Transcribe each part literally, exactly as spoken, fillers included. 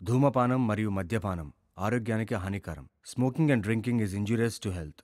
ధూమపానం మరియు మద్యపానం ఆరోగ్యానికి హానికరం. Smoking and drinking is injurious to health.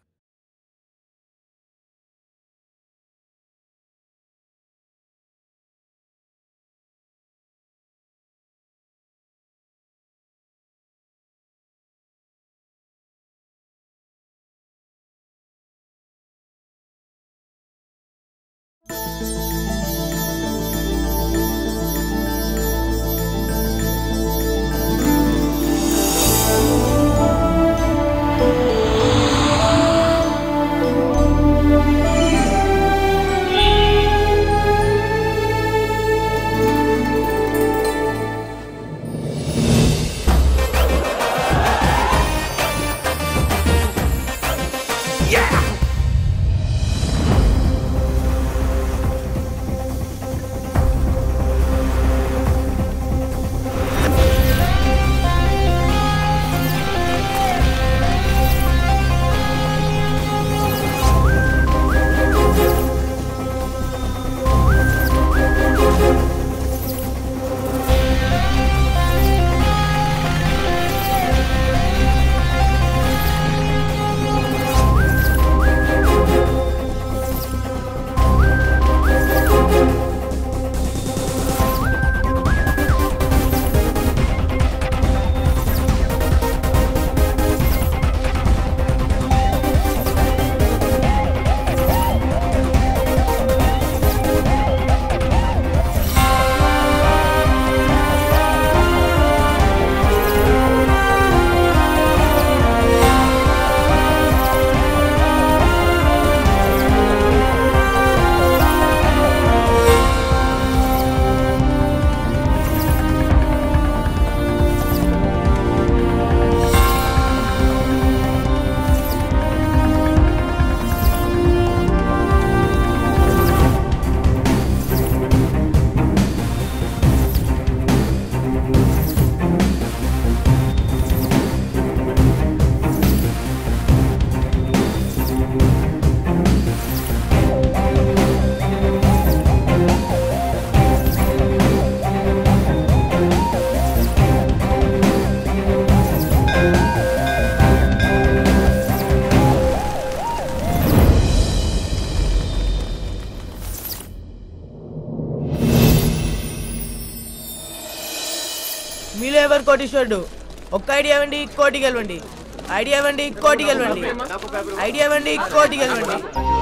మీలో ఎవరు కోటీశ్వరుడు? ఒక్క ఐడియా ఇవ్వండి, కోటి గెలవండి. ఐడియా ఇవ్వండి, కోటి గెలవండి. ఐడియా ఇవ్వండి, కోటి గెలవండి.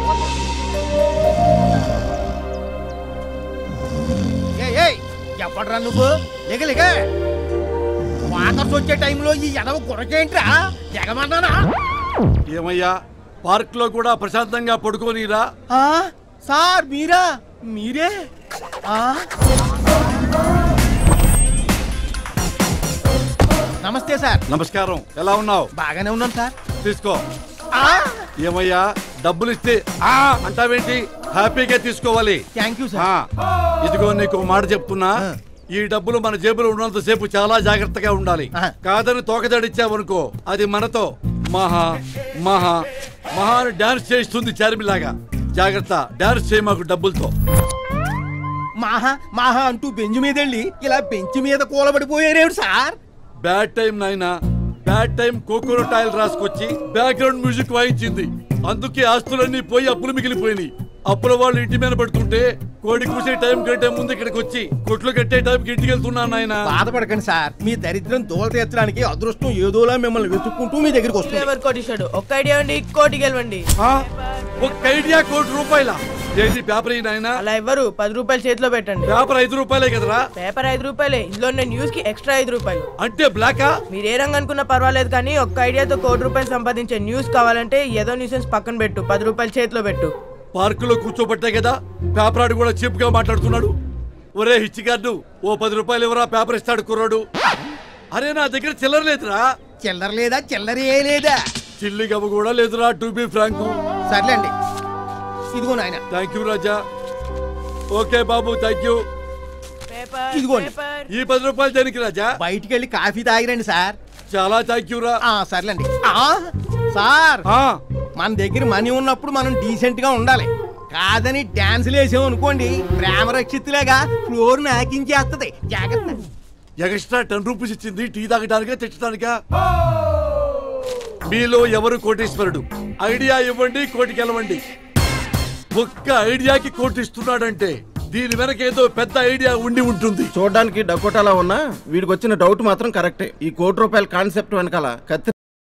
చెప్పడరా నువ్వు ఎగలిగ వాటర్స్ వచ్చే టైంలో ఈ ఎదవ కొరకేంట్రా ఎగమన్నానా? ఏమయ్యా పార్క్ లో కూడా ప్రశాంతంగా పడుకోనిరా? సార్ మీరా? మీరే? నమస్తే సార్. నమస్కారం. ఎలా ఉన్నావు? బాగానే ఉన్నాను సార్. తీసుకో. ఏమయ్యా డబ్బులు ఇస్తే ఆ అంటావేంటి? హ్యాపీగా తీసుకోవాలి. Thank you sir. ఇదిగో నీకు మాట చెప్తున్నా, ఈ డబ్బులు మన జేబులో ఉన్నంత సేపు చాలా జాగ్రత్తగా ఉండాలి. కాదని తోకదడిచ్చావనుకో అది మనతో మహా మహా మహా అని డాన్స్ చేస్తుంది చార్మిలాగా. జాగ్రత్త, డాన్స్ చేయి మాకు డబ్బులతో. మహా మహా అంటూ బెంచ్ మీద వెళ్ళి ఇలా బెంచ్ మీద కూలబడిపోయారేడు సార్. బ్యాడ్ టైం నాయనా, బ్యాడ్ టైం కోకోనట్ ఆయిల్ రాసుకొచ్చి బ్యాక్గ్రౌండ్ మ్యూజిక్ వాయించింది. అందుకే ఆస్తులన్నీ పోయి అప్పులు మిగిలిపోయినాయి. అప్పుల వాళ్ళు ఇంటి మీద పడుతుంటే కోడి కూసే టైం కంటే ముందు ఇక్కడికి వచ్చి కొట్లు కట్టే టైంకి ఇంటికి వెళ్తున్నాను నాయన. బాధపడకండి సార్, మీ దరిద్రం దూల తీర్చడానికి అదృష్టం ఏదోలా మిమ్మల్ని వెతుక్కుంటూ మీ దగ్గరికి వస్తుంది. ఎవరు కోటీశ్వరుడు? ఒక్క ఐడియా ఇవ్వండి, కోటి గెలవండి. ఒక్క ఐడియా కోటి రూపాయల చేసి పేపర్ నాయనా? అలా ఇవ్వరు, పది రూపాయలు చేతిలో పెట్టండి. పేపర్ ఐదు రూపాయలే కదరా? పేపర్ ఐదు రూపాయలే, ఇందులో న్యూస్ కి ఎక్స్ట్రా ఐదు రూపాయలు. అంటే బ్లాకా? మీరు ఏ రంగు అనుకున్నా పర్వాలేదు, కానీ ఒక్క ఐడియాతో కోటి రూపాయలు సంపాదించే న్యూస్ కావాలంటే ఏదో న్యూసెన్స్ పక్కన పెట్టు, పది రూపాయలు చేతిలో పెట్టు. పార్కులో కూర్చోబట్టే కదా పేపర్ ఆడు కూడా చీప్ గా మాట్లాడుతున్నాడు. ఒరే హిచ్చిగాడు, ఓ పది రూపాయలు ఎవరా పేపర్ ఇస్తాడు కుర్రాడు. అరే నా దగ్గర చిల్లర లేదురా. చిల్లర లేదా? చిల్లర ఏ లేదా? చిల్లి గవ్వ కూడా లేదురా, టు బి ఫ్రాంక్. సర్లేండి, ఇదిగో నాయన. థ్యాంక్ యూ రాజా. ఓకే బాబు, థ్యాంక్ యూ. ఇదిగోండి. ఈ పది రూపాయలు దేనికి రాజా? బయటికి వెళ్ళి కాఫీ తాగిరండి సార్. చాలా థ్యాంక్ యూ రా. సర్లేండి సార్. మన దగ్గర మనీ ఉన్నప్పుడు మనం డీసెంట్ గా ఉండాలి. కాదని డాన్సులు వేసాం అనుకోండి, ప్రేమ రక్షితులేగా ఫ్లోర్ నాకించేస్తుంది. జాగ్రత్త. ఎక్స్ట్రా టెన్ రూపీస్ ఇచ్చింది టీ తాగడానికా తెచ్చడానికా? మీలో ఎవరు కోటేశ్వరుడు? ఐడియా ఇవ్వండి, కోటికి వెళ్ళవండి. ఒక్క ఐడియాకి కోటి ఇస్తున్నాడంటే దీని వెనక ఏదో పెద్ద ఐడియా ఉండి ఉంటుంది. చూడడానికి డకోటాలా ఉన్నా వీడికి వచ్చిన డౌట్ మాత్రం కరెక్టే. ఈ కోటి రూపాయల కాన్సెప్ట్ వెనకాల కత్తి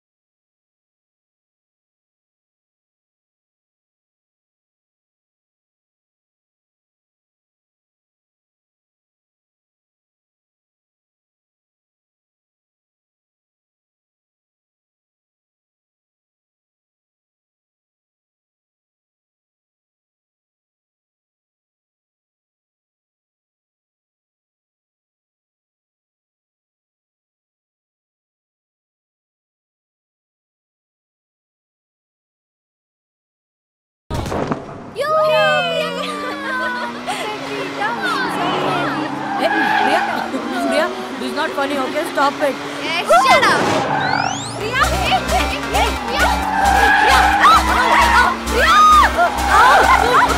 Priya, this is not funny, okay? Stop it. Hey, shut up. Priya, hey, hey, hey, Priya. Priya. Oh, oh, oh, Priya. Oh.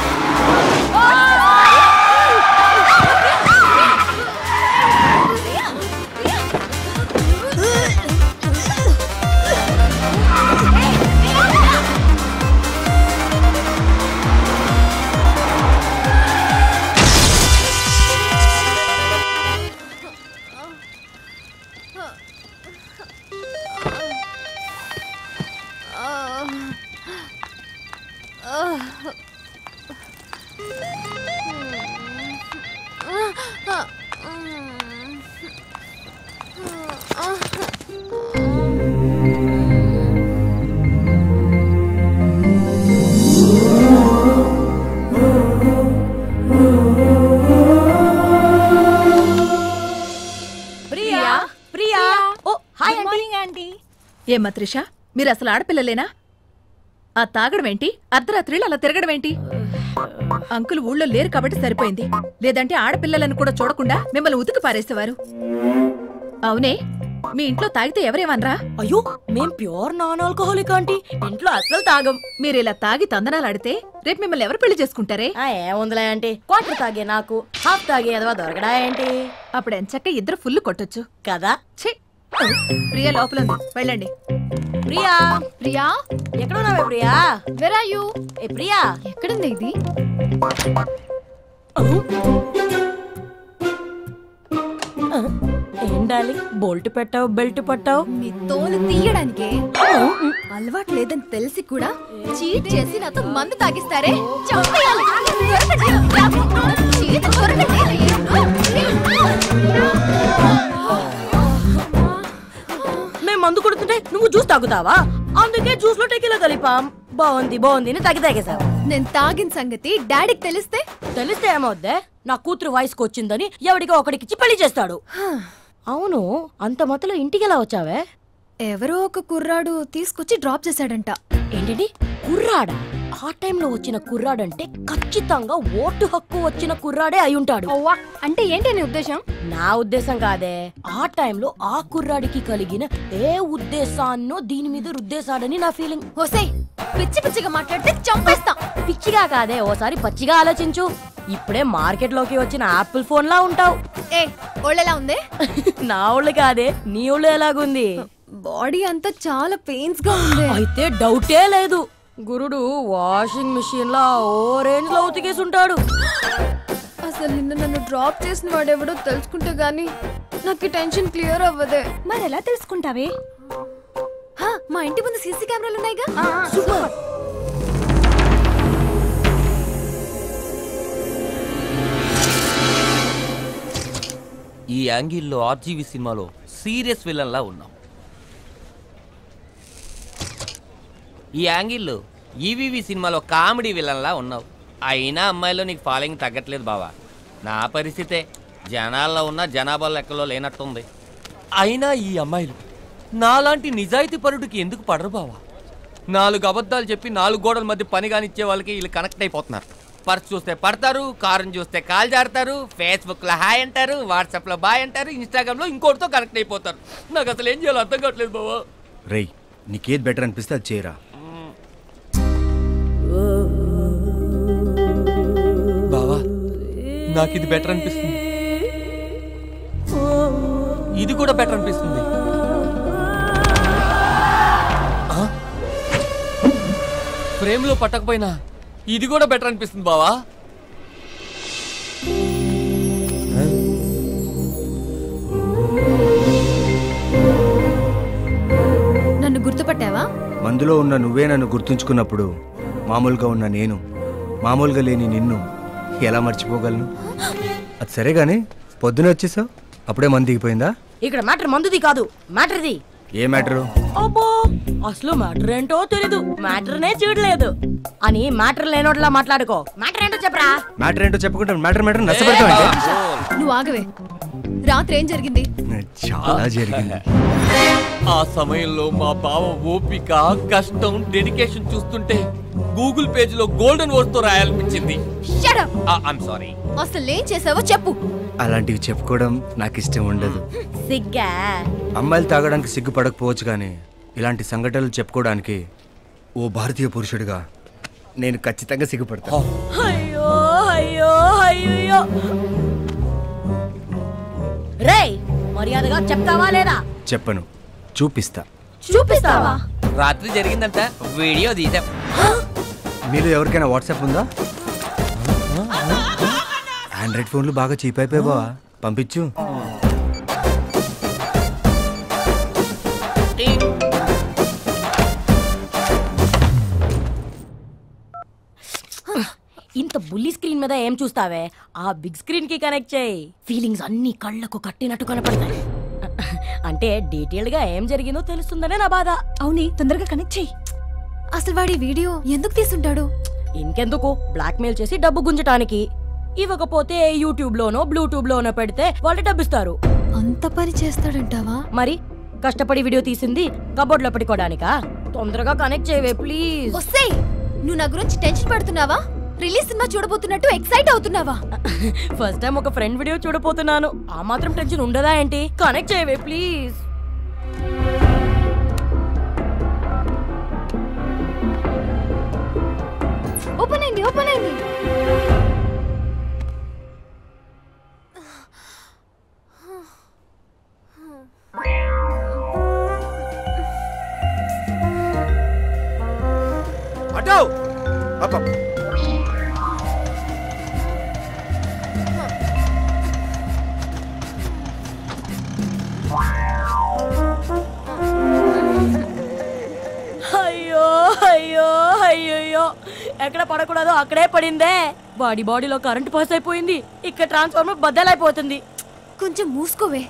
ఏమ్మా త్రిష, మీరు అసలు ఆడపిల్లలేనా? ఆ తాగడం ఏంటి? అర్ధరాత్రిలో అలా తిరగడం ఏంటి? అంకుల్ ఊళ్ళో లేరు కాబట్టి సరిపోయింది, లేదంటే ఆడపిల్లలను కూడా చూడకుండా మిమ్మల్ని ఉతికి పారేసేవారు. అవునే, మీ ఇంట్లో తాగితే ఎవరేమనరా? అయ్యో, మేం ప్యూర్ నాన్ ఆల్కహాలిక్ ఆంటీ, ఇంట్లో అసలు తాగం. మీరు ఇలా తాగి తందనాలు ఆడితే రేపు మిమ్మల్ని ఎవరు పెళ్లి చేసుకుంటారే? ఏముందిలే ఆంటీ, క్వార్టర్ తాగే నాకు హాఫ్ తాగే అదవా దొరకడా ఏంటి? అప్పుడు ఎంచక్క ఇద్దరు ఫుల్ కొట్టొచ్చు కదా. ఛీ, ప్రియా లోపల ఉంది, వెళ్ళండి. ప్రియా, ప్రియా, ఎక్కడ ఉన్నావే ప్రియా? Where are you? ఏ ప్రియా, ఎక్కడుంది ఇది? ఏం డార్లింగ్, బోల్ట్ పెట్టావు, బెల్ట్ పట్టావు? మీ తోలు తీయడానికి అలవాటు లేదని తెలిసి కూడా చీట్ చేసి నాతో మందు తాగిస్తారే, చంపేయాలి. చీట్ దొరకట్లేదు. మేము మందు కొడుతుంటే నువ్వు జ్యూస్ తాగుతావా? అందుకే జ్యూస్ లో టెకిలా కలిపాం. బాగుంది బాగుంది అని తాగి తాగేసావు. నేను తాగిన సంగతి డాడీకి తెలిస్తే తెలిస్తే ఏమవుద్దే? నా కూతురు వయసుకు వచ్చిందని ఎవడికో ఒకడికిచ్చి పెళ్లి చేస్తాడు. అవును, అంత మతలో ఇంటికి ఎలా వచ్చావే? ఎవరో ఒక కుర్రాడు తీసుకొచ్చి డ్రాప్ చేశాడంట. ఏంటి కుర్రాడా? ఆ టైంలో వచ్చిన కుర్రాడంటే ఖచ్చితంగా ఓటు హక్కు వచ్చిన కుర్రాడే అయి ఉంటాడు. అంటే ఏంటి నీ ఉద్దేశం? నా ఉద్దేశం కాదే, ఆ టైంలో ఆ కుర్రాడికి కలిగిన ఏ ఉద్దేశాన్నో దీని మీద రుద్దేశాడని నా ఫీలింగ్. ఓసే, పిచ్చి పిచ్చిగా మాట్లాడితే చంపేస్తా. పిచ్చిగా కాదే, ఓసారి పచ్చిగా ఆలోచించు. ఇప్పుడే మార్కెట్ లోకి వచ్చిన ఆపిల్ ఫోన్ లా ఉంటావు. ఏ, ఒళ్ళెలా ఉంది? నా ఒళ్ళు కాదే, నీ ఒళ్ళు ఎలాగుంది? బాడీ అంతా చాలా పెయిన్స్ గా ఉంది. అయితే డౌటే లేదు, గురుడు వాషింగ్ మిషన్ లా ఓరేంజ్ లో ఉతికేసి ఉంటాడు. అసలు నిన్న నన్ను డ్రాప్ చేసిన వాడెవడో తెలుసుకుంటే గానీ నాకు టెన్షన్ క్లియర్ అవ్వదే. మరి ఎలా తెలుసుకుంటావే? మా ఇంటి ముందు సీసీ కెమెరాలు ఉన్నాయిగా. సూపర్. ఈ యాంగిల్లో ఆర్జీవి సినిమాలో సీరియస్ విలన్ లా ఉన్నాం. ఈ యాంగిల్లో ఈవీవి సినిమాలో కామెడీ విలన్ లా ఉన్నావు. అయినా అమ్మాయిలో నీకు ఫాలోయింగ్ తగ్గట్లేదు బావా. నా పరిస్థితే, జనాల్లో ఉన్న జనాభా లెక్కలో లేనట్టుంది. అయినా ఈ అమ్మాయిలు నాలాంటి నిజాయితీ పరుడికి ఎందుకు పడరు బావా? నాలుగు అబద్ధాలు చెప్పి నాలుగు గోడల మధ్య పని కానిచ్చే వాళ్ళకి వీళ్ళు కనెక్ట్ అయిపోతున్నారు. పర్స్ చూస్తే పడతారు, కారుని చూస్తే కాల్ జారుతారు, ఫేస్బుక్లో హాయ్ అంటారు, వాట్సాప్లో బాయ్ అంటారు, ఇన్స్టాగ్రామ్లో ఇంకోటితో కనెక్ట్ అయిపోతారు. నాకు అసలు ఏం చేయాలో అర్థం కావట్లేదు బావా. రేయ్, నీకేది బెటర్ అనిపిస్తే అది చేయరా. బావా, నాకు ఇది బెటర్ అనిపిస్తుంది. ఇది కూడా బెటర్ అనిపిస్తుంది. ఫ్రేమ్ లో పట్టకపోయినా ఇది కూడా బెటర్ అనిపిస్తుంది బావా. నన్ను గుర్తుపట్టావా? మందులో ఉన్న నువ్వే నన్ను గుర్తుంచుకున్నప్పుడు మామూలుగా ఉన్న నేను మామూలుగా లేని నిన్ను ఎలా మర్చిపోగలను? అది సరే గాని పొద్దునే వచ్చేసావు, అప్పుడే మందు దిగిపోయిందా? ఇక్కడ మ్యాటర్ మందుది కాదు, మ్యాటర్ది. ఏ మ్యాటరు? అబ్బో అసలు మ్యాటర్ ఏంటో తెలీదు, మ్యాటర్నే చూడలేదు అని మ్యాటర్ లేనోట్లా మాట్లాడుకో. మ్యాటర్ ఏంటో చెప్పరా? మ్యాటర్ ఏంటో చెప్పుకుంటాను. మ్యాటర్ మ్యాటర్ నష్టపెడతావు. నువ్వు ఆగవే. రాత్రి ఏం జరిగింది? చాలా జరిగింది. ఆ సమయంలో మా బావ ఓపిక, కష్టం, డెడికేషన్ చూస్తుంటే గూగుల్ పేజ్ లో గోల్డెన్ వర్డ్స్ తో రాయాలనిపించింది. Shut up. I'm sorry. అసలు ఏం చేసావో చెప్పు. అలాంటివి చెప్పుకోవడం నాకు ఇష్టం ఉండదు. సిగ్గా? అమ్మాయిలు తాగడానికి సిగ్గుపడకపోవచ్చు కానీ ఇలాంటి సంఘటనలు చెప్పుకోవడానికి ఓ భారతీయ పురుషుడిగా నేను ఖచ్చితంగా సిగ్గుపడతాను. అయ్యో అయ్యో అయ్యో. రేయ్ మర్యాదగా చెప్తావా లేదా? చెప్పను, చూపిస్తా. చూపిస్తావా? రాత్రి జరిగిందంట, వీడియో తీసాం. మీరు ఎవరికైనా వాట్సాప్ ఉందా? ఆండ్రాయిడ్ ఫోన్లు బాగా చీప్ అయిపోయి బావా, పంపించు. ఇంత బుల్లి స్క్రీన్ మీద ఏం చూస్తావే, ఆ బిగ్ స్క్రీన్ కి కనెక్ట్ చేయి. ఫీలింగ్స్ అన్ని కళ్ళకు కట్టినట్టు కనపడతాయి. అంటే డీటెయిల్డ్ గా ఏం జరిగిందో తెలుస్తుందనే నా బాధ. అవుని, తొందరగా కనెక్ట్ చెయ్యి. అసలు వాడి వీడియో ఎందుకు తీసుంటాడు? ఇంకెందుకు, బ్లాక్ మెయిల్ చేసి డబ్బు గుంజటానికి. ఇవ్వకపోతే యూట్యూబ్ లోనో బ్లూటూబ్ లోనో పెడితే వాళ్ళు డబ్బిస్తారు. అంత పని చేస్తాడంటావా? మరి కష్టపడి వీడియో తీసింది కబోర్డ్ లో పెట్టుకోవడానికా? తొందరగా కనెక్ట్ చేయవే ప్లీజ్. వస్తే నువ్వు నా గురించి టెన్షన్ పడుతున్నావా? రిలీజ్ సినిమా చూడబోతున్నట్టు ఎక్సైట్ అవుతున్నావా? ఫస్ట్ టైం ఒక ఫ్రెండ్ వీడియో చూడబోతున్నాను, ఆ మాత్రం టెన్షన్ ఉండదా ఏంటి? కనెక్ట్ చేయవే ప్లీజ్. ఓపెన్ అయింది, ఓపెన్ అయింది. అటో అప్ప అయ్యో అయ్యో అయ్యో, ఎక్కడ పడకూడదు అక్కడే పడిందే. బాడీ బాడీలో కరెంట్ పాస్ అయిపోయింది, ఇక్కడ ట్రాన్స్ఫార్మర్ బద్దలైపోతుంది. కొంచెం మూసుకోవే.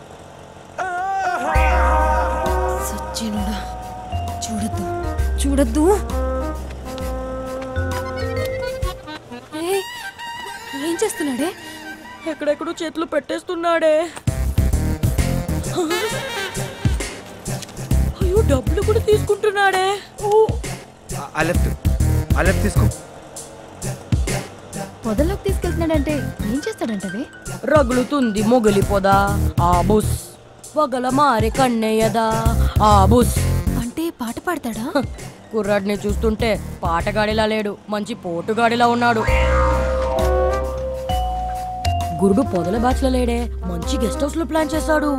సచ్చినుడా, చూడద్దు చూడద్దు. ఏం చేస్తున్నాడే? ఎక్కడెక్కడో చేతులు పెట్టేస్తున్నాడే. అయ్యో డబ్బులు కూడా తీసుకుంటున్నాడే. ఆ లెఫ్ట్ ఆ లెఫ్ట్ తీసుకో. పొదల్లోకి తీసుకెళ్తున్నాడంటే ఏం చేస్తాడంటవే? రగులుతుంది మొగలిపోదా ఆ బుస్, పగల మారే కన్నయ్యదా ఆ బుస్. అంటే పాట పాడతాడా? కుర్రాడిని చూస్తుంటే పాటగాడిలా లేడు, మంచి పోటుగాడిలా ఉన్నాడు. గురుడు పొదల బ్యాచ్లో లేడే, మంచి గెస్ట్ హౌస్ లో ప్లాన్ చేశాడు.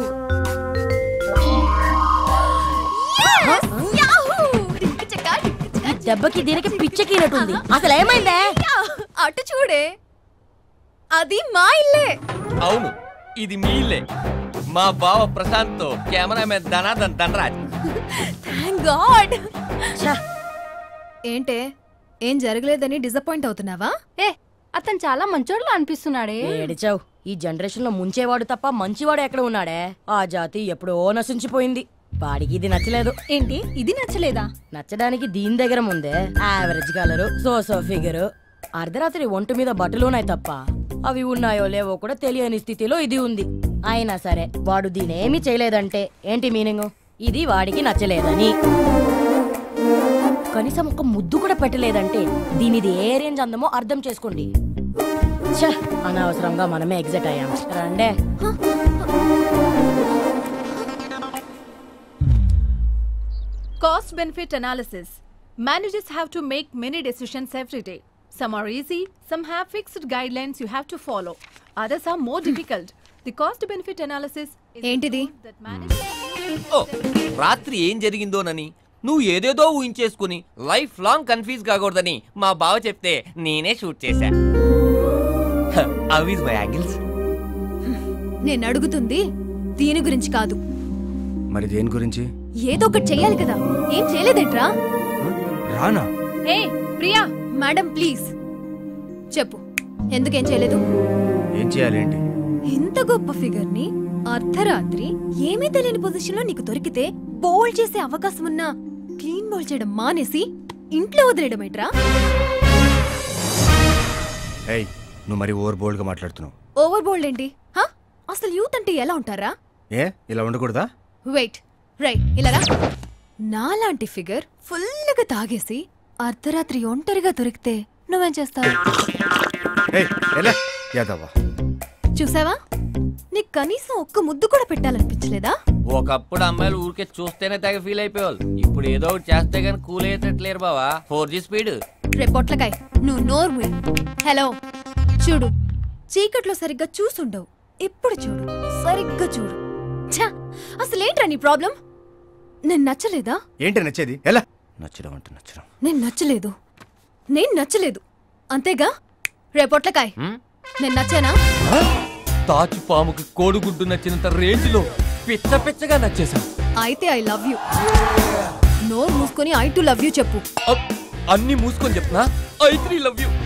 దెబ్బకి దీనికి పిచ్చెక్కినట్టుంది. అసలు ఏమైందే? అటు చూడే, అది మా ఇల్లే. అవును, ఇది మీ ఇల్లే. మా బావ ప్రశాంత్ తో cameraman Dhanadhan Dhanraj. Thank god. ఏంటే, ఏం జరగలేదని డిసప్పాయింట్ అవుతున్నావా? ఏ, అతను చాలా మంచోడులా అనిపిస్తున్నాడే. ఏడిచావు, ఈ జనరేషన్ లో ముంచేవాడు తప్ప మంచివాడు ఎక్కడ ఉన్నాడే? ఆ జాతి ఎప్పుడో నశించిపోయింది. వాడికి ఇది నచ్చలేదు. ఏంటి, ఇది నచ్చలేదా? నచ్చడానికి దీని దగ్గర ముందే యావరేజ్ కలరు, సోసో ఫిగరు, అర్ధరాత్రి ఒంటి మీద బట్టలు ఉన్నాయి తప్ప అవి ఉన్నాయో లేవో కూడా తెలియని స్థితిలో ఇది ఉంది. అయినా సరే వాడు దీనేమీ చేయలేదంటే ఏంటి మీనింగ్? ఇది వాడికి నచ్చలేదని. కనీసం ఒక ముద్దు కూడా పెట్టలేదంటే దీనిది ఏ రేంజ్ అందమో అర్థం చేసుకోండి. ఛ, అనవసరంగా మనమే ఎగ్జైట్ అయ్యాం. రండే. Cost benefit analysis. Managers have to make many decisions every day. Some are easy, some have fixed guidelines you have to follow. Others are more difficult. The cost benefit analysis ఏంటిది? ఓ రాత్రి ఏం జరిగిందోనని నువ్వు ఏదేదో ఊహించేసుకుని life long confuse కాకూడదని మా బావ చెప్తే నేనే షూట్ చేశా. How is my angles? నేను అడుగుతుంది దీని గురించి కాదు. మరి దేని గురించి? ఏదో ఒకటి చెయ్యాలి కదా, ఏం చేయలేదేట్రా? రానా? ఏ ప్రియా మేడం ప్లీజ్ చెప్పు, ఎందుకేం చేయలేదు? ఏం చేయాలేంటి? ఇంత గొప్ప ఫిగర్ ని అర్ధరాత్రి ఏమీ తెలియని పొజిషన్ లో నీకు దొరికితే బౌల్ చేసే అవకాశం ఉన్నా క్లీన్ బౌల్ చేయడం మానేసి ఇంట్లో వదిలేయడం ఏంట్రా? ఏయ్, నువ్వు మరి ఓవర్ బోల్డ్ గా మాట్లాడుతున్నావు. ఓవర్ బోల్డ్ ఏంటి? హా? అసలు యూత్ అంటే ఎలా ఉంటారా? ఏ ఇలా ఉండకూడదా? వెయిట్ రైట్ ఇలా రా. నాలాంటి ఫిగర్ ఫుల్గా తాగేసి అర్ధరాత్రి ఒంటరిగా దొరికితే నువ్వేం చేస్తావు? చూసావా, నీకు కనీసం ఒక్క ముద్దు కూడా పెట్టాలనిపించలేదా? ఒకప్పుడు అమ్మాయిలు ఊరికే చూస్తేనే తెగ ఫీల్ అయిపోయేవాళ్ళు. ఇప్పుడు ఏదో ఒకటి చేస్తే గానీ కూల్ అయ్యేటట్లేరు బావా. Four G speed. రేపు పొట్లకాయ్ నువ్వు నోర్ము. హలో చూడు, చీకట్లో సరిగ్గా చూసుండవు, ఇప్పుడు చూడు సరిగ్గా చూడు. ఛా, అసలేంట్రా నీ ప్రాబ్లం? నేను నచ్చలేదా? ఏంటి నచ్చేది? ఎలా నచ్చడం అంటే నచ్చడం? నేను నచ్చలేదు, నేను నచ్చలేదు అంతేగా. రేపొట్లకాయ్ నేను నచ్చానా? తాచు పాముకి కోడిగుడ్డు నచ్చినంత రేంజ్ లో పిచ్చ పిచ్చగా నచ్చేసా. అయితే ఐ లవ్ యూ. నోరు మూసుకొని ఐ టు లవ్ యూ చెప్పు. అన్ని మూసుకొని చెప్తున్నా, ఐ త్రీ లవ్ యూ.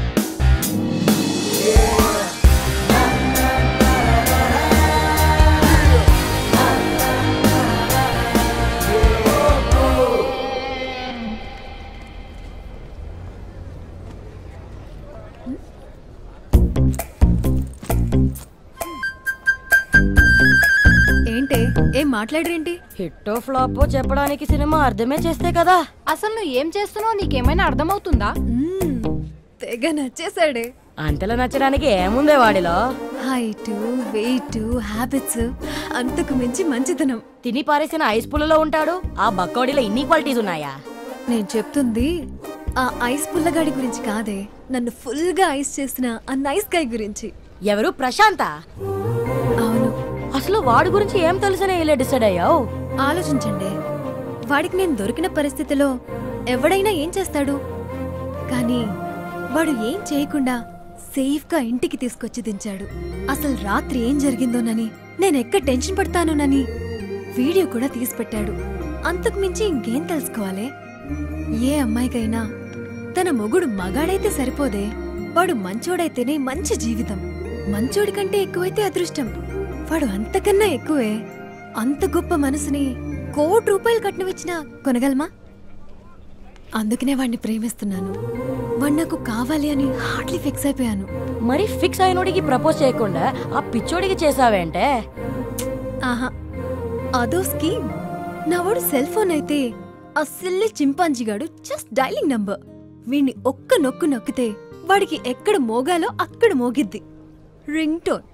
ఏంటే ఏం మాట్లాడరేంటి? హిట్టో ఫ్లాపో చెప్పడానికి సినిమా అర్థమే చేస్తే కదా. అసలు నువ్వు ఏం చేస్తున్నావు నీకేమైనా అర్థమవుతుందా? తెగ నచ్చేసాడే. అంతలా నచ్చడానికి ఏముందే వాడిలో? హైట్, వెయిట్, హ్యాబిట్స్, అంతకు మించి మంచితనం. తిని పారేసిన ఐస్ పుల్లలో ఉంటాడు, ఆ బక్కోడిలో ఇన్ని క్వాలిటీస్ ఉన్నాయా? నేను చెప్తుంది ఆ ఐస్ పుల్లగాడి గురించి కాదే, నన్ను ఫుల్ గా ఐస్ చేసిన ఆ నైస్ గాయ్ గురించి. ఎవరు? ప్రశాంత? అవును. అసలు వాడి గురించి ఏం తెలుసనే ఇలా డిసైడ్ అయ్యావు? ఆలోచించండి, వాడికి నేను దొరికిన పరిస్థితిలో ఎవడైనా ఏం చేస్తాడు, కానీ వాడు ఏం చేయకుండా సేఫ్ గా ఇంటికి తీసుకొచ్చి దించాడు. అసలు రాత్రి ఏం జరిగిందోనని, నేను ఎక్కడ టెన్షన్ పడతానోనని వీడియో కూడా తీసి పెట్టాడు. అంతకు మించి ఇంకేం తెలుసుకోవాలి? ఏ అమ్మాయికైనా తన మొగుడు మగాడైతే సరిపోదే, వాడు మంచోడైతేనే మంచి జీవితం. మంచోడి కంటే ఎక్కువైతే అదృష్టం, వాడు అంతకన్నా ఎక్కువే. అంత గొప్ప మనసుని కోటి రూపాయలు కట్నమిచ్చినా కొనగలమా? అందుకనే వాడిని ప్రేమిస్తున్నాను. వాడు నాకు కావాలి అని హార్ట్లీ ఫిక్స్ అయిపోయాను. మరి ఫిక్స్ అయినోడికి ప్రపోజ్ చేయకుండా ఆ పిచ్చోడికి చేసావేంటే? ఆహా, అదో స్కీమ్. నా వాడు సెల్ ఫోన్ అయితే ఆ సిల్లి చింపాంజీగాడు జస్ట్ డైలింగ్ నంబర్. వీణ్ణి ఒక్క నొక్కు నొక్కితే వాడికి ఎక్కడ మోగాలో అక్కడ మోగిద్ది. Ring tone.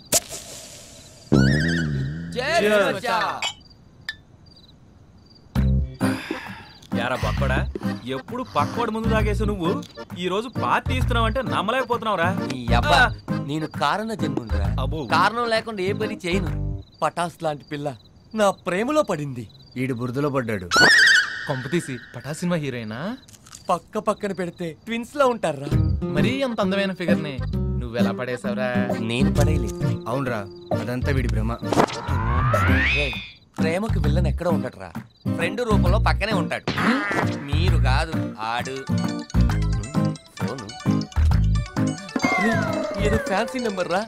యారా పక్కోడా, ఎప్పుడు పక్కోడు ముందు తాగేసి నువ్వు ఈ రోజు పార్టీ ఇస్తున్నావు అంటే నమ్మలేకపోతున్నావురా. నేను కారణ జన్ముండ్రా, కారణం లేకుండా ఏ పని చేయను. పటాస్ లాంటి పిల్ల నా ప్రేమలో పడింది. ఈడు బురదలో పడ్డాడు. కొంపతీసి పటాస్ సినిమా హీరోయినా? పక్క పక్కన పెడితే ట్విన్స్ లో ఉంటారా. మరీ అంత అందమైన ఫిగర్ ని నువ్వెలా పడేసావురా? నేను పడేయలేదు. అవునరా, అదంతా వీడి భ్రమ. ప్రేమకు విల్లన్ ఎక్కడ ఉండటరా, ఫ్రెండ్ రూపంలో పక్కనే ఉంటాడు. మీరు కాదు ఆడు. ఫోను ఏదో ఫ్యాన్సీ నెంబర్ రా.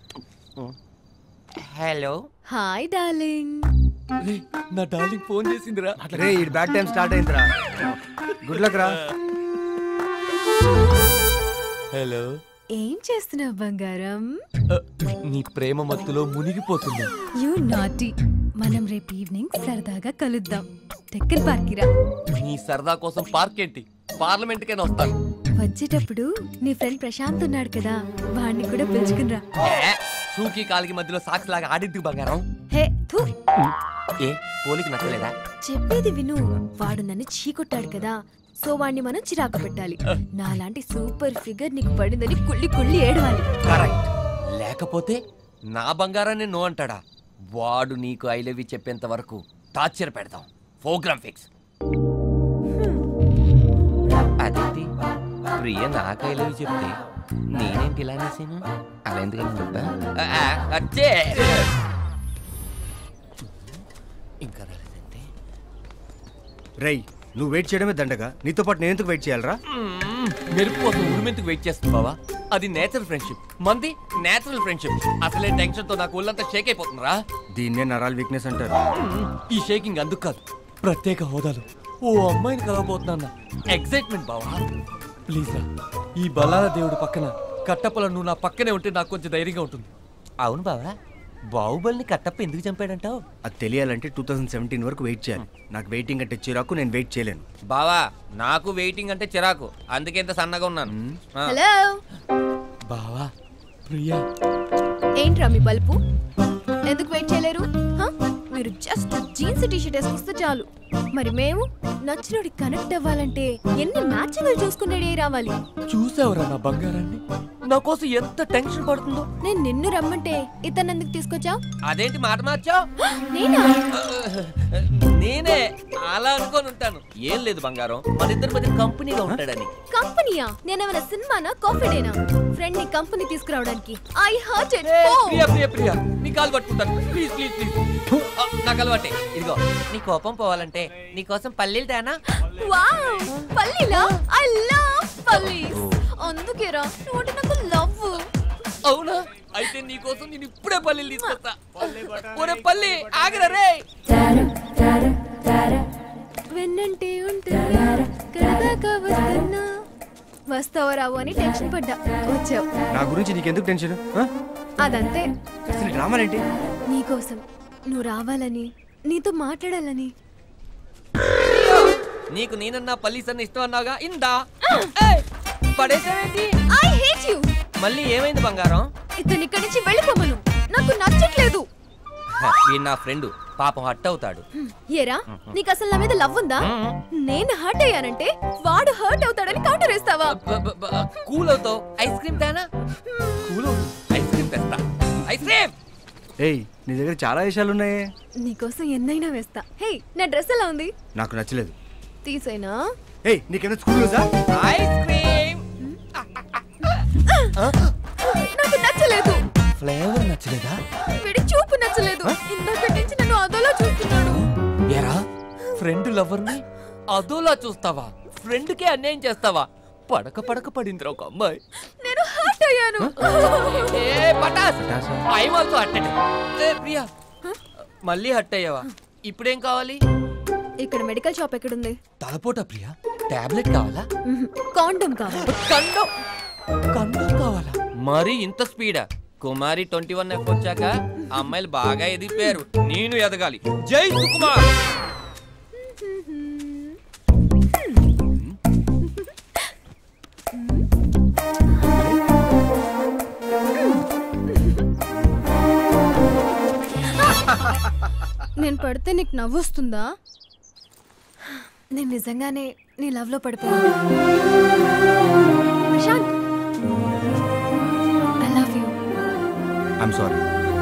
హలో. Hi darling. నా డార్లింగ్ ఫోన్ చేసిందిరా. రే, ఈ బ్యాడ్ టైం స్టార్ట్ అయిందిరా. గుడ్ లక్ రా. హలో. ఏం చేస్తున్నావు బంగారం? నీ ప్రేమ మత్తులో మునిగిపోతున్నా. You naughty. మనం రేపు ఈవినింగ్ సరదాగా కలుద్దాం. టెక్కల్ పార్క్ రా. నీ సరదా కోసం పార్క్ ఏంటి, పార్లమెంట్ కైనా వస్తాను. వచ్చేటప్పుడు నీ ఫ్రెండ్ ప్రశాంత్ ఉన్నాడు కదా, వాడిని కూడా పిలుచుకునిరా. షూకి కాలికి మధ్యలో సాక్స్ లాగా ఆడిద్ది బంగారం. హే థూ. ఏ పోలికి నచ్చలేదా? చెప్పేది విను. వాడు నన్ను చీకొట్టాడు కదా, సో వాడిని మనం చిరాకు పెట్టాలి. నాలాంటి సూపర్ ఫిగర్ నీకు పడిందని కుళ్ళి కుళ్ళి ఏడవాలి. కరెక్ట్. లేకపోతే నా బంగారాన్ని నో అంటాడా? వాడు నీకు ఐ లవ్ యూ చెప్పేంత వరకు టార్చర్ పెడతాం. Program fix. అదేంటి ప్రియ నాకు ఐ లవ్ యూ చెప్తే నేనేంటి ఇలా అనేసాను? అలా ఎందుకంటే వచ్చే ఇంకా రాలేదంటే రై నువ్వు వెయిట్ చేయడమే దండగా, నీతో పాటు నేను ఎందుకు వెయిట్ చేయాలరా? మెరుపు కోసం ఉరిమెందుకు వెయిట్ చేస్తుంది బావా? అది నేచురల్ ఫ్రెండ్షిప్, మంది నేచురల్ ఫ్రెండ్షిప్. అసలే టెన్షన్ తో నాకు ఒళ్ళంతా షేక్ అయిపోతుందిరా. దీన్నే నరాల్ వీక్నెస్ అంటారు. ఈ షేకింగ్ అందుకు కాదు, ప్రత్యేక హోదాలో ఓ అమ్మాయిని కలవబోతున్నా ఎక్సైట్మెంట్ బావా. ప్లీజ్ రా, ఈ బలాల దేవుడి పక్కన కట్టప్పల నువ్వు నా పక్కనే ఉంటే నాకు కొంచెం ధైర్యంగా ఉంటుంది. అవును బావా, బాహుబలిని కట్టప్ప ఎందుకు చంపాడంటావు? అది తెలియాలంటే టూ థౌజండ్ సెవెంటీన్ వరకు వెయిట్ చేయాలి. నాకు వెయిటింగ్ అంటే చిరాకు, నేను వెయిట్ చేయలేను. బావా నాకు వెయిటింగ్ అంటే చిరాకు, అందుకే ఇంత సన్నగా ఉన్నాను. హలో బావా ప్రియా. ఏంట్రా మీ బల్పు? ఎందుకు వెయిట్ చేయలేరు? మీరు జస్ట్ జీన్స్ టీ షర్ట్ వేసుకొస్తే చాలు. మరి మేము నచ్చినోడి కనెక్ట్ అవ్వాలంటే ఎన్ని మ్యాచింగ్లు చూసుకుని రెడీ అయి రావాలి. చూసావురా నా బంగారాన్ని, నా కోసం ఎంత టెన్షన్ పడుతుందో. నేను నిన్ను రమ్మంటే ఇతను ఎందుకు తీసుకొచ్చావు? అదేంటి మాట మార్చావు? నేనా? నేనే అలా అనుకోని ఉంటాను. ఏం లేదు బంగారం, మన ఇద్దరి మధ్య కంపెనీగా ఉంటాడని. కంపెనీయా? నేనేమైనా సినిమానా కాఫీడేనా ఫ్రెండ్ ని కంపెనీ తీసుకురావడానికి? I hurt it. Priya Priya Priya నీ కాలు పట్టుకుంటాను, ప్లీజ్ ప్లీజ్ ప్లీజ్. నాకు అలవాటే. ఇదిగో నీ కోపం పోవాలంటే నీ కోసం పల్లీలు తేనా? వావ్, పల్లీలా? I love pallis. అందుకేరా నువ్వు నాకు లవ్. అవునా? అయితే నీ కోసం నేను ఇప్పుడే పల్లీలు తీసుకొస్తా. ఒరే పల్లి ఆగరా రే. వెన్నంటే ఉంటున్నా కడదాకా వస్తున్నా. వస్తావో రావు అని టెన్షన్ పడ్డా, వచ్చావు. నా గురించి నీకెందుకు టెన్షన్? అదంతే. అసలు డ్రామాలేంటి? నీకోసం, నువ్వు రావాలని, నీతో మాట్లాడాలని. నీకు నేనన్నా పల్లీస్ అన్న ఇష్టం అన్నాగా, ఇందా పడేసావేంటి? I hate you. మళ్ళీ ఏమైంది బంగారం? ఇతను ఇక్కడి నుంచి వెళ్ళిపోమను, నాకు నచ్చట్లేదు. వీడు నా ఫ్రెండ్, పాపం హర్ట్ అవుతాడు. ఏరా నీకు అసలు నా మీద లవ్ ఉందా? నేను హర్ట్ అయ్యానంటే వాడు హర్ట్ అవుతాడని కౌంటర్ వేస్తావా? కూల్ అవుతావు. ఐస్ క్రీమ్ తేనా? కూల్ అవుతావు, ఐస్ క్రీమ్ తెస్తా. Ice cream. ఏయ్ నీ దగ్గర చాలా విషయాలు ఉన్నాయే. నీకోసం ఎన్నైనా వేస్తా. హే నా డ్రెస్ ఎలా ఉంది? నాకు నచ్చలేదు. తీసేనా? ఏయ్ నీకేమైనా స్కూల్ రోజా? Ice cream. నాకు నచ్చలేదు. ఫ్లేవర్ నచ్చలేదా? వీడి చూపు నచ్చలేదు. ఇందాక నుంచి నన్ను అదోలా చూస్తున్నాడు. ఏరా ఫ్రెండ్ లవర్ ని అదోలా చూస్తావా? ఫ్రెండ్ కే అన్యాయం చేస్తావా? పడక పడక పడిందిరా ఒక అమ్మాయి. నేను హర్ట్ అయ్యాను. ఏ పటాస్, ఐ ఆల్సో హర్టెడ్. ఏ ప్రియా, మళ్ళీ హర్ట్ అయ్యావా? ఇప్పుడేం కావాలి? ఇక్కడ మెడికల్ షాప్ ఎక్కడుంది? తలపోట ప్రియా, టాబ్లెట్ కావాలా? కాండోమ్ కావాలి. కండోమ్ కండోమ్ కావాలా? మరి ఇంత స్పీడా? కుమారి ట్వంటీ వన్ ఎఫ్ వచ్చాక అమ్మాయిలు బాగా ఎదిగిపోయారు, నేను ఎదగాలి. జై సుకుమార్. నేను పడితే నీకు నవ్వు వస్తుందా? నేను నిజంగానే నీ లవ్ లో పడిపోయాను. Prashanth, I love you. I'm sorry.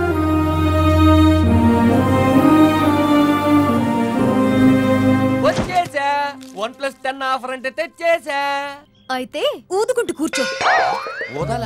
వచ్చేసా, వన్ ప్లస్ టెన్ ఆఫర్ అంటే తెచ్చేసా. అయితే ఊదుకుంటూ కూర్చో. ఓదాలా?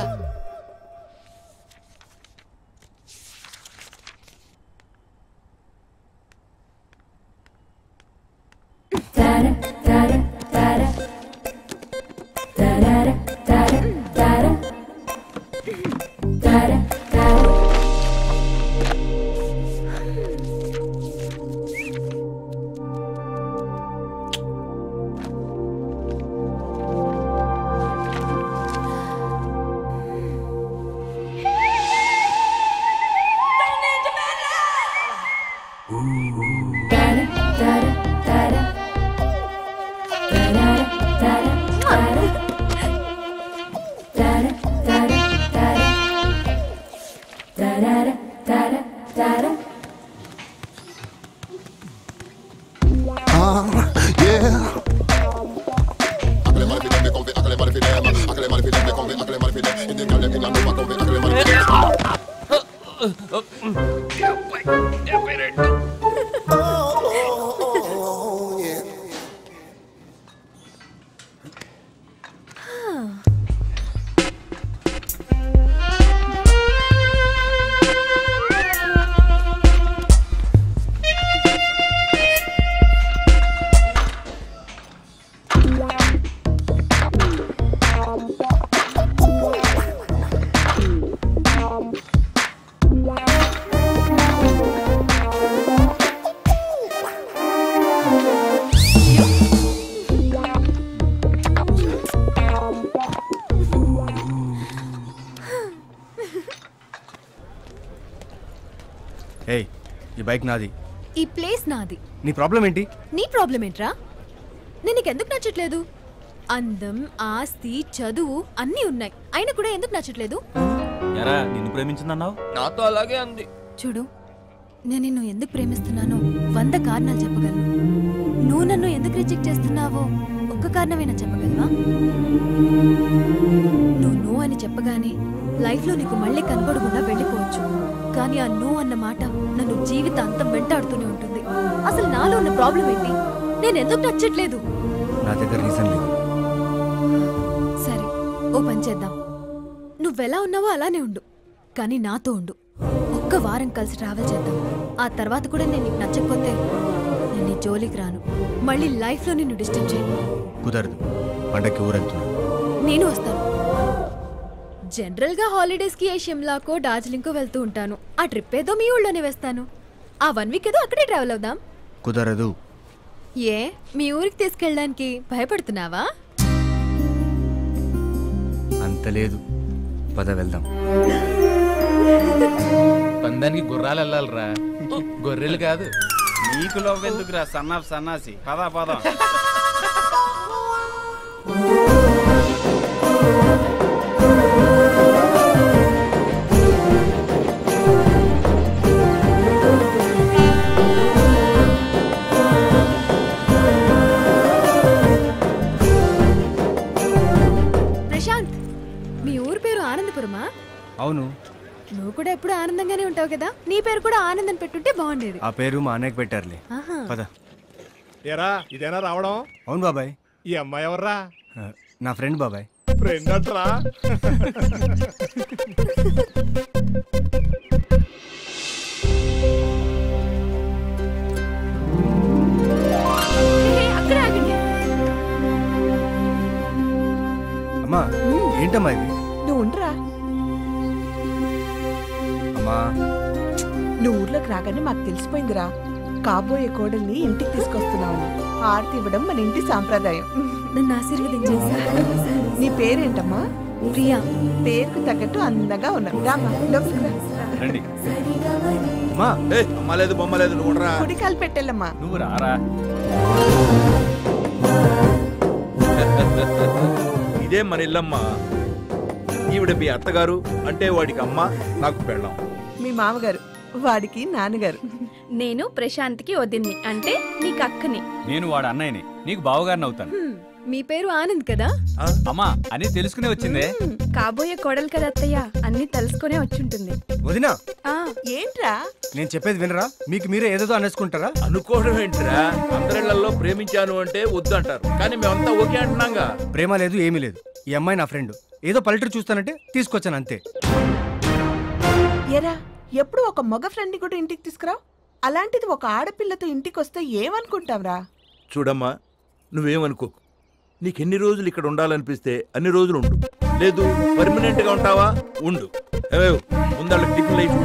ఏయ్ ఈ బైక్ నాది. ఈ ప్లేస్ నాది. నీ ప్రాబ్లం ఏంటి? నీ ప్రాబ్లం ఏంట్రా? నేను నీకు ఎందుకు నచ్చట్లేదు? అందం, ఆస్తి, చదువు అన్నీ ఉన్నాయి, అయినా కూడా ఎందుకు నచ్చట్లేదు? ఎరా నిన్ను ప్రేమించిందన్నావు? నాతో అలాగే అంది. చూడు, నేను నిన్ను ఎందుకు ప్రేమిస్తున్నానో వంద కారణాలు చెప్పగలను. నువ్వు నన్ను ఎందుకు రిజెక్ట్ చేస్తున్నావో ఒక్క కారణమైనా చెప్పగలవా? నువ్వు నో అని చెప్పగానే లైఫ్లో నీకు మళ్ళీ కనపడకుండా వెళ్ళిపోవచ్చు, కానీ ఆ నో అన్న మాట నన్ను జీవితాంతం వెంటాడుతూనే ఉంటుంది. అసలు నాలో ఉన్న ప్రాబ్లం ఏంటి? నేను ఎందుకు నచ్చట్లేదు? నా దగ్గర రీజన్ లేదు. సరే, ఓ పని చేద్దాం. నువ్వెలా ఉన్నావో అలానే ఉండు, కానీ నాతో ఉండు. ఒక్క వారం కలిసి ట్రావెల్ చేద్దాం. ఆ తర్వాత కూడా నేను నీకు నచ్చకపోతే నేను నీ జోలికి రాను, మళ్ళీ లైఫ్లో నిన్ను డిస్టర్బ్ చేయను. కుదరదు, పండక్కి ఊరెళ్తున్నా. నేను వస్తాను. జనరల్గా హాలిడేస్కి ఏ షిమ్లాకో డార్జిలింగ్కో వెళ్తూ ఉంటాను. ఆ ట్రిప్ ఏదో మీ ఊళ్ళోనే వేస్తాను. ఆ వన్ వీక్ ఏదో అక్కడే ట్రావెల్ అవుదాం. కుదరదు. ఏ మీ ఊరికి తీసుకెళ్ళడానికి భయపడుతున్నావా? అంత లేదు, పద వెళ్దాం. పందానికి గుర్రాలు వెళ్ళాలిరా, గొర్రెలు కాదు. నీకు లోవెందుకురా సన్నాఫ్ సన్నాసి, పదా పదం. ప్రశాంత్, మీ ఊరు పేరు ఆనందపురమా? అవును. నువ్వు కూడా ఎప్పుడు ఆనందంగానే ఉంటావు కదా, నీ పేరు కూడా ఆనందం పెట్టుంటే బాగుండేది. ఆ పేరు మా అన్నయ్యకి పెట్టారులే. పద. ఏరా ఇదేనా రావడం? అవును బాబాయ్. ఈ అమ్మాయి ఎవర్రా? నా ఫ్రెండ్ బాబాయ్. ఫ్రెండ్ అంటరా? అమ్మా ఏంటమ్మా ఇది? నువ్వు ఉండరా, అమ్మా నువ్వు ఊర్లోకి రాగానే మాకు తెలిసిపోయిందిరా. కాబోయే కోడల్ని ఇంటికి తీసుకొస్తున్నావని. ఆర్తి ఇవ్వడం మన ఇంటి సాంప్రదాయం. నన్ను ఆశీర్వదించేసా. నీ పేరేంటమ్మా? ప్రియా. పేరుకు తగ్గట్టు అందంగా ఉన్నావు. రామ్మా, లోపలికి రా. రండి. అమ్మా ఏ అమ్మ లేదు బొమ్మ లేదు, నువ్వు రా. కుడి కాలు పెట్టెళ్ళమ్మా. నువ్వు రారా. ఇదే మన ఇల్లమ్మా. ఈవిడ మీ అత్తగారు, అంటే వాడికి అమ్మ, నాకు పెళ్ళాం. మీ మామగారు, వాడికి నాన్నగారు. నేను ప్రశాంత్కి వదిన్ని, అంటే నీకు అక్కని. నేను వాడు అన్నయ్యని, నీకు బావగారిని అవుతాను. మీ పేరు ఆనంద్ కదా? అమ్మా అన్ని తెలుసుకునే వచ్చిందే. కాబోయే కోడలు కదా అత్తయ్య, అన్ని తెలుసుకునే వచ్చుంటుంది. వదినా ఏంట్రా నేను చెప్పేది వినరా? మీకు మీరే ఏదో అనేసుకుంటారా? అనుకోవడం ఏంట్రా, అందరిళ్లలో ప్రేమించాను అంటే వద్దు అంటారు, కానీ మేమంతా ఓకే అంటున్నాగా. ప్రేమ లేదు, ఏమీ లేదు. ఈ అమ్మాయి నా ఫ్రెండ్, ఏదో పల్లెటూరు చూస్తానంటే తీసుకొచ్చాను అంతే. ఎరా ఎప్పుడు ఒక మగ ఫ్రెండ్ని కూడా ఇంటికి తీసుకురావు, అలాంటిది ఒక ఆడపిల్లతో ఇంటికి వస్తే ఏమనుకుంటావురా? చూడమ్మా, నువ్వేమనుకో. నీకెన్ని రోజులు ఇక్కడ ఉండాలనిపిస్తే అన్ని రోజులు ఉండు, లేదు పర్మనెంట్ గా ఉంటావా ఉండు. ముందాళ్ళకి టిఫిన్ లైఫ్.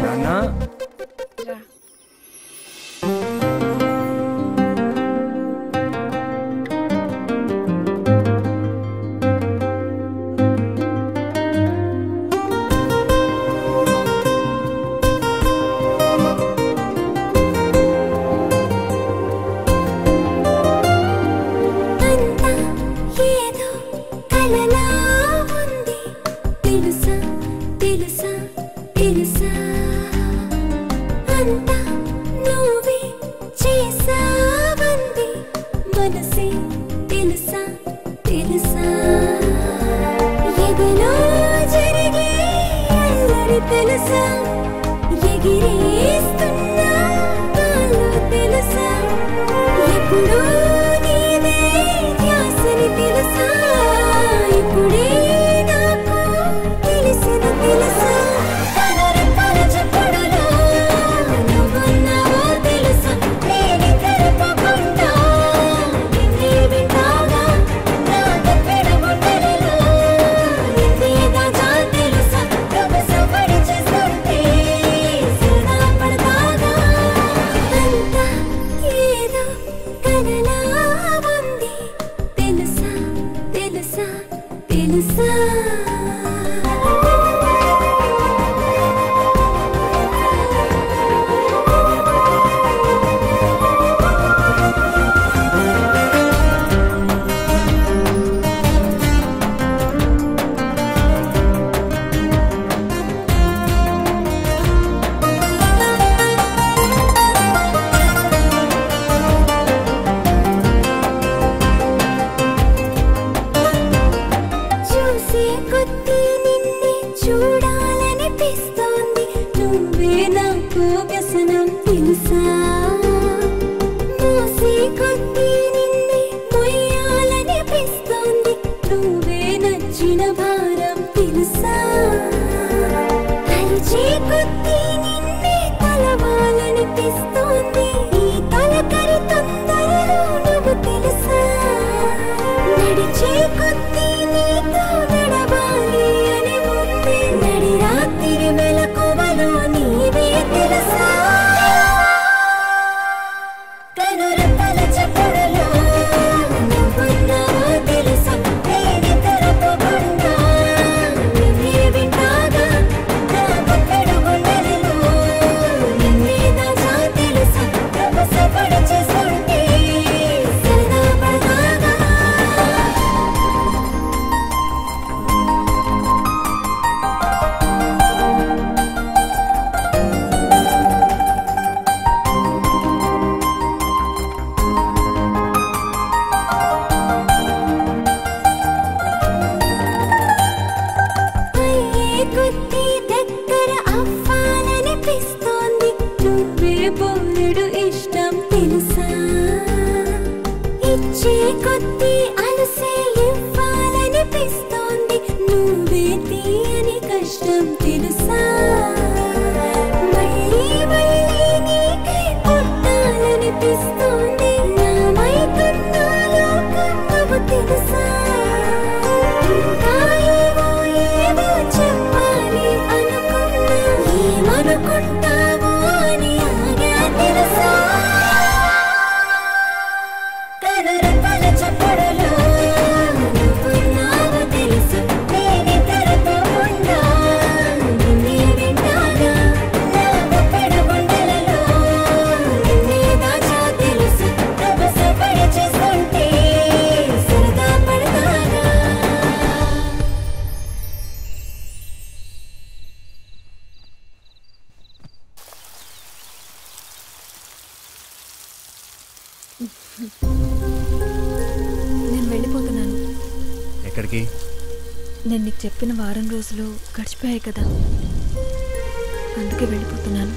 తెలుసా నడిచే కొద్దీ నిన్నే కలవాలనిపిస్తోంది ఈ తలకరి తొందరలో నువ్వు తెలుసా నడిచే కొద్దీ నీతో నడవాలి అని ఉంది నడి రాత్రి మెలకువలో నీవే తెలుసా కనురెప్పల చప్పుడులో నువ్వున్నావో తెలుసా నేను తెరపకుండా నిన్నే వింటాగా నా గుప్పెడు గుండెలలో నిన్నే దాచా తెలుసా రభసపడి చేస్తుంటే సరదా పడతాగా అయ్యే కొద్దీ దగ్గర అవ్వాలనిపిస్తోంది నువ్వే బోలెడు ఇష్టం తెలుసా ఇచ్చే కొద్దీ అలసే ఇవ్వాలనిపిస్తోంది నువ్వే తీయని కష్టం తెలుసా మళ్ళీ మళ్ళీ నీకై పుట్టాలనిపిస్తోంది నా మైకన్నా లోకం నువ్వు తెలుసా ఇంకా ఏవో ఏవో చెప్పాలి అనుకున్నా ఏమనుకుంటావో అని ఆగా తెలుసా కనురెప్పల చప్పుడులో నువ్వున్నావో తెలుసు నేనే తెరపకుండా నిన్నే వింటాగా నా గుప్పెడు గుండెలలో నిన్నే దాచా తెలుసు రభసపడి చేస్తుంటే సరదా పడతాగా నేను వెళ్ళిపోతున్నాను. ఎక్కడికి? నేను నీకు చెప్పిన వారం రోజులు గడిచిపోయాయి కదా, అందుకే వెళ్ళిపోతున్నాను.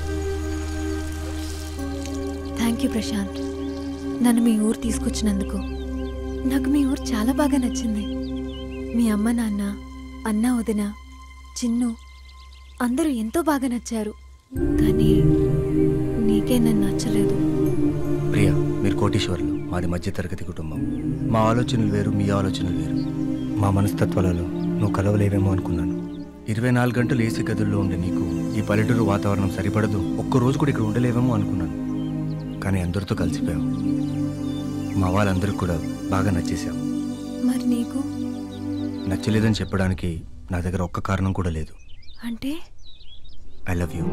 థ్యాంక్ యూ ప్రశాంత్, నన్ను మీ ఊరు తీసుకొచ్చినందుకు. నాకు మీ ఊరు చాలా బాగా నచ్చింది. మీ అమ్మ నాన్న, అన్న వదిన, చిన్ను అందరూ ఎంతో బాగా నచ్చారు. కానీ నీకే నన్ను నచ్చలేదు. ప్రియా, మీరు కోటీశ్వర్లు, మాది మధ్యతరగతి కుటుంబం. మా ఆలోచనలు వేరు, మీ ఆలోచనలు వేరు. మా మనస్తత్వాలలో నువ్వు కలవలేవేమో అనుకున్నాను. ఇరవై నాలుగు గంటలు ఏసీ గదుల్లో ఉండే నీకు ఈ పల్లెటూరు వాతావరణం సరిపడదు, ఒక్కరోజు కూడా ఇక్కడ ఉండలేవేమో అనుకున్నాను. కానీ అందరితో కలిసిపోయావు. మా వాళ్ళందరికీ కూడా బాగా నచ్చేసావు. మరి నీకు నచ్చలేదని చెప్పడానికి నా దగ్గర ఒక్క కారణం కూడా లేదు. అంటే ఐ లవ్ యూ.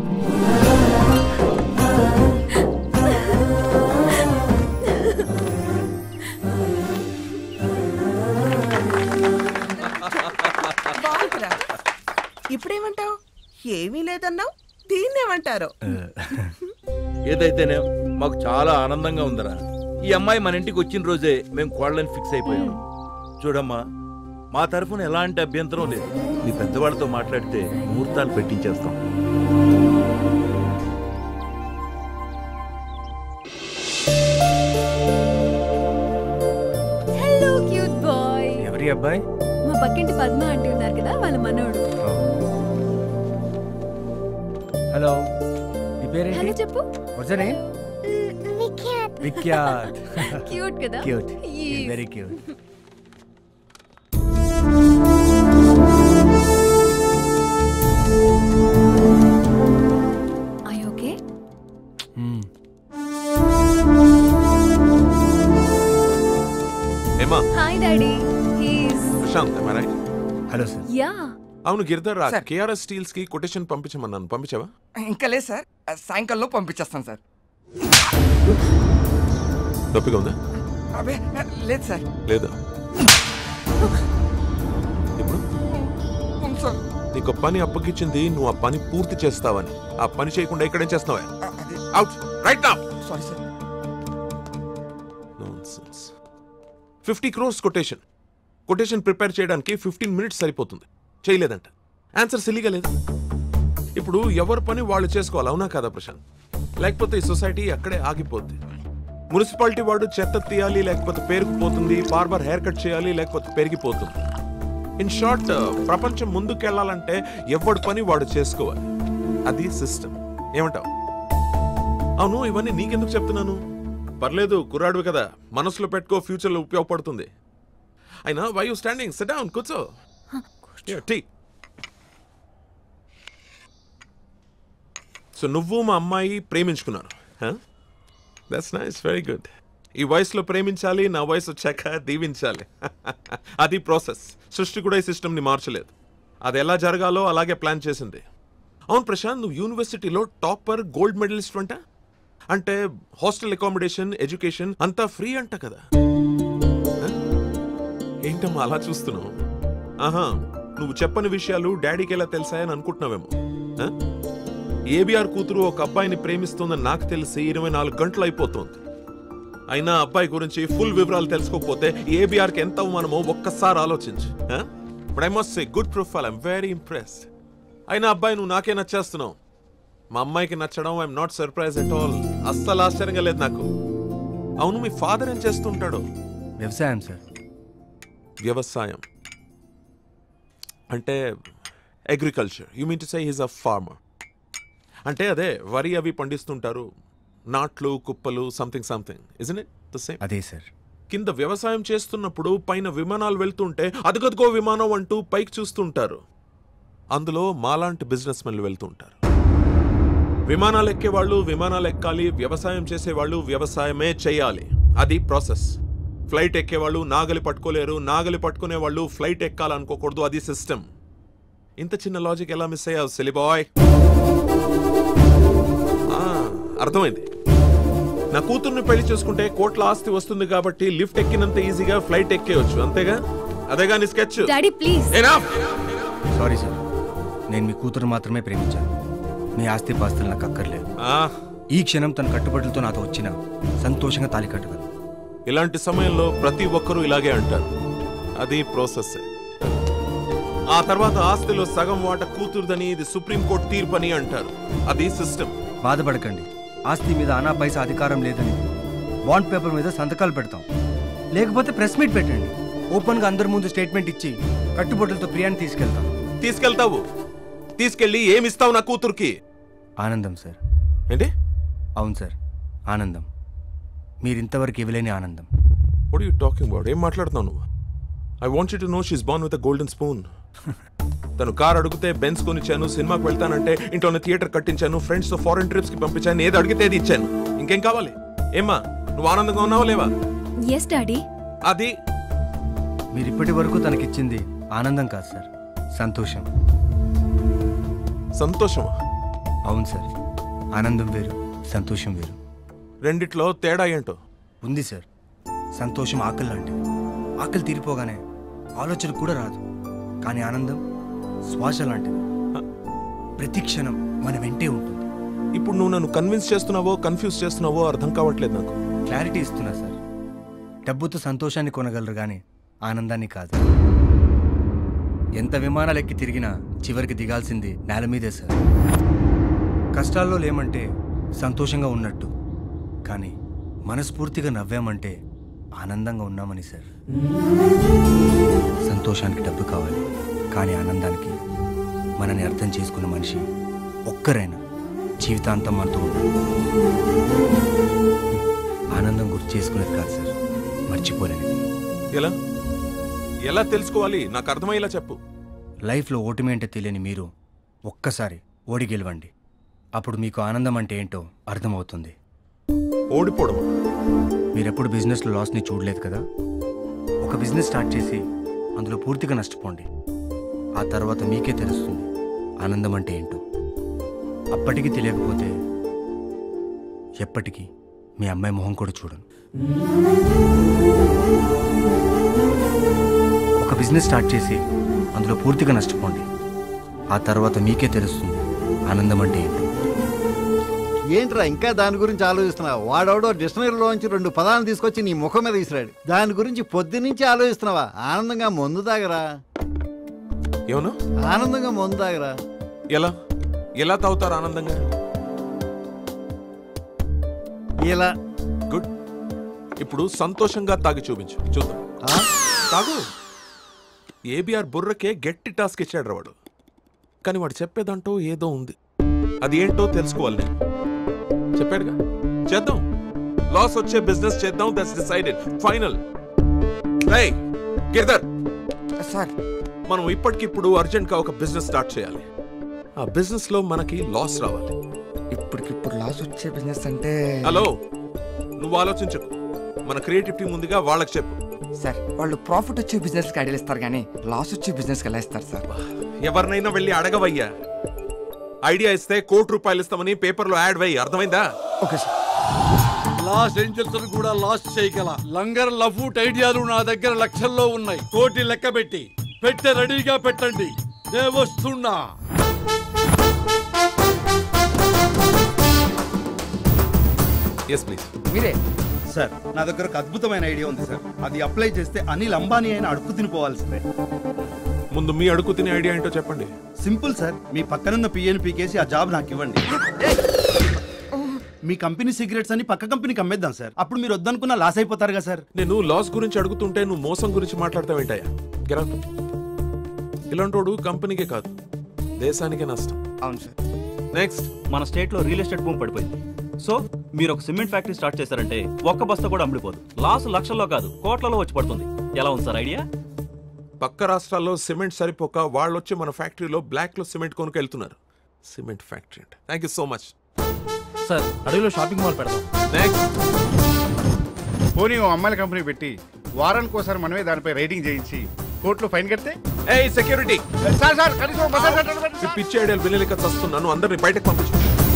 బాగుందిరా. ఇప్పుడేమంటావు? ఏమీ లేదన్నావు, దీన్నేమంటారు? ఏదైతేనే మాకు చాలా ఆనందంగా ఉందరా. ఈ అమ్మాయి మన ఇంటికి వచ్చిన రోజే మేము కోళ్ళని ఫిక్స్ అయిపోయాం. చూడమ్మా, మా తరఫున ఎలాంటి అభ్యంతరం లేదు. మీ పెద్దవాళ్ళతో మాట్లాడితే ముహూర్తాలు పెట్టించేస్తాం. Hello cute boy. ఎవరి అబ్బాయి? మా పక్కింటి పద్మ ఆంటీ ఉన్నారు కదా, వాళ్ళ మనోడు. హలో, నీ పేరేంటి? హలో చెప్పు. What's your name? Vikhyat. Cute కదా? Cute, very cute. Are you okay? ఏమా? Hi daddy. He's Prashanth, am I right? Hello sir. Yeah. అవును గిరిధర్ రాజ్, కేఆర్ఎస్ స్టీల్స్ కి కొటేషన్ పంపించమన్నాను, పంపించావా? ఇంకా లేదు సార్, సాయంకాలంలో పంపించేస్తాను సార్. నొప్పిగా ఉందా? అబే లేదు సార్. లేదా? ఇప్పుడు సార్ నీకు పని అప్పగించింది, నువ్వు ఆ పని పూర్తి చేస్తావని. ఆ పని చేయకుండా ఇక్కడేం చేస్తున్నావా? Out right now. Sorry sir. Nonsense. Fifty crores quotation quotation prepare చేయడానికి ఫిఫ్టీన్ మినిట్స్ సరిపోతుంది. చేయలేదంట. ఆన్సర్ సిల్లీగా లేదు. ఇప్పుడు ఎవరి పని వాళ్ళు చేసుకోవాలి, అవునా కదా ప్రశాంత్? లేకపోతే ఈ సొసైటీ అక్కడే ఆగిపోద్ది. మున్సిపాలిటీ వాడు చెత్త తీయాలి, లేకపోతే పేరుకుపోతుంది. బార్బర్ హెయిర్ కట్ చేయాలి, లేకపోతే పెరిగిపోతుంది. ఇన్ షార్ట్ ప్రపంచం ముందుకెళ్లాలంటే ఎవడి పని వాడు చేసుకోవాలి. అది సిస్టమ్. ఏమంటావు? అవును, ఇవన్నీ నీకెందుకు చెప్తున్నాను? పర్లేదు, కుర్రాడువి కదా, మనసులో పెట్టుకో, ఫ్యూచర్ లో ఉపయోగపడుతుంది. అయినా why you standing? Sit down, కూర్చో. టీ. సో నువ్వు మా అమ్మాయి ప్రేమించుకున్నారు. That's nice, very good. ఈ వయసులో ప్రేమించాలి, నా వయసు వచ్చాక దీవించాలి. అది ప్రాసెస్. సృష్టి కూడా ఈ సిస్టమ్ని మార్చలేదు. అది ఎలా జరగాలో అలాగే ప్లాన్ చేసింది. అవును ప్రశాంత్, నువ్వు యూనివర్సిటీలో టాపర్, గోల్డ్ మెడలిస్ట్ అంట. అంటే హాస్టల్ అకామిడేషన్, ఎడ్యుకేషన్ అంతా ఫ్రీ అంట కదా? ఏంటమ్మా అలా చూస్తున్నావు? ఆహా, నువ్వు చెప్పని విషయాలు డాడీకి ఎలా తెలిసాయని అనుకుంటున్నావేమో. ఏబిఆర్ కూతురు ఒక అబ్బాయిని ప్రేమిస్తుందని నాకు తెలిసి ఇరవై నాలుగు గంటలు అయిపోతుంది. అయినా అబ్బాయి గురించి ఫుల్ వివరాలు తెలుసుకోకపోతే ఏబిఆర్కి ఎంత అవమానమో ఒక్కసారి ఆలోచించు. But I must say good profile, I'm very impressed. అయినా అబ్బాయి నువ్వు నాకే నచ్చేస్తున్నావు. మా అమ్మాయికి నచ్చడం I'm not surprise at all. అస్సలు ఆశ్చర్యంగా లేదు నాకు. అవును, మీ ఫాదర్ ఏం చేస్తుంటాడు? వ్యవసాయం సార్. వ్యవసాయం అంటే agriculture. You mean to say he's a farmer. అంటే అదే వరి అవి పండిస్తుంటారు, నాట్లు, కుప్పలు, something something. Isn't it the same? అదే సార్. కింద వ్యవసాయం చేస్తున్నప్పుడు పైన విమానాలు వెళ్తుంటే అదుగదుగో విమానం అంటూ పైకి చూస్తుంటారు. అందులో మాలాంటి బిజినెస్ మెన్లు వెళ్తుంటారు. విమానాలు ఎక్కేవాళ్ళు విమానాలు ఎక్కాలి, వ్యవసాయం చేసేవాళ్ళు వ్యవసాయమే చేయాలి. అది ప్రాసెస్. ఫ్లైట్ ఎక్కేవాళ్ళు నాగలి పట్టుకోలేరు, నాగలి పట్టుకునే వాళ్ళు ఫ్లైట్ ఎక్కాలనుకోకూడదు. అది సిస్టమ్. ఇంత చిన్న లాజిక్ ఎలా మిస్ అయ్యావు సిలీ బాయ్? అర్థమైంది. నా కూతుర్ని పెళ్లి చేసుకుంటే కోట్ల ఆస్తి వస్తుంది కాబట్టి లిఫ్ట్ ఎక్కినంత ఈజీగా ఫ్లైట్ ఎక్కేయచ్చు, అంతేగా? అదేగా నీ sketch. Daddy please. Sorry sir, నేను మీ కూతురు మాత్రమే ప్రేమించాను. మీ ఆస్తి పాస్తులు నాకు అక్కర్లేదు. ఈ క్షణం తన కట్టుబడులతో నాతో వచ్చిన సంతోషంగా తాళి కట్టగలను. ఇలాంటి సమయంలో ప్రతి ఒక్కరూ ఇలాగే అంటారు. అది ప్రాసెస్. ఆ తర్వాత ఆస్తిలో సగం వాట కూతురుదని, ఇది సుప్రీంకోర్టు తీర్పని అంటారు. అది సిస్టమ్. బాధపడకండి, ఆస్తి మీద అనా పైసా అధికారం లేదని బాండ్ పేపర్ మీద సంతకాలు పెడతాం. లేకపోతే ప్రెస్ మీట్ పెట్టండి, ఓపెన్ గా అందరి ముందు స్టేట్మెంట్ ఇచ్చి కట్టుబడులతో ప్రియాని తీసుకెళ్తాం. తీసుకెళ్తావు? తీసుకెళ్ళి ఏమిస్తావు నా కూతురుకి? ఆనందం సార్. ఏంటి? అవును సార్, ఆనందం. మీరింతవరకు ఇవ్వలేని ఆనందం. What are you talking about? ఏం మాట్లాడుతున్నావు నువ్వు? I want you to know she is born with a golden spoon. తను కార్ అడిగితే బెన్స్ కొనిచ్చాను, సినిమాకి వెళ్తానంటే ఇంట్లోనే థియేటర్ కట్టించాను, ఫ్రెండ్స్ తో ఫారెన్ ట్రిప్స్ కి పంపించాను, ఏది అడిగితే అది ఇచ్చాను. ఇంకేం కావాలి? ఏమ్మా, నువ్వు ఆనందంగా ఉన్నావా లేవా? Yes daddy. అది మీరు ఇప్పటి వరకు తనకిచ్చింది ఆనందం కాదు సార్, సంతోషం. సంతోషమా? అవును సార్, ఆనందం వేరు, సంతోషం వేరు. రెండిట్లో తేడా ఏంటో ఉంది సార్. సంతోషం ఆకలి లాంటిది. ఆకలి తీరిపోగానే ఆలోచన కూడా రాదు. కానీ ఆనందం శ్వాస లాంటిది. ప్రతి క్షణం మన వెంటే ఉంటుంది. ఇప్పుడు నువ్వు నన్ను కన్విన్స్ చేస్తున్నావో కన్ఫ్యూజ్ చేస్తున్నావో అర్థం కావట్లేదు నాకు. క్లారిటీ ఇస్తున్నా సార్. డబ్బుతో సంతోషాన్ని కొనగలరు కానీ ఆనందాన్ని కాదు. ఎంత విమానాలు ఎక్కి తిరిగినా చివరికి దిగాల్సింది నేల మీదే సార్. కష్టాల్లో లేమంటే సంతోషంగా ఉన్నట్టు, కానీ మనస్ఫూర్తిగా నవ్వామంటే ఆనందంగా ఉన్నామని సార్. సంతోషానికి డబ్బు కావాలి, కానీ ఆనందానికి మనని అర్థం చేసుకున్న మనిషి ఒక్కరైనా జీవితాంతం మనతో ఉంటాడు. ఆనందం గుర్తు చేసుకునేది కాదు సార్, మర్చిపోలేనిది. ఎలా ఎలా తెలుసుకోవాలి? నాకు అర్థమయ్యేలా చెప్పు. లైఫ్లో ఓటమి అంటే తెలియని మీరు ఒక్కసారి ఓడి గెలవండి. అప్పుడు మీకు ఆనందం అంటే ఏంటో అర్థమవుతుంది. ఓడిపోవడం? మీరెప్పుడు బిజినెస్లో లాస్ని చూడలేదు కదా. ఒక బిజినెస్ స్టార్ట్ చేసి అందులో పూర్తిగా నష్టపోండి. ఆ తర్వాత మీకే తెలుస్తుంది ఆనందం అంటే ఏంటో. అప్పటికి తెలియకపోతే ఎప్పటికీ మీ అమ్మాయి మొహం కూడా చూడను. ఒక బిజినెస్ స్టార్ట్ చేసి అందులో పూర్తిగా నష్టపోండి. ఆ తర్వాత మీకే తెలుస్తుంది ఆనందం అంటే ఏంటో. ఏంట్రా ఇంకా దాని గురించి ఆలోచిస్తున్నావా? వాడెవడో డిక్షనరీలోంచి రెండు పదాలను తీసుకొచ్చి నీ ముఖం మీద విసిరాడు. దాని గురించి పొద్దు నుంచి ఆలోచిస్తున్నావా? ఆనందంగా మందు తాగరా. ఏమన్నా? ఆనందంగా మందు తాగరా. ఎలా ఎలా తాగుతారు ఆనందంగా? ఇలా. గుడ్. ఇప్పుడు సంతోషంగా తాగి చూపించు, చూద్దాం. తాగు. ఏబిఆర్ బుర్రకే గట్టి టాస్క్ ఇచ్చాడు వాడు. కానీ వాడు చెప్పేదంటూ ఏదో ఉంది. అది ఏంటో తెలుసుకోవాలి నేను. చెప్పాడుగా చేద్దాం, లాస్ వచ్చే బిజినెస్ చేద్దాం. That's decided, final. రేయ్ గిర్దర్ సార్, మనం ఇప్పటికిప్పుడు అర్జెంట్ గా ఒక బిజినెస్ స్టార్ట్ చేయాలి. ఆ బిజినెస్ లో మనకి లాస్ రావాలి. ఇప్పటికిప్పుడు లాస్ వచ్చే బిజినెస్ అంటే హలో, నువ్వు ఆలోచించకు. మన క్రియేటివ్ టీం ముందుగా వాళ్ళకి చెప్పు. సార్, వాళ్ళు ప్రాఫిట్ వచ్చే బిజినెస్ కి ఐడియాలు ఇస్తారు కానీ లాస్ వచ్చే బిజినెస్ కి ఎలా ఇస్తారు సార్? ఎవరినైనా వెళ్ళి అడగవయ్యా. ఐడియా ఇస్తే కోటి రూపాయలు ఇస్తామని పేపర్లో యాడ్ వేయి, అర్థమైందా? Okay sir. లాస్ ఏంజల్స్ కూడా లాస్ చేయగల లంగర్ లఫూట్ ఐడియాలు నా దగ్గర లక్షల్లో ఉన్నాయి. కోటి లెక్క పెట్టి పెట్టే రెడీగా పెట్టండి, నేను వస్తున్నా. Yes please. మీరే సార్, నా దగ్గర ఒక అద్భుతమైన ఐడియా ఉంది సార్. అది అప్లై చేస్తే అనిల్ అంబానీ అయినా అడుగు తినిపోవాల్సిందే. ముందు మీ అడుగు తినే ఐడియా ఏంటో చెప్పండి. సింపుల్ సార్, మీ పక్కనున్న పిఎన్ పీకేసి ఆ జాబ్ నాకు ఇవ్వండి. మీ కంపెనీ సిగరెట్స్ అని పక్క కంపెనీకి అమ్మేద్దాం సార్. అప్పుడు మీరు వద్దనుకున్న లాస్ అయిపోతారు కదా సార్. నేను లాస్ గురించి అడుగుతుంటే నువ్వు మోసం గురించి మాట్లాడతావేంటయ్యా? గెరాట్. ఇలాంటోడు కంపెనీకే కాదు దేశానికే నష్టం. అవును సార్. నెక్స్ట్, మన స్టేట్ లో రియల్ ఎస్టేట్ భూమి పడిపోయింది. సో మీరు ఒక సిమెంట్ ఫ్యాక్టరీ స్టార్ట్ చేశారంటే ఒక్క బస్తా కూడా అమ్ముడిపోదు. లాస్ లక్షల్లో కాదు కోట్లలో వచ్చి పడుతుంది. ఎలా ఉంది సార్ ఐడియా? పక్క రాష్ట్రాల్లో సిమెంట్ సరిపోక వాళ్ళు వచ్చి మన ఫ్యాక్టరీలో బ్లాక్ లో సిమెంట్ కొనుక్కు వెళ్తున్నారు. సిమెంట్ ఫ్యాక్టరీ అంటే thank you so much sir. అడవిలో షాపింగ్ మాల్ పెడదాం. నెక్స్ట్, పోనీ ఓ అమ్మాయిల కంపెనీ పెట్టి వారానికి ఒకసారి మనమే దానిపై రైడింగ్ చేయించి కోర్టులో ఫైన్ కడితే? ఏయ్ సెక్యూరిటీ, సార్ సార్ కనీసం బజార్ కట్టండి. పిచ్చి ఐడియాలు వినలేక చస్తున్నాను. అందరిని బయటకు పంపించు.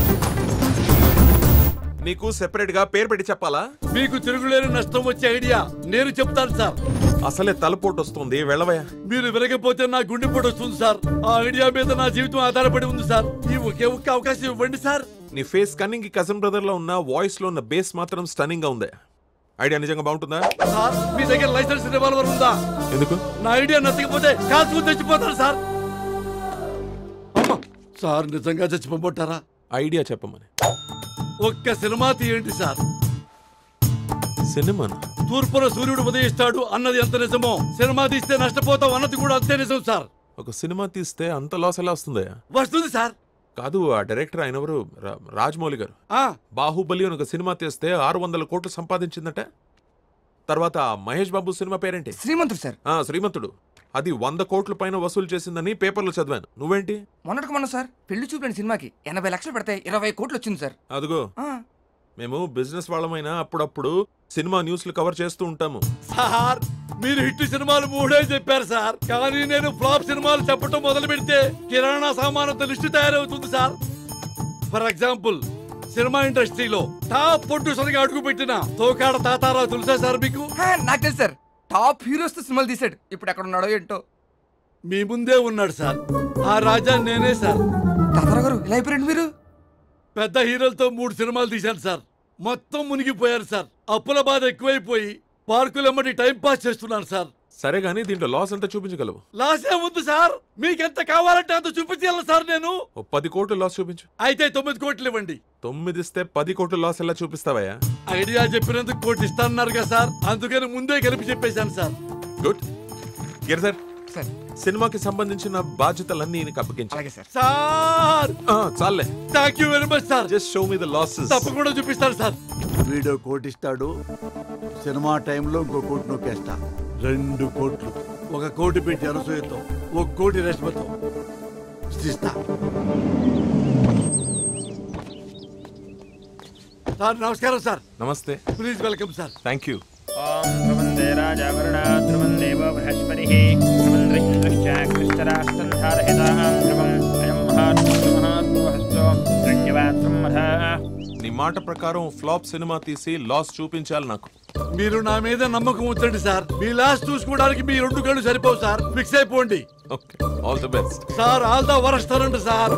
నీకు సెపరేట్ గా పేరు పెట్టి చెప్పాలా? మీకు తిరుగులేని నష్టం వచ్చే ఐడియా నేను చెప్తాను సార్. అసలే తలపోటు వస్తుంది, వెళ్ళవయ్యా. మీరు వినకపోతే నా గుండెపోటు వస్తుంది సార్. ఆ ఐడియా మీద నా జీవితం ఆధారపడి ఉంది సార్. ఈ ఒకే ఒక్క అవకాశం ఇవ్వండి సార్. నీ ఫేస్ కన్నింగ్ కజిన్ బ్రదర్ లో ఉన్న వాయిస్ లో ఉన్న బేస్ మాత్రం స్టన్నింగ్ గా ఉంది. ఐడియా నిజంగా బాగుంటుందా సార్? మీ దగ్గర లైసెన్స్ రివాల్వర్ ఉందా? ఎందుకు? నా ఐడియా నచ్చకపోతే కాల్చుకుని చచ్చిపోతారు సార్. అమ్మా సార్, నిజంగా చచ్చిపోతారా? ఐడియా చెప్పమని. ఒక్క సినిమా తీయండి సార్. సినిమానా? తూర్పున సూర్యుడు ఉదయిస్తాడు అన్నది ఎంత నిజమో, సినిమా తీస్తే నష్టపోతాం అన్నది కూడా అంతే నిజం సార్. ఒక సినిమా తీస్తే అంత లాస్ ఎలా వస్తుందా? వస్తుంది సార్. కాదు, ఆ డైరెక్టర్ ఆయన ఎవరు? రాజమౌళి గారు. బాహుబలి అని ఒక సినిమా తీస్తే ఆరు వందల కోట్లు సంపాదించిందట. తర్వాత మహేష్ బాబు సినిమా పేరేంటి? శ్రీమంతుడు సార్. శ్రీమంతుడు. అది వంద కోట్ల పైన వసూలు చేసిందని పేపర్లో చదివాను. నువ్వేంటి? మొన్నటికి మొన్న సార్ పెళ్లి చూపులేని సినిమాకి ఎనభై లక్షలు పెడితే ఇరవై కోట్లు వచ్చింది సార్. అదిగో, మేము బిజినెస్ వాళ్ళమైనా అప్పుడప్పుడు సినిమా న్యూస్లు కవర్ చేస్తూ ఉంటాము. సార్, మీరు హిట్ సినిమాలు మూడే చెప్పారు సార్. కానీ నేను ఫ్లాప్ సినిమాలు చెప్పడం మొదలు పెడితే కిరాణా సామానంత లిస్టు తయారవుతుంది సార్. ఫర్ ఎగ్జాంపుల్, సినిమా ఇండస్ట్రీలో టాప్ ప్రొడ్యూసర్ గా అడుగు పెట్టిన తోకాడ తాతారావు తెలుసా సార్ మీకు? నాకు తెలుసు సార్. టాప్ హీరోస్ తో సినిమాలు తీసాడు. ఇప్పుడు ఎక్కడ ఉన్నాడో ఏంటో. మీ ముందే ఉన్నాడు సార్. ఆ రాజా నేనే సార్. తాతారావు గారు ఇలా అయిపోయారండి మీరు? పెద్ద హీరోలతో మూడు సినిమాలు తీశాను సార్. మొత్తం మునిగిపోయారు సార్. అప్పుల బాధ ఎక్కువైపోయి పార్కులమ్మటి టైం పాస్ చేస్తున్నాను సార్. సరే గానీ దీంట్లో లాస్ ఎంత చూపించగలవు? లాస్ ఏముంది సార్? మీకెంత కావాలంటే అంత చూపించాలి సార్. నేను పది కోట్లు లాస్ చూపించు. అయితే తొమ్మిది కోట్లు ఇవ్వండి. తొమ్మిది ఇస్తే పది కోట్లు లాస్ ఎలా చూపిస్తావయ్యా? ఐడియా చెప్పినందుకు కోటి ఇస్తాన్నారు కదా సార్, అందుకని ముందే కలిపి చెప్పేశాను సార్. గుడ్. గిరిధర్, సినిమాకి సంబంధించిన బాధ్యతలన్నీ నీకు అప్పగించాలి సార్. చాలే. Thank you very much sir. Just show me the losses. తప్పకుండా చూపిస్తాను సార్. వీడియో కోటిస్తాడు, సినిమా టైంలో ఇంకో కోటి నొక్కేస్తా. రెండు కోట్లు. ఒక కోటి పెట్టి అనసూయతో, ఒక కోటి రష్మతో ఇస్తా. సార్ నమస్కారం సార్. నమస్తే. Please welcome sir. Thank you. నీ మాట ప్రకారం ఫ్లాప్ సినిమా తీసి లాస్ చూపించాలి నాకు. మీరు నా మీద నమ్మకం ఉంచండి సార్. మీ లాస్ చూసుకోవడానికి మీ రెండు కళ్ళు సరిపోవు సార్. ఫిక్స్ అయిపోండి. Okay, all the best sir. All the worst అనండి సార్.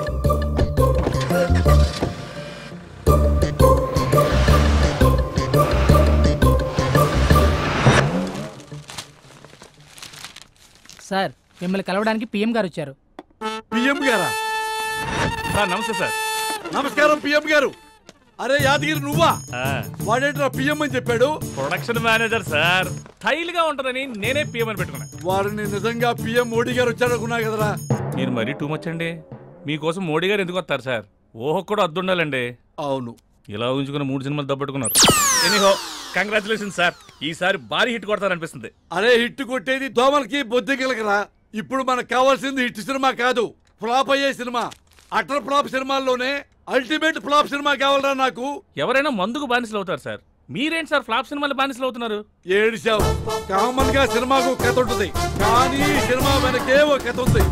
సార్, మిమ్మల్ని కలవడానికి పిఎం గారు వచ్చారు. పిఎం గారా? నమస్తే సార్. నమస్కారం పిఎం గారు. అరే యాదగిరి నువ్వా? వాడేంట్రా పిఎం అని చెప్పాడు? ప్రొడక్షన్ మేనేజర్ సార్, స్టైల్ గా ఉంటదని నేనే పిఎం అని పెట్టుకున్నా. వారిని నిజంగా పిఎం మోడీ గారు వచ్చారనుకున్నా కదరా. మీరు మరీ టూ మచ్ అండి. మీకోసం మోడీ గారు ఎందుకు వస్తారు సార్? ఓహో కూడా అద్దుండాలండి. అవును, ఇలా ఊహించుకుని మూడు సినిమాలు దబ్బెట్టుకున్నారు. ఎనీహో కంగ్రాచులేషన్ సార్, ఈసారి భారీ హిట్ కొడతారనిపిస్తుంది. అరే హిట్ కొట్టేది దోమలకి బొద్దింకలకిరా. ఇప్పుడు మనకు కావాల్సింది హిట్ సినిమా కాదు, ఫ్లాప్ అయ్యే సినిమా. అటర్ ఫ్లాప్ సినిమాల్లోనే అల్టిమేట్ ఫ్లాప్ సినిమా కావాలరా నాకు. ఎవరైనా మందుకు బానిసలు అవుతారు సార్, మీరేంటి సార్ ఫ్లాప్ సినిమాలు బానిసలు అవుతున్నారు? ఏడిశావు. కామన్ గా సినిమాకు కథ ఉంటుంది, కానీ సినిమా వెనకే ఓ కథ ఉంది.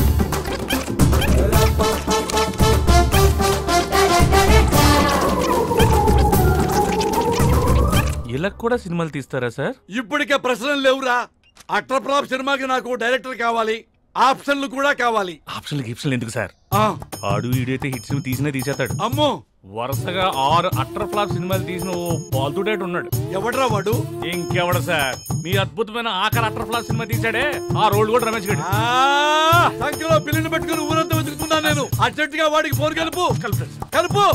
ఇలా కూడా సినిమాలు తీస్తారా సార్? ఇప్పటికే ప్రశ్నలు లేవురా. అటర్ ఫ్లాప్ సినిమాకి నాకు డైరెక్టర్ కావాలి, ఆప్షన్లు కూడా కావాలి. ఆప్షన్లు గిప్షన్లు ఎందుకు సార్? ఆడు ఈడైతే హిట్ సినిమా తీసినా తీసేస్తాడు. అమ్మో, వరుసగా ఆరు అట్టర్ ఫ్లాప్ సినిమాలు తీసిన ఓ పాల్తూ డేట్ ఉన్నాడు. ఎవడరా వాడు? ఇంకెవడ సార్, మీ అద్భుతమైన ఆఖరి అట్టర్ ఫ్లాప్ సినిమా తీసాడే ఆ రోడ్ కూడా రమేష్ గడి. సంఖ్యలో పిల్లిని పెట్టుకుని ఊరంతా వెతుకుతున్నా నేను. అర్జెంట్ గా వాడికి ఫోన్ కలుపు కలుపు.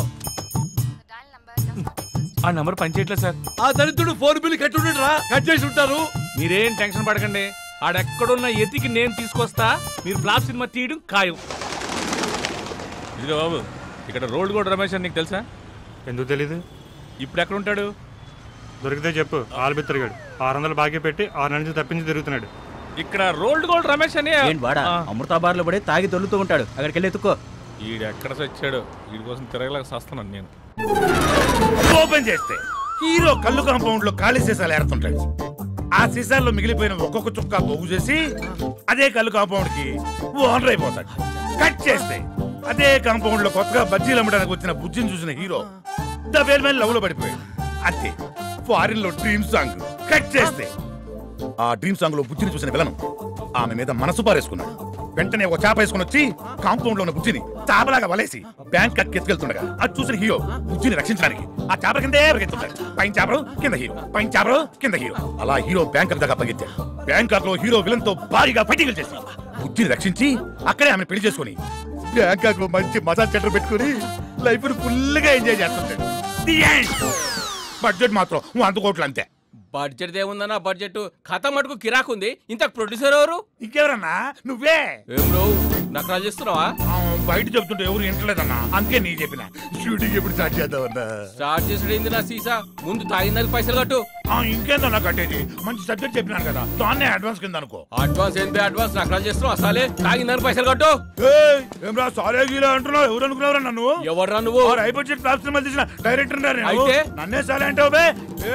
ఆ నంబర్ పనిచేయట్లేదు సార్. ఆ దరిద్రుడు ఫోన్ బిల్ కట్టి రా, కట్ చేసి ఉంటారు. మీరేం టెన్షన్ పడకండి, ఆడెక్కడున్న ఎతికి నేను తీసుకొస్తా. మీరు ఫ్లాప్ సినిమా తీయడం ఖాయం. ఇదిగో బాబు, ఇక్కడ రోడ్ కూడా రమేష్ అని నీకు తెలుసా? ఎందుకు తెలీదు? ఇప్పుడు ఎక్కడ ఉంటాడు? దొరికితే చెప్పు. ఆల్బి తిరిగాడు, ఆరు వందలు బాకీ పెట్టి ఆరు నెలల నుంచి తప్పించి తిరుగుతున్నాడు. ఇక్కడ రోల్డ్ గోల్డ్ రమేష్ అని అమృతా బార్లో పడి తాగి దొల్లుతూ ఉంటాడు, అక్కడికి వెళ్ళి ఎత్తుకో. ఈడెక్కడ వచ్చాడు, వీడి కోసం తిరగలేక వస్తున్నాను నేను. ఓపెన్ చేస్తే హీరో కళ్ళు కాంపౌండ్ లో ఖాళీ సీసాలు ఏరుతుంటాడు. ఆ సీసాల్లో మిగిలిపోయిన ఒక్కొక్క చుక్క పోగు చేసి అదే కళ్ళు కాంపౌండ్ కి ఓనర్ అయిపోతాడు. కట్ చేస్తే అదే కాంపౌండ్ లో కొత్తగా బజ్జీలు అమ్మడానికి వచ్చిన బుజ్జిని చూసిన hero the whale man love లో పడిపోయాడు. అంతే, ఫారిన్ లో డ్రీమ్ సాంగ్. కట్ చేస్తే ఆ డ్రీమ్ సాంగ్ లో బుజ్జిని చూసిన విలను ఆమె మీద మనసు పారేసుకున్నాడు. వెంటనే ఒక చాప వేసుకుని వచ్చి కాంపౌండ్ లో ఉన్న బుజ్జిని చాపలాగా వలేసి బ్యాంక్ కట్ ఎత్తుకెళ్తుండగా అది చూసిన హీరో బుజ్జిని రక్షించడానికి ఆ చాప కిందే పరిగెత్తుంటాడు. పైన చాపరు కింద హీరో, పైన చాపరు కింద హీరో. అలా హీరో బ్యాంకాక్ దాకా పరిగెత్తాడు. బ్యాంకాక్ లో హీరో విలన్ తో భారీగా ఫైటింగ్ చేసి బుజ్జిని రక్షించి అక్కడే ఆమెను పెళ్లి చేసుకుని బ్యాంకాక్ లో మంచి మసాజ్ సెంటర్ పెట్టుకుని లైఫ్ ను ఫుల్ గా ఎంజాయ్ చేస్తుంటాడు. బడ్జెట్ మాత్రం వంద కోట్లు అంతే. బడ్జెట్ ఏముందన్నా, బడ్జెట్ కథ మటుకు కిరాకుంది. ఇంత ప్రొడ్యూసర్ ఎవరు? ఇంకెవరన్నా? నువ్వే. ఏం రావు, నాకు రాజు చేస్తున్నావా? బయట చెప్తుంటే ఎవరు వింటలేదన్నా, అందుకే నీ చెప్పిన. షూటింగ్ ఎప్పుడు స్టార్ట్ చేద్దామన్నా? స్టార్ట్ చేసేది నా సీసా, ముందు తాగిందానికి పైసలు కట్టు. ఇంకేందన్నా కట్టేది? మంచి సబ్జెక్ట్ చెప్పినాను కదా, దాన్నే అడ్వాన్స్ కింద అనుకో. అడ్వాన్స్ ఏంటి అడ్వాన్స్? నాకు రాజు చేస్తున్నావు అసలే. తాగిందానికి పైసలు కట్టు. ఏం రా సాలే గీలా అంటున్నావు? ఎవరు అనుకున్నావురా నన్ను? ఎవరు నువ్వు? హై బడ్జెట్ ఫ్లాప్ సినిమా తీసిన డైరెక్టర్ అయితే నన్నే సాలే అంటావు బే?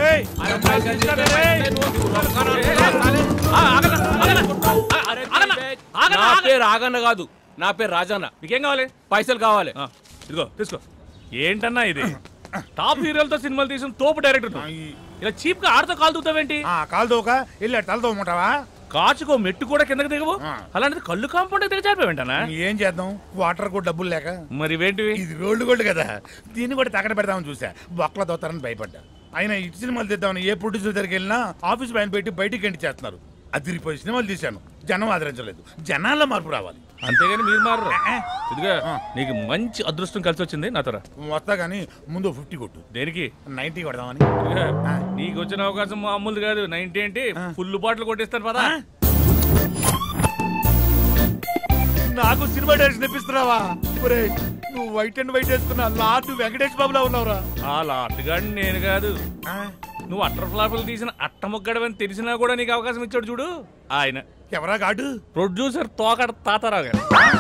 నా పేరు ఆగన్న కాదు, నా పేరు రాజన్న. మీకేం కావాలి? పైసలు కావాలి. ఇదిగో తీసుకో. ఏంటన్నా ఇది? టాప్ హీరోలతో సినిమాలు తీసిన తోపు డైరెక్టర్ ఇలా చీప్ గా ఆడతో కాలు దూతావేంటి? కాలు దూక వెళ్ళి తలదోమంటావా? కాచుకో మెట్టు కూడా కిందకి దిగవు, అలాంటిది కళ్ళు కాంపౌండ్ దిగజారిపోయింటనా? ఏం చేద్దాం, వాటర్ కూడా డబ్బులు లేక. మరి ఇవేంటివి? ఇది రోడ్డు గోల్డ్ కదా, దీన్ని కూడా తగడ పెడదామని చూసా. బొక్కల దోతారని భయపడ్డా. అయినా ఇటు సినిమాలు తీద్దామని ఏ ప్రొడ్యూసర్ దగ్గరికి వెళ్ళినా ఆఫీస్ పైన పెట్టి బయటికి ఎండి చేస్తున్నారు. అదిరిపోయి సినిమాలు తీశాను, జనం ఆదరించలేదు. జనాల్లో మార్పు రావాలి, అంతేగాని మీరు మారరు. ఇదిగా నీకు మంచి అదృష్టం కలిసి వచ్చింది నాతో. వస్తా గానీ ముందు ఫిఫ్టీ కొట్టు. దేనికి? నైన్టీ కొడదామని. నీకు వచ్చిన అవకాశం మామూలు కాదు. నైన్టీ ఏంటి, ఫుల్ బాటిల్ కొట్టేస్తారు పదా. నాకు సినిమా డైరెక్షన్ ఇప్పిస్తున్నావా? నువ్వు వైట్ అండ్ వైట్ వేసుకున్నా లార్డ్ వెంకటేష్ బాబులా ఉన్నావురా. ఆ లార్డ్ గాడిని నేను కాదు, నువ్వు అట్టర్ ఫ్లాపులు తీసిన అట్టముగ్గడమని తెలిసినా కూడా నీకు అవకాశం ఇచ్చాడు చూడు ఆయన. ఎవరా గాడు? ప్రొడ్యూసర్ తోకడ తాతారావు గారు.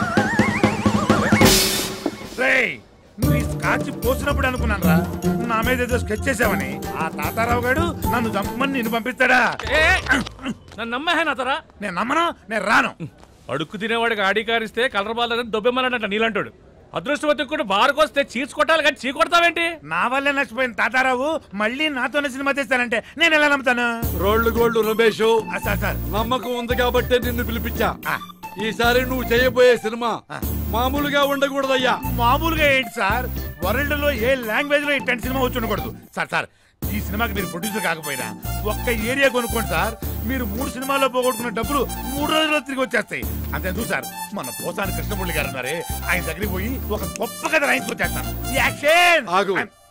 నువ్వు ఈ స్కాచ్ పోసినప్పుడు అనుకున్నాను రా నా మీద ఏదో స్కెచ్ చేసావని. ఆ తాతారావు గారు నన్ను చంపమని నిన్ను పంపిస్తాడా? నన్ను నమ్మహే నాతరా? నేను నమ్మను, నేను రాను. అడుక్కు తినేవాడికి ఆడి కారిస్తే కలర్ బాలని దొబ్బెమ్మనంట నీలంటాడు. అదృష్టవతికి కూడా బారుకొస్తే చీజ్ కొట్టాలి కానీ చీ కొడతావేంటి? నా వల్లే నచ్చిపోయిన తాతారావు మళ్ళీ నాతోనే సినిమా తీస్తానంటే నేను ఎలా నమ్ముతాను? రోల్డ్ గోల్డ్ రమేష్, సార్ నమ్మకం ఉంది కాబట్టే నిన్ను పిలిపించా. ఈసారి నువ్వు చేయబోయే సినిమా మామూలుగా ఉండకూడదయ్యా. మామూలుగా ఏంటి సార్, వరల్డ్ లో ఏ లాంగ్వేజ్ లో ఇట్లాంటి సినిమా వచ్చి ఉండకూడదు సార్. సార్ ఈ సినిమాకి మీరు ప్రొడ్యూసర్ కాకపోయినా ఒక్క ఏరియా కొనుక్కోండి సార్, మీరు మూడు సినిమాల్లో పోగొట్టుకున్న డబ్బులు మూడు రోజుల్లో తిరిగి వచ్చేస్తాయి. అంతేందుకు సార్, మన పోసాని కృష్ణమురళి గారు ఉన్నారే, ఆయన దగ్గరికి పోయి ఒక గొప్ప కథ రాయించుకొచ్చేస్తాను.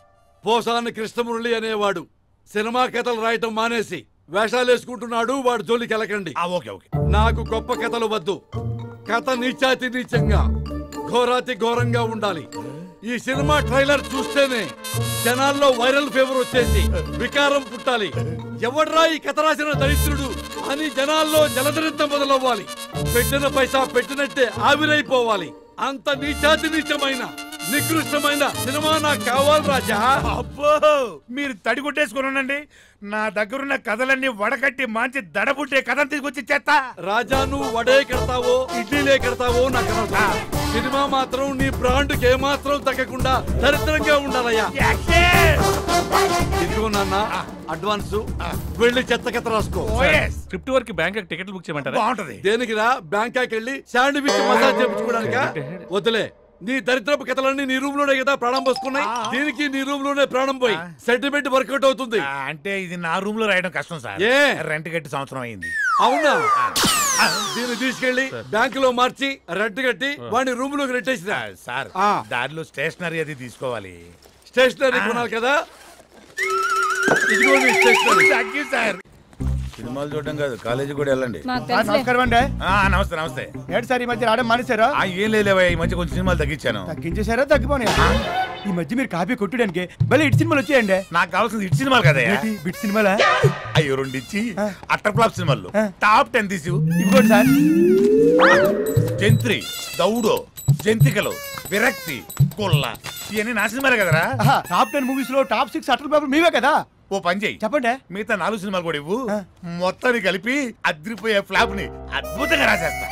పోసాని కృష్ణమురళి అనేవాడు సినిమా కథలు రాయటం మానేసి వేషాలు వేసుకుంటున్నాడు. వాడు జోలికి వెళ్ళకండి. నాకు గొప్ప కథలు వద్దు. కథ నీచాతి నీచంగా ఘోరాతి ఘోరంగా ఉండాలి. ఈ సినిమా ట్రైలర్ చూస్తేనే జనాల్లో వైరల్ ఫీవర్ వచ్చేసి వికారం పుట్టాలి. ఎవడ్రా ఈ కథ రాసిన దరిద్రుడు అని జనాల్లో జలధరింత మొదలవ్వాలి. పెట్టిన పైసా పెట్టినట్టే ఆవిరైపోవాలి. అంత నీచాతి నీచమైన నికృష్టమైన సినిమా నాకు కావాలి రాజా. అబ్బో మీరు తడి కొట్టేసుకుని ఉండండి. నా దగ్గరున్న కథలన్నీ వడకట్టి మంచి దడబుట్టే కథను తీసుకొచ్చి చేస్తా. రాజా నువ్వు వడే కడతావో ఇడ్లీలే కడతావో నాకు అనవసరం. సినిమా మాత్రం నీ బ్రాండ్కి ఏమాత్రం తగ్గకుండా దరిద్రంగా ఉండాలయ్యా. ఇదిగో నాన్న అడ్వాన్స్. వెళ్ళి చెత్త కథ రాసుకో. స్క్రిప్ట్ వరకు బ్యాంకాక్ టికెట్లు బుక్ చేయమంటారా? బాగుంటది. దేనికిరా బ్యాంకాక్ వెళ్ళి శాండ్విచ్ మసాజ్ చేయించుకోవడానికా? వద్దులే. నీ దరిద్రపు కథలన్నీ నీ రూమ్ లోనే కదా ప్రాణం పోసుకున్నాయి. దీనికి నీ రూమ్ లోనే ప్రాణం పోయి సెంటిమెంట్ వర్కౌట్ అవుతుంది. అంటే ఇది నా రూమ్ లో రాయడం కష్టం సార్. ఏ రెంట్ కట్టి సంవత్సరం అయింది. అవునా? దీన్ని తీసుకెళ్లి బ్యాంక్ లో మార్చి రెంట్ కట్టి వాడిని రూమ్ లోకి నెట్టేసి సార్. దారిలో స్టేషనరీ అది తీసుకోవాలి. స్టేషనరీ కొనాలి కదా. ఇదిగో నీ స్టేషనరీ. Thank you sir. సినిమాలు చూడడం కాదు కాలేజీ కూడా వెళ్ళండి. నమస్కారం అండి. నమస్తే నమస్తే. ఏంటి సార్ ఈ మధ్య రావడం మానేశారా? ఏం లేవా ఈ మధ్య కొంచెం సినిమాలు తగ్గించాను. తగ్గించేశారా తగ్గిపోయి ఈ మధ్య మీరు కాపీ కొట్టడానికి భలే ఇటు సినిమాలు వచ్చాయండి. నాకు కావాల్సింది ఇటు సినిమాలు కదా. బిట్ సినిమాలా? అయ్యో రెండు ఇచ్చి అట్టర్ ఫ్లాప్ సినిమాలు టాప్ టెన్ తీసి ఇవ్వండి సార్. జంత్రి, దౌడో, జంతికలు, విరక్తి, కొల్ల ఇవన్నీ నా సినిమాలే కదరా. టాప్ టెన్ మూవీస్ లో టాప్ సిక్స్ అట్టర్ ఫ్లాప్ మీవే కదా. ఓ పని చెయ్యి చెప్పండి. మిగతా నాలుగు సినిమాలు కూడా ఇవ్వు. మొత్తాన్ని కలిపి అద్రిపోయే ఫ్లాప్ ని అద్భుతంగా రాసేస్తా.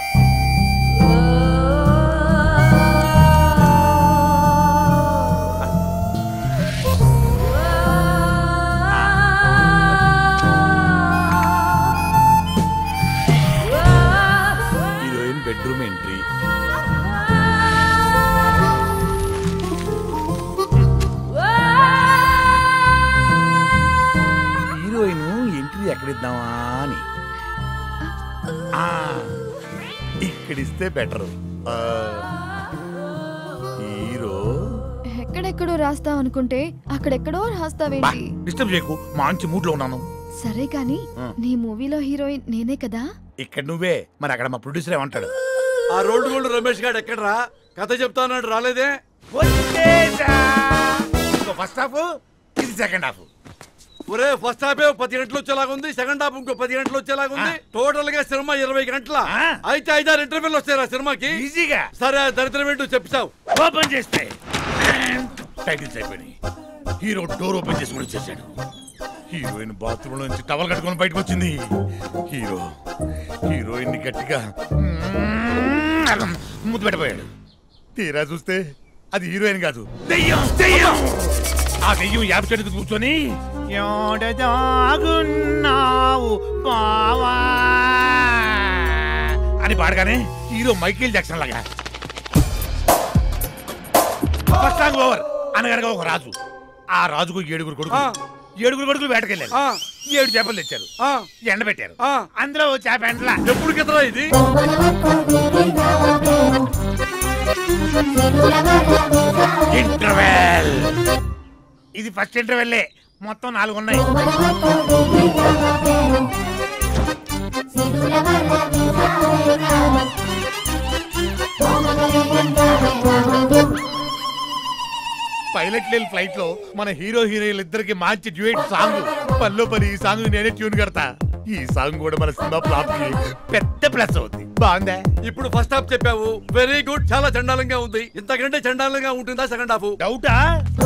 Heroine bedroom entry. ఎంట్రీ ఎక్కడిద్దామా అని ఇక్కడిస్తే బెటర్. హీరో ఎక్కడెక్కడో రాస్తావు అనుకుంటే అక్కడెక్కడో రాస్తావేంటి? డిస్టర్బ్ చేయకు, మంచి మూడ్ లో ఉన్నాను. సరే కానీ నీ మూవీలో హీరోయిన్ నేనే కదా. ఇక్కడ నువ్వే, మరి అక్కడ మా ప్రొడ్యూసర్ ఏమంటాడు? ఆ రోడ్డు గోల్డ్ రమేష్ గారు ఎక్కడరా? కథ చెప్తాన్నాడు రాలేదే. ఫస్ట్ హాఫ్ ఇది సెకండ్ హాఫ్. ఒరే ఫస్ట్ హాఫ్ పది గంటలు వచ్చేలాగా ఉంది, సెకండ్ హాఫ్ ఇంకో పది గంటలు వచ్చేలాగా ఉంది. టోటల్ గా సినిమా ఇరవై గంటల. అయితే ఐదారు ఇంటర్వ్యూలు వస్తాయి సినిమాకి. ఈజీగా. సరే దరిద్రం ఏంటో చెప్పావు. ఓపెన్ చేస్తే టైటిల్స్ అయిపోయినాయి. హీరో డోర్ ఓపెన్ చేసి కూడా చేశాడు. హీరోయిన్ బాత్రూమ్ నుంచి టవల్ కట్టుకొని బయటకు వచ్చింది. హీరో హీరోయిన్ ని గట్టిగా ముద్దు పెట్టబోయాడు. తీరా చూస్తే అది హీరోయిన్ కాదు, దెయ్యం. దెయ్యం ఆ దెయ్యం యాప్ చెట్టుకు కూర్చొని దాగున్నావు బావా అని పాడగానే హీరో మైకేల్ జాక్సన్ లాగా ఫస్ట్ సాంగ్ ఓవర్ అనగనగా ఒక రాజు. ఆ రాజుకు ఏడుగురు కొడుకు. ఏడుగురు కొడుకులు వేటకెళ్ళారు. ఏడు చేపలు తెచ్చారు, ఎండ పెట్టారు. అందులో చేప ఎండలా. ఎప్పుడు కితరా ఇది? ఇంటర్వెల్. ఇది ఫస్ట్ ఇంటర్వెల్. మొత్తం నాలుగు ఉన్నాయి. పైలట్ లేని ఫ్లైట్ లో మన హీరో హీరోయిన్ ఇద్దరికి మంచి డ్యూయట్ సాంగ్. పనిలో పని ఈ సాంగ్ నేనే ట్యూన్ కడతా. ఈ సాంగ్ కూడా మన సినిమా ఫ్లాప్ కి పెద్ద ప్లస్ అవుతుంది. బాగుందా? ఇప్పుడు ఫస్ట్ హాఫ్ చెప్పావు, వెరీ గుడ్. చాలా చండాలంగా ఉంది. ఇంతకంటే చండాలంగా ఉంటుందా సెకండ్ హాఫ్? డౌటా?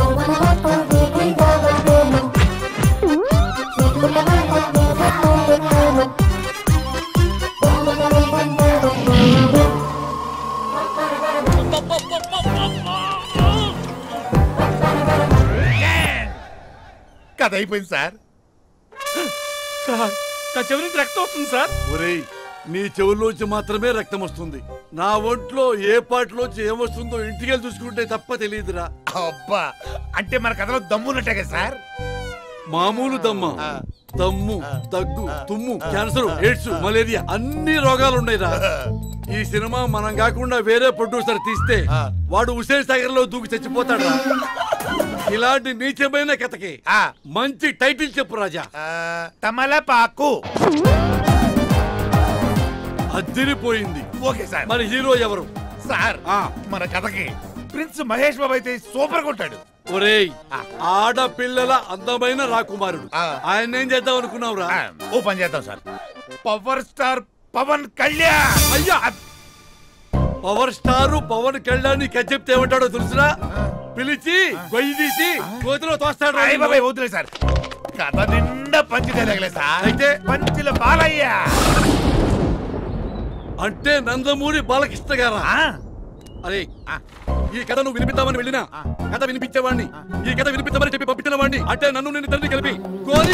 కథ అయిపోయింది సార్. సార్ నా చెవి నుంచి రక్తం వస్తుంది సార్. ఒరేయ్ నీ చెవుల్లోంచి మాత్రమే రక్తం వస్తుంది. నా ఒంట్లో ఏ పాటలోంచి ఏమొస్తుందో ఇంటికి చూసుకుంటే తప్ప తెలియదురా. అబ్బా, అంటే మన కథలో దమ్మున్నట్టే కదా సార్. మామూలు దమ్మ దమ్ము దగ్గు తుమ్ము క్యాన్సర్ ఎయిడ్స్ మలేరియా అన్ని రోగాలు ఉన్నాయిరా. ఈ సినిమా మనం కాకుండా వేరే ప్రొడ్యూసర్ తీస్తే వాడు హుసేన్ సాగర్ లో దూకి చచ్చిపోతాడు. ఇలాంటి నీచమైన కథకి మంచి టైటిల్ చెప్పు రాజా. తమలపాకు. అదిరిపోయింది. Okay sir. మరి హీరో ఎవరు సార్? మన కథకి ప్రిన్స్ మహేష్ బాబు అయితే సూపర్ కొట్టాడు. ఒరేయ్, ఆడపిల్లల అందమైన రాకుమారుడు. ఆయన ఏం చేద్దాం అనుకున్నావురా? ఓ పని చేద్దాం sir, power star Pawan Kalyan. అయ్యా, పవర్ స్టార్ పవన్ కళ్యాణ్ చెప్తే ఏమంటాడో తెలుసురా? పిలిచి గొయ్యి తీసి గోతులో తోస్తాడు. వద్దులే సార్, కథ నిండా పంచి జరగలే సార్. అయితే పంచిల బాలయ్య అంటే నందమూరి బాలకృష్ణ గారా? అరే, ఈ కథ నువ్వు వినిపిద్దామని వెళ్ళినా కథ వినిపించేవాడిని, ఈ కథ వినిపిద్దామని చెప్పి పంపించిన వాడిని అంటే నన్ను నిన్ను తండ్రి కలిపి కోరి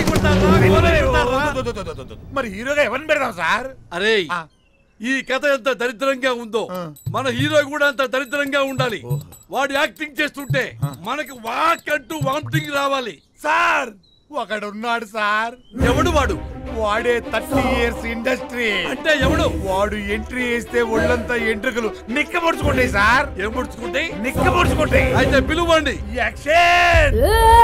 మరి హీరోగా ఎవరిని పెడదాం సార్? అరే, ఈ కథ ఎంత దరిద్రంగా ఉందో మన హీరో కూడా అంత దరిద్రంగా ఉండాలి. వాడు యాక్టింగ్ చేస్తుంటే మనకి వాక్ అంటూ వామిటింగ్ రావాలి. సార్ ఒకడు ఉన్నాడు సార్. ఎవడు వాడు? వాడే థర్టీ ఇయర్స్ ఇండస్ట్రీ. అంటే ఎవడు? వాడు ఎంట్రీ వేస్తే ఒళ్ళంతా ఎంట్రుకలు నిక్కబొడుచుకుంటాయి సార్. ఏం పొడుచుకుంటాయి? నిక్కబొడుచుకుంటాయి. అయితే పిలువండి. యాక్షన్.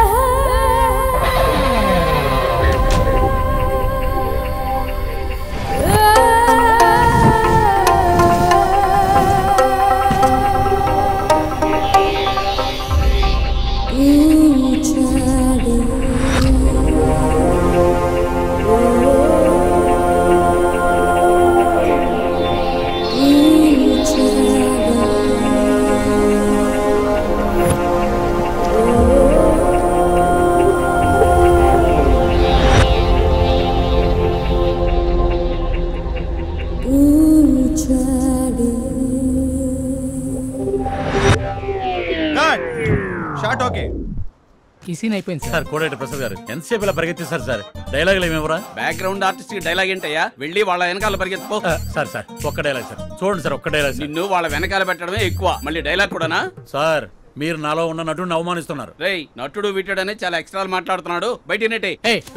Shot okay. ఈ సీన్ అయిపోయింది సార్. కోడేటి ప్రసాద్ గారు ఎంతసేపు ఇలా పరిగెత్తిస్తారు సార్? డైలాగులు ఏమేమరా? బ్యాక్గ్రౌండ్ ఆర్టిస్ట్ కి డైలాగ్ ఏంటయ్యా? వెళ్ళి వాళ్ళ వెనకాల పరిగెత్తుకో. సార్ సార్ ఒక్క డైలాగ్ సార్. చూడండి సార్, ఒక్క డైలాగ్. నిన్ను వాళ్ళ వెనకాల పెట్టడమే ఎక్కువ, మళ్ళీ డైలాగ్ కూడానా? సార్, మీరు నాలో ఉన్న నటుడిని అవమానిస్తున్నారు. రేయ్, నటుడు విట్టుడని చాలా ఎక్స్ట్రా మాట్లాడుతున్నాడు. బయట నెట్టే.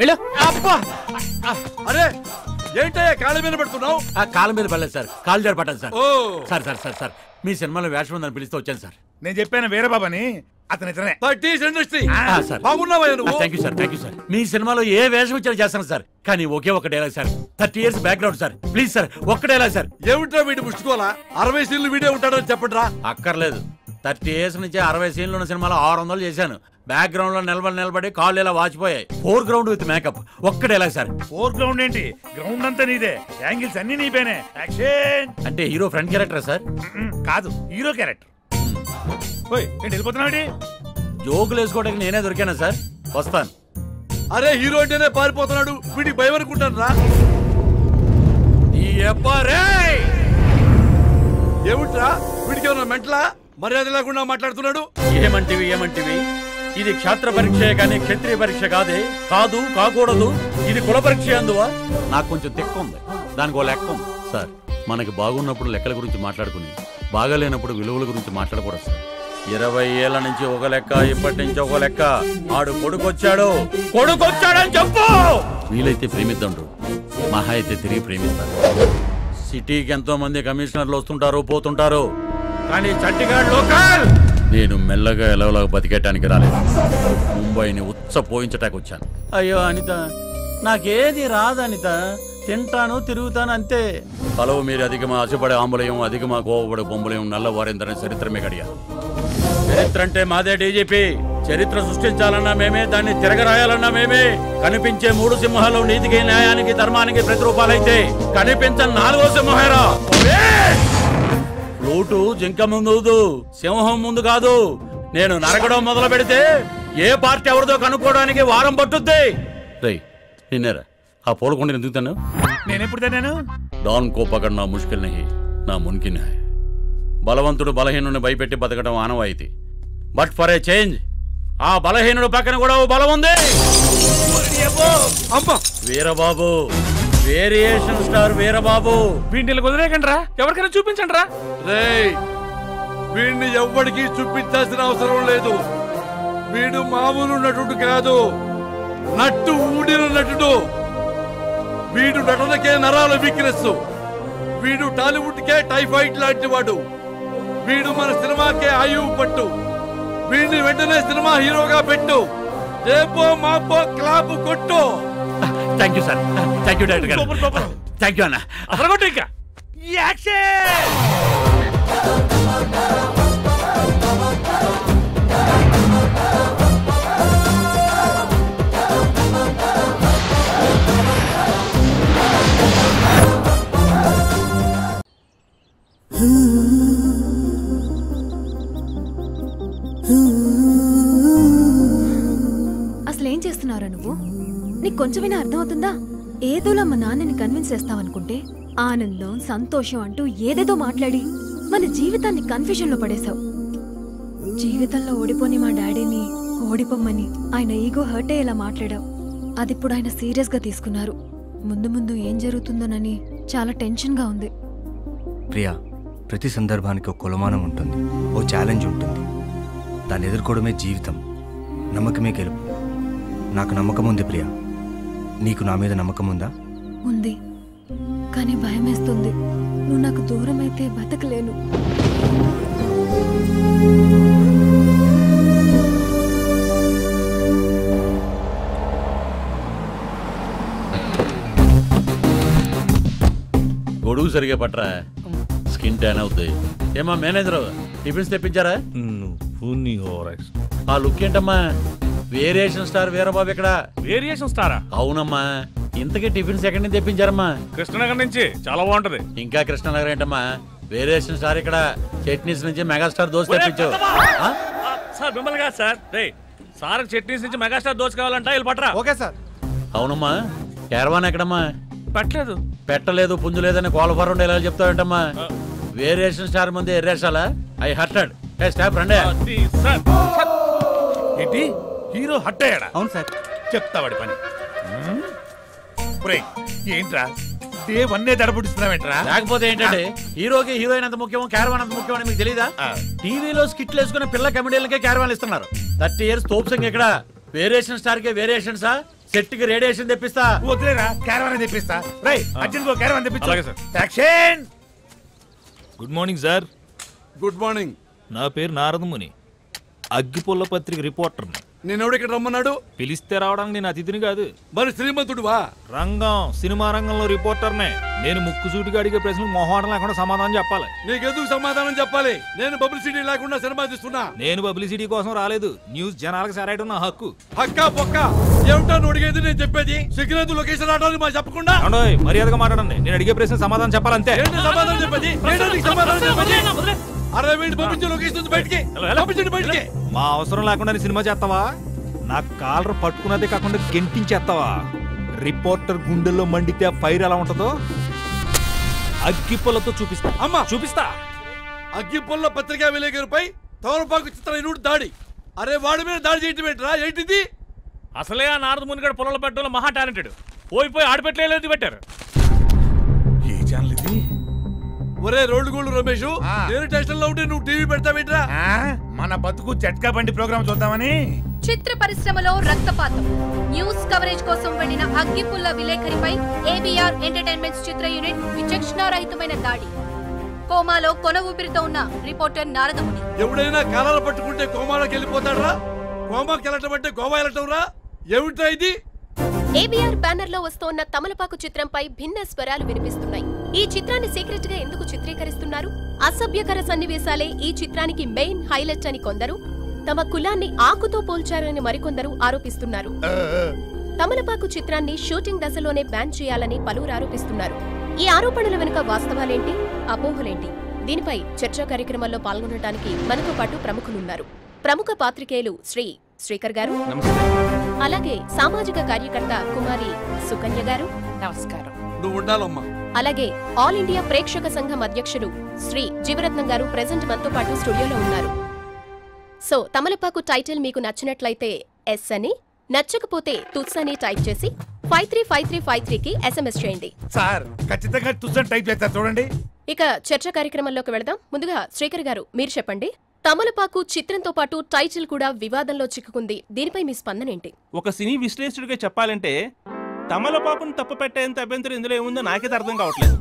అరే, ఏంటయ్యా కాళ్ళ మీద పెడుతున్నావు? కాళ్ళ మీద పడలేదు సార్, కాలు జారి పట్టాను sir. Sir sir sir sir మీ సినిమాలో వేషం ఉందని పిలిస్తే వచ్చాను సార్. నేను చెప్పాను వేరే బాబాని, అతని మీ సినిమాలో ఏ వేషం ఇచ్చినా చేస్తాను సార్. కానీ ఒకే ఒక dialogue sir. Thirty years background sir. Please sir, ఒక్క డైలాగ్ సార్. ఏమిట్రా వీడు ముట్టుకోవాలా? అరవై సీన్లు వీడియో ఉంటాడని చెప్పండి రా. అక్కర్లేదు. థర్టీ ఇయర్స్ నుంచి అరవై సీన్లు ఉన్న సినిమాలో ఆరు వందలు చేశాను. బ్యాక్గ్రౌండ్ లో నిలబడి నిలబడి కాళ్ళు ఇలా వాచిపోయాయి. Foreground with makeup. ఒక్క డైలాగ్ సార్. ఫోర్ గ్రౌండ్ ఏంటి? గ్రౌండ్ అంతా నీదే, యాంగిల్స్ అన్ని నీపేనే. యాక్షన్. అంటే హీరో ఫ్రంట్ క్యారెక్టర్ సార్? కాదు, హీరో క్యారెక్టర్. వెళ్ళిపోతున్నావు? జోకులు వేసుకోవడానికి నేనే దొరికానా సార్? వస్తాను. అరే, హీరో అంటేనే పారిపోతున్నాడు, వీడికి భయం అనుకుంటాను రా. ఏమిట్రా వీడికి ఏమన్నా మెంటలా? మర్యాద లేకుండా మాట్లాడుతున్నాడు. ఏమంటివి ఏమంటివి? ఇది క్షాత్ర పరీక్ష కానీ క్షత్రియ పరీక్ష కాదే. కాదు, కాకూడదు. ఇది కుల పరీక్ష. అందువా నాకు కొంచెం తెక్కు ఉంది, దానికి ఓ లెక్క ఉంది సార్. మనకి బాగున్నప్పుడు లెక్కల గురించి మాట్లాడుకుని బాగాలేనప్పుడు విలువల గురించి మాట్లాడకూడదు సార్. ఇరవై ఏళ్ల నుంచి ఒక లెక్క, ఇప్పటి నుంచి ఒక లెక్క. ఆడు కొడుకొచ్చాడు కొడుకొచ్చాడని చెప్పు. వీలైతే ప్రేమిద్దాండు, మహా అయితే తిరిగి ప్రేమిస్తారు. సిటీకి ఎంతో మంది కమిషనర్లు వస్తుంటారు పోతుంటారు, కానీ చంటిగాడ్ లోకల్. నేను మెల్లగా ఎలవలాగా బతికేయటానికి రాలేదు, ముంబైని ఉచ్చ పోయించటానికి వచ్చాను. అయ్యో అనిత, నాకేది రాదు అనిత. తింటాను, తిరుగుతాను అంతే. పలవు మీరు అధికమా ఆశపడే ఆంబులయం, అధికమా కోపపడే బొంబులయం, నల్లవారిందనే చరిత్రమే గడియా. చరిత్ర అంటే మాదే డీజీపీ. చరిత్ర సృష్టించాలన్నా మేమే, దాన్ని తిరగరాయాలన్నా మేమే. కనిపించే మూడు సింహాలు నీతికి, న్యాయానికి, ధర్మానికి ప్రతిరూపాలైతే కనిపించని నాలుగో సింహేరా. ఫ్లూటు జింక ముందు, సింహం ముందు కాదు. నేను నరకడం మొదలు పెడితే ఏ పార్టీ ఎవరిదో కనుక్కోవడానికి వారం పట్టుద్ది. రేయ్, నిన్నేరా ఆ పూలకొండ ఎందుకు తను? నేనెప్పుడు తన్నాను? డాన్ కో పకడ్నా ముష్కిల్ నహీ, నా మున్కిన్ హై. బలవంతుడు బలహీనుడిని భయపెట్టి బతకడం ఆనవాయితీ. బట్ ఫర్ ఏ చేంజ్ ఆ బలహీనుడు పక్కన కూడా ఓ బలం ఉంది. Veerababu, variation star Veerababu. వీడిని వదిలేకండి రా, ఎవరికైనా చూపించండి రా. రేయ్, వీడిని ఎవ్వడికి చూపించాల్సిన అవసరం లేదు. వీడు మామూలు నటుడు కాదు, నట్టు ఊడిన నటుడు. వీడు నటనకే నరాల వీక్నెస్. వీడు టాలీవుడ్ కే టైఫాయిడ్ లాంటి వాడు. వీడు మన సినిమాకే ఆయువు పట్టు. వీడిని వెంటనే సినిమా హీరోగా పెట్టు. రేపో మాపో క్లాప్ కొట్టు. Thank you sir. Thank you director గారు. థ్యాంక్ యూ అన్న. అసలు ఇంకా యాక్షన్. అసలేం చేస్తున్నారా నువ్వు? నీకు కొంచెమైనా అర్థమవుతుందా? ఏదోలా మా నాన్నని కన్విన్స్ చేస్తావనుకుంటే ఆనందం సంతోషం అంటూ ఏదేదో మాట్లాడి మన జీవితాన్ని కన్ఫ్యూజన్ లో పడేశావు. జీవితంలో ఓడిపోని మా డాడీని ఓడిపోమ్మని ఆయన ఈగో హర్ట్ అయ్యేలా మాట్లాడావు. అదిప్పుడు ఆయన సీరియస్ గా తీసుకున్నారు. ముందు ముందు ఏం జరుగుతుందోనని చాలా టెన్షన్ గా ఉంది. ప్రియా, ప్రతి సందర్భానికి ఒక కొలమానం ఉంటుంది, ఓ ఛాలెంజ్ ఉంటుంది. దాన్ని ఎదుర్కోవడమే జీవితం. నమ్మకమే గెలుపు. నాకు నమ్మకం ఉంది ప్రియా. నీకు నా మీద నమ్మకం ఉందా? ఉంది, కానీ భయమేస్తుంది. నువ్వు నాకు దూరం అయితే బతకలేను. గొడుగు సరిగా పట్రా, స్కిన్ ట్యాన్ అవుతాయి. ఏమా మేనేజర్, టిఫిన్స్ తెప్పించారా? ఆ లుక్ ఏంటమ్మా? వేరియేషన్ స్టార్ వీరబాబు ఇక్కడ. వేరియేషన్ స్టారా? అవునమ్మా. ఇంతకీ టిఫిన్స్ ఎక్కడి నుంచి తెప్పించారమ్మా? కృష్ణనగర్ నుంచి. చాలా బాగుంటది. ఇంకా కృష్ణనగర్ ఏంటమ్మా? వేరియేషన్ స్టార్ ఇక్కడ. చట్నీస్ నుంచి మెగాస్టార్ దోశ తెప్పించావు. సార్ మిమ్మల్ని కాదు సార్. రే సార్ చట్నీస్ నుంచి మెగాస్టార్ దోశ కావాలంట, వెళ్ళి పట్టరా. Okay sir. అవునమ్మా. క్యారవాన్ ఎక్కడమ్మా? పెట్టలేదు. పెట్టలేదు పుంజు లేదని కోలఫర్ ఉండే ఎలా చెప్తావేంటమ్మా? వేరియేషన్ స్టార్ ముందు ఎర్రేసాలా? I hurted. ఏ స్టాప్ రండి. ఏంటి హీరో హట్ అయ్యాడా? అవును సార్. చెప్తావాడి పని. ఏంట్రా డే వన్నే దడబుడిస్తున్నావేంట్రా? లేకపోతే ఏంటంటే హీరోకి హీరోయిన్ అంత ముఖ్యం, క్యారవాన్ అంత ముఖ్యం అని మీకు తెలీదా? టీవీలో స్కిట్లు వేసుకున్న పిల్ల కమెడీలకే క్యారవాన్ ఇస్తున్నారు. థర్టీ ఇయర్స్ తోప్సింగ్ ఇక్కడ. వేరియేషన్ స్టార్ కే వేరియేషన్సా? సెట్ కి రేడియేషన్ తెప్పిస్తా. వదిలేరా, క్యారవాన్ తెప్పిస్తా. రై అర్జున్ కో క్యారవాన్ తెప్పించు. అలాగే sir. Action. Good morning sir. Good morning. నా పేరు నారదముని, అగ్గిపుల్ల పత్రిక రిపోర్టర్. నేనెవడు ఇక్కడ రమ్మన్నాడు? పిలిస్తే రావడానికి నేను అతిథిని కాదు. మరి శ్రీమంతుడువా? రంగం సినిమా రంగంలో రిపోర్టర్నే. నేను ముక్కుసూటిగా అడిగే ప్రశ్నలు మొహమాటం లేకుండా సమాధానం చెప్పాలి. నీకెందుకు సమాధానం చెప్పాలి? నేను పబ్లిసిటీ లేకుండా సినిమా తీస్తున్నా. నేను పబ్లిసిటీ కోసం రాలేదు, న్యూస్ జనాలకు సరైన నా హక్కు. హక్కా పొక్క ఏమిటా నువ్వు అడిగేది? నేను చెప్పేది సిగ్గులేదు లొకేషన్ రావడానికి మా చెప్పకుండా. మర్యాదగా మాట్లాడండి. నేను అడిగే ప్రశ్న సమాధానం చెప్పాలంతే. సమాధానం చెప్పేది సమాధానం చెప్పేది. అరే వీడి పంపించే లొకేషన్ బయటికి పంపించండి బయటికి. మా అవసరం లేకుండా సినిమా చేస్తావా? నా కాలర్ పట్టుకున్నదే కాకుండా గెంటించేస్తావా? రిపోర్టర్ గుండెల్లో మండితే ఫైర్ ఎలా ఉంటుందో అగ్గిపుల్లతో చూపిస్తా. అమ్మా చూపిస్తా. అగ్గిపుల్ల పత్రికా విలేకరుపై తమలపాకు చిత్ర ఇనుడు దాడి. అరే వాడి మీద దాడి చేయటం ఏంట్రా? ఏంటిది? అసలే ఆ నారద మునిగడ పొలంలో పెట్టడంలో మహా టాలెంటెడ్. పోయిపోయి ఆడపెట్టలేదు పెట్టారు. ఏ ఛానల్ ఇది? ఒరే రోడ్డు గోల్డ్ రమేష్, నేను టెన్షన్ లో ఉంటే నువ్వు టీవీ పెడతావేంట్రా? మన బతుకు జట్కా బండి ప్రోగ్రామ్ చూద్దామని. చిత్ర పరిశ్రమలో రక్తపాతం. న్యూస్ కవరేజ్ కోసం వెళ్లిన అగ్గిపుల్ల విలేకరిపై ఏబీఆర్ ఎంటర్టైన్మెంట్స్ చిత్ర యూనిట్ విచక్షణారహితమైన దాడి. కోమాలో కొన ఊపిరితో ఉన్న రిపోర్టర్ నారదముని. ఎవడైనా కాలాలు పట్టుకుంటే కోమాలోకి వెళ్ళిపోతాడ్రా? కోమాకి వెళ్ళటం అంటే గోవా వెళ్ళటం రా? ఏమిట్రా ఇది? ఏబీఆర్ బ్యానర్ లో వస్తోన్న తమలపాకు చిత్రంపై భిన్న స్వరాలు వినిపిస్తున్నాయి. ఈ చిత్రాన్ని సీక్రెట్ గా ఎందుకు చిత్రీకరిస్తున్నారు? అసభ్యకర సన్నివేశాలే ఈ చిత్రానికి మెయిన్ హైలైట్ అని కొందరు, తమ కులాన్ని ఆకుతో పోల్చారని మరికొందరు ఆరోపిస్తున్నారు. తమలపాకు చిత్రాన్ని షూటింగ్ దశలోనే బ్యాన్ చేయాలని పలువురు ఆరోపిస్తున్నారు. ఈ ఆరోపణల వెనుక వాస్తవాలేంటి, అపోహలేంటి? దీనిపై చర్చా కార్యక్రమంలో పాల్గొనడానికి మనతో పాటు ప్రముఖులున్నారు. ప్రముఖ పాత్రికేయులు శ్రీ శ్రీకర్ గారు, అలాగే సామాజిక కార్యకర్త కుమారి సుకన్య గారు, నమస్కారం. నువ్వు ఉండాలమ్మా. అలాగే ఆల్ ఇండియా ప్రేక్షక సంఘం అధ్యక్షులు శ్రీ జీవరత్నం గారు ప్రెజెంట్ మనతో పాటు స్టూడియోలో ఉన్నారు. సో తమలపాకు టైటిల్ మీకు నచ్చినట్లయితే ఎస్ అని, నచ్చకపోతే తుస్ అని టైప్ చేసి five three five three five three కి ఎస్ఎంఎస్ చేయండి. సార్ ఖచ్చితంగా తుస్ అని టైప్ చేస్తారు చూడండి. ఇక చర్చా కార్యక్రమంలోకి వెళదాం. ముందుగా శ్రీకర్ గారు మీరు చెప్పండి, తమలపాకు చిత్రంతో పాటు టైటిల్ కూడా వివాదంలో చిక్కుకుంది. దీనిపై మీ స్పందన ఏంటి? ఒక సినీ విశ్లేషకుడిగా చెప్పాలంటే తమలపాకును తప్పు పెట్టేంత అభ్యంతరం ఇందులో ఏముందో నాకైతే అర్థం కావట్లేదు.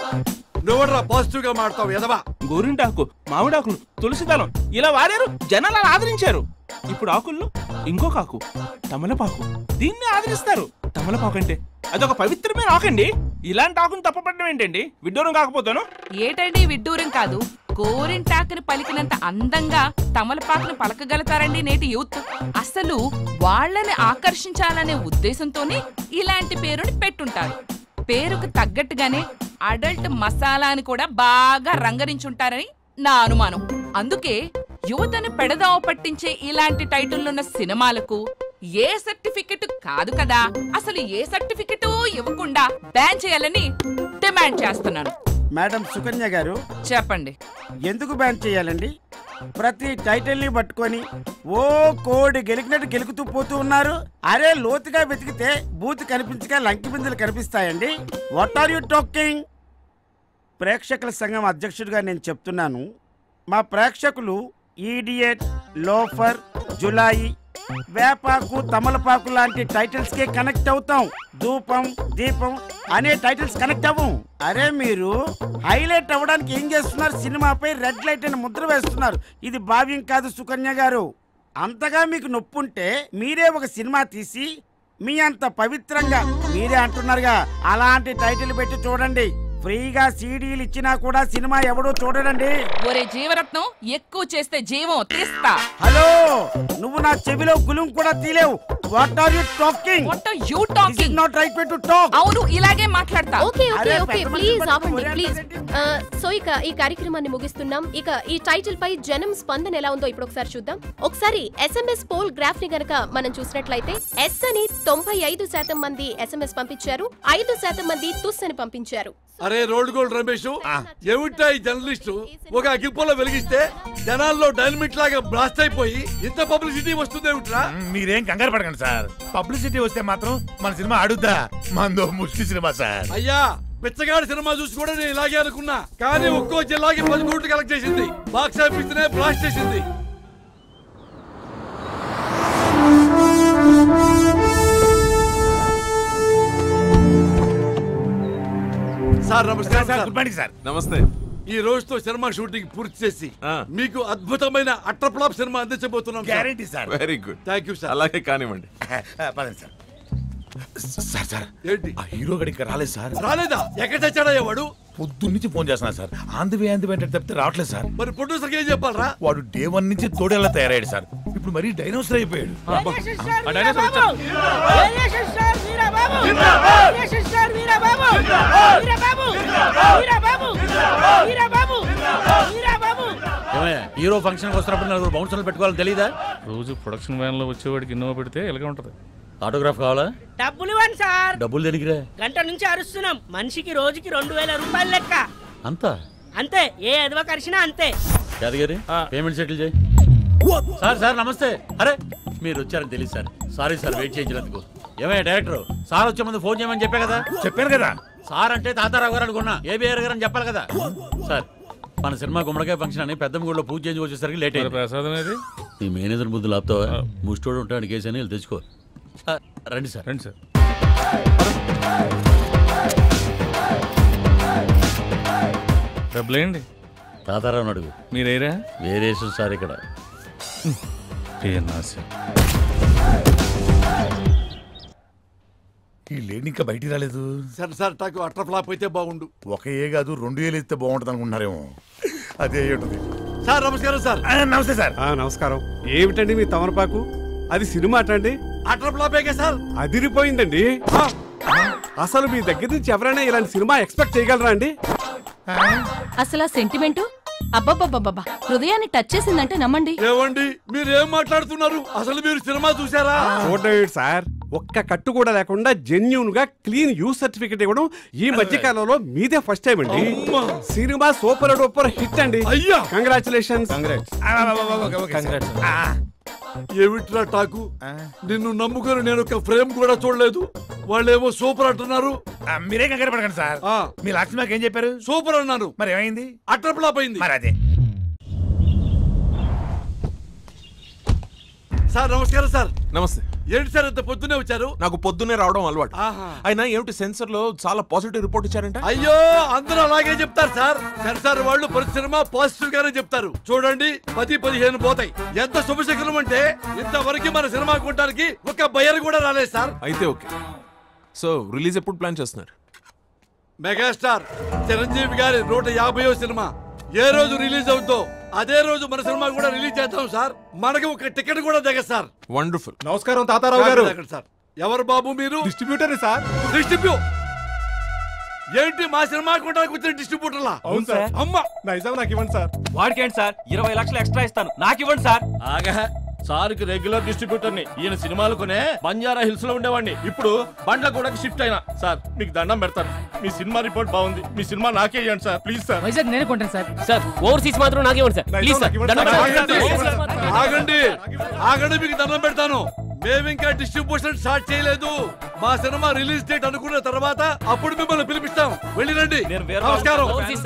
పాజిటివ్ గా మాడతావు ఎదవా. గోరింటాకు, మామిడాకులు, తులసి దళం ఇలా వాడారు, జనాలు ఆదరించారు. ఇప్పుడు ఆకుల్లో ఇంకొక ఆకు తమలపాకు, దీన్ని ఆదరిస్తారు. తమలపాకు అంటే అదొక పవిత్రమైన ఆకండి. ఇలాంటి ఆకును తప్పపడడం ఏంటండి? విడ్డూరం కాకపోతాను. ఏటండి విడ్డూరం కాదు, గోరింటాకుని పలికినంత అందంగా తమలపాకుని పలకగలుగుతారండి నేటి యూత్. అసలు వాళ్ళని ఆకర్షించాలనే ఉద్దేశంతోనే ఇలాంటి పేరుని పెట్టుంటారు. పేరుకు తగ్గట్టుగానే అడల్ట్ మసాలా అని కూడా బాగా రంగరించుంటారని నా అనుమానం. అందుకే యువతను పెడదావ పట్టించే ఇలాంటి టైటిల్లున్న సినిమాలకు ఏ సర్టిఫికెట్ కాదు కదా, అసలు ఏ సర్టిఫికెట్ ఇవ్వకుండా బ్యాన్ చేయాలని డిమాండ్ చేస్తున్నాను. మేడం సుకన్య గారు చెప్పండి, ఎందుకు బ్యాన్ చేయాలండి? ప్రతి టైటిల్ ని పట్టుకొని ఓ కోడి గెలికినట్టు గెలుకుతూ పోతూ ఉన్నారు. అరే లోతుగా వెతికితే బూత్ కనిపించగా లంకి బిందులు కనిపిస్తాయండి. What are you talking? ప్రేక్షకుల సంఘం అధ్యక్షుడిగా నేను చెప్తున్నాను, మా ప్రేక్షకులు ఈడియట్, లోఫర్, జులాయి, వేపాకు, తమలపాకు లాంటి టైటిల్స్ కే కనెక్ట్ అవుతాం. ధూపం, దీపం అనే టైటిల్స్ కనెక్ట్ అవ్వం. అరే మీరు హైలైట్ అవ్వడానికి ఏం చేస్తున్నారు? సినిమాపై రెడ్ లైట్ అని ముద్ర వేస్తున్నారు. ఇది భావ్యం కాదు సుకన్య గారు. అంతగా మీకు నొప్పుంటే మీరే ఒక సినిమా తీసి మీ అంత పవిత్రంగా మీరే అంటున్నారుగా అలాంటి టైటిల్ పెట్టి చూడండి. ఫ్రీగా సీడీలు ఇచ్చినా కూడా సినిమా ఎవడో చూడడండి. ఒరే జీవరత్నం, ఎక్కువ చేస్తే జీవం తీస్తా. హలో, నువ్వు నా చెవిలో గులుం కూడా తీలేవు. What are you talking? What are you talking? This is not right way to talk. అవును, ఇలాగే మాట్లాడతా. ఓకే ఓకే ఓకే ప్లీజ్ ఆపండి ప్లీజ్. సో ఇక ఈ కార్యక్రమాన్ని ముగిస్తున్నాం. ఇక ఈ టైటిల్ పై జనం స్పందన ఎలా ఉందో ఇప్పుడు ఒకసారి చూద్దాం. ఒకసారి ఎస్ఎంఎస్ పోల్ గ్రాఫ్ ని గనక మనం చూసినట్లయితే ఎస్ అని తొంభై ఐదు శాతం మంది ఎస్ఎంఎస్ పంపించారు, ఐదు శాతం మంది తుస్ అని పంపించారు. అరే రోడ్ గోల్డ్ రమేష్, ఏమిటా ఈ జర్నలిస్ట్ ఒక అగ్గిపోలో వెలిగిస్తే జనాల్లో డైనమిట్ లాగా బ్లాస్ట్ అయిపోయి ఇంత పబ్లిసిటీ వస్తుంది ఏమిట్రా? మీరేం కంగారు పడకండి సార్, పబ్లిసిటీ వస్తే మాత్రం మన సినిమా అడుగుతా. మందో ముష్టి సినిమా సార్. అయ్యా పిచ్చగాడి సినిమా చూసి కూడా నేను ఇలాగే అనుకున్నా, కానీ ఒక్కో జిల్లాకి పది కోట్లు కలెక్ట్ చేసింది. బాక్స్ ఆఫీస్ నే బ్లాస్ట్ చేసింది. సార్ నమస్కారం సార్. Good morning sir. నమస్తే. ఈ రోజుతో సినిమా షూటింగ్ పూర్తి చేసి మీకు అద్భుతమైన అట్రప్లాప్ సినిమా అందించబోతున్నాం. Guarantee sir. Very good. Thank you sir. అలాగే కానివ్వండి. పదండి సార్. సార్ సార్ ఏంటి ఆ హీరో గడి ఇంకా రాలేదు సార్. రాలేదా? ఎక్కడ తెచ్చాడయ్యా వాడు? పొద్దున్న నుంచి ఫోన్ చేస్తున్నా సార్. ఆంది వే ఆంది వే అంటే తప్పితే రావట్లేదు సార్. మరి ప్రొడ్యూసర్కి ఏం చెప్పాలరా? వాడు డే వన్ నుంచి తోడేలా తయారయ్యాడు సార్. ఇప్పుడు మరీ డైనోసర్ అయిపోయాడు. హీరో ఫంక్షన్ వస్తున్నప్పుడు నలుగురు బౌన్సర్లు పెట్టుకోవాలని తెలీదా? రోజు ప్రొడక్షన్ వ్యాన్ లో వచ్చేవాడికి ఇన్నోవా పెడితే ఎలాగే ఉంటది. ఆటోగ్రాఫ్ కావాలా? డబ్బులు ఇవ్వండి సార్. డబ్బులు దేనికిరా? గంట నుంచి అరుస్తున్నాం. మనిషికి రోజుకి రెండు వేల రూపాయలు లెక్క. అంతా అంతే, ఏ ఎదవ కరిచినా అంతే. యాదగిరి పేమెంట్ సెటిల్ చేయి. సార్ సార్ నమస్తే. అరే మీరు వచ్చారని తెలియదు సార్. సారీ సార్ వెయిట్ చేయించినందుకు. ఏమయ్యా డైరెక్టర్, సార్ వచ్చే ముందు ఫోన్ చేయమని చెప్పా కదా? చెప్పాను కదా. సార్ అంటే తాతారావు గారు అనుకున్నా, ఏబిఆర్ గారు అని చెప్పాలి కదా. సార్ మన సినిమా గుమ్మడికాయ ఫంక్షన్ అని పెద్ద గుడిలో పూజ చేయించి వచ్చేసరికి లేట్ అయింది. ప్రసాదం అనేది నీ మేనేజర్ బుద్ధులు ఆపుతావా? ముష్టోడు ఉంటాడు కేసు అని వెళ్ళి తెచ్చుకో. రండి సార్. రండి సార్. డబ్బులేండి. తాతారావు అడుగు. మీరేరా? వేరేసు సార్ ఇక్కడ. ఈ లేడీ ఇంకా బయటికి రాలేదు. సార్ సార్ నాకు అట్ర ఫ్లాప్ అయితే బాగుండు. ఒక ఏ కాదు రెండు ఏళ్ళు ఇస్తే బాగుంటుంది అనుకుంటున్నారేమో. అదే అయ్యేటుంది. సార్ నమస్కారం సార్. నమస్తే సార్. నమస్కారం. ఏమిటండి మీ తమలపాకు? అది సినిమా అటండి. అట్ర ఫ్లాపేగా సార్. అదిరిపోయిందండి. అసలు మీ దగ్గర నుంచి ఎవరైనా ఇలాంటి సినిమా ఎక్స్పెక్ట్ చేయగలరా అండి? అసలు ఆ సెంటిమెంటు అబ్బబ్బబ్బబ్బా హృదయాన్ని టచ్ చేసిందంటే నమ్మండి. ఏమండి మీరేం మాట్లాడుతున్నారు? అసలు మీరు సినిమా చూసారా? చూడండి సార్, ఒక్క కట్టు కూడా లేకుండా జెన్యూన్ గా క్లీన్ యూజ్ సర్టిఫికేట్ ఇవ్వడం ఈ మధ్య కాలంలో మీదే ఫస్ట్ టైం అండి. సినిమా సూపర్ డూపర్ హిట్ అండి. అయ్యా కంగ్రాచులేషన్స్. ఏమిట్రా టాకు, నిన్ను నమ్ముకొని నేను ఒక ఫ్రేమ్ కూడా చూడలేదు, వాళ్ళేమో సూపర్ అంటున్నారు. మీరే కంగారు పడకండి సార్. మీ లక్ష్మీకి ఏం చెప్పారు? సూపర్ అన్నాను. మరి ఏమైంది? అట్ర ఫ్లాప్ అయింది. మరి అదే సార్ నమస్కారం సార్. నమస్తే. ఏంటి సార్ ఇంత పొద్దునే వచ్చారు? నాకు పొద్దున్నే రావడం అలవాటు. అయినా ఏమిటి సెన్సర్ లో చాలా పాజిటివ్ రిపోర్ట్ ఇచ్చారంట? అయ్యో అందరూ అలాగే చెప్తారు సార్. సెన్సార్ వాళ్ళు ప్రతి సినిమా పాజిటివ్ గానే చెప్తారు. చూడండి పది పదిహేను పోతాయి. ఎంత శుభశకరం అంటే ఇంతవరకు మన సినిమా కొట్టడానికి ఒక బయర్ కూడా రాలేదు సార్. అయితే ఓకే. సో రిలీజ్ ఎప్పుడు ప్లాన్ చేస్తున్నారు? మెగాస్టార్ చిరంజీవి గారి నూట యాభైవ సినిమా ఏ రోజు రిలీజ్ అవుతుందో అదే రోజు మన సినిమా కూడా రిలీజ్ చేద్దాం సార్. మనకి ఒక టికెట్ కూడా దగ్గర సార్. వండర్ఫుల్. నమస్కారం తాతారావు గారు. సార్ ఎవరు బాబు మీరు? Distributor sir. డిస్ట్రిబ్యూ ఏంటి మా సినిమా కొట్టడానికి వచ్చిన డిస్ట్రిబ్యూటర్లా? అవును సార్. అమ్మ నైజాం నాకు ఇవ్వండి సార్. వాడికేంటి సార్ ఇరవై లక్షలు ఎక్స్ట్రా ఇస్తాను, నాకు ఇవ్వండి సార్. ఆగా సార్కి రెగ్యులర్ డిస్ట్రిబ్యూటర్ ని. ఈయన సినిమాలు కొనే బంజారా హిల్స్ లో ఉండేవాడిని. ఇప్పుడు బండ్ల కూడా షిఫ్ట్ అయినా. సార్ మీకు దండం పెడతాను, మీ సినిమా రిపోర్ట్ బాగుంది, మీ సినిమా నాకే ఇవ్వండి సార్ ప్లీజ్ సార్. వైజాగ్ నేనే కొంటాను సార్. సార్ ఓవర్సీస్ మాత్రం నాకే ఇవ్వండి సార్ ప్లీజ్ సార్. ఆగండి ఆగండి మీకు దండం పెడతాను. మేము ఇంకా డిస్ట్రిబ్యూషన్ స్టార్ట్ చేయలేదు. మా సినిమా రిలీజ్ డేట్ అనుకున్న తర్వాత అప్పుడు మిమ్మల్ని పిలిపిస్తాం. వెళ్ళిరండి. నమస్కారం.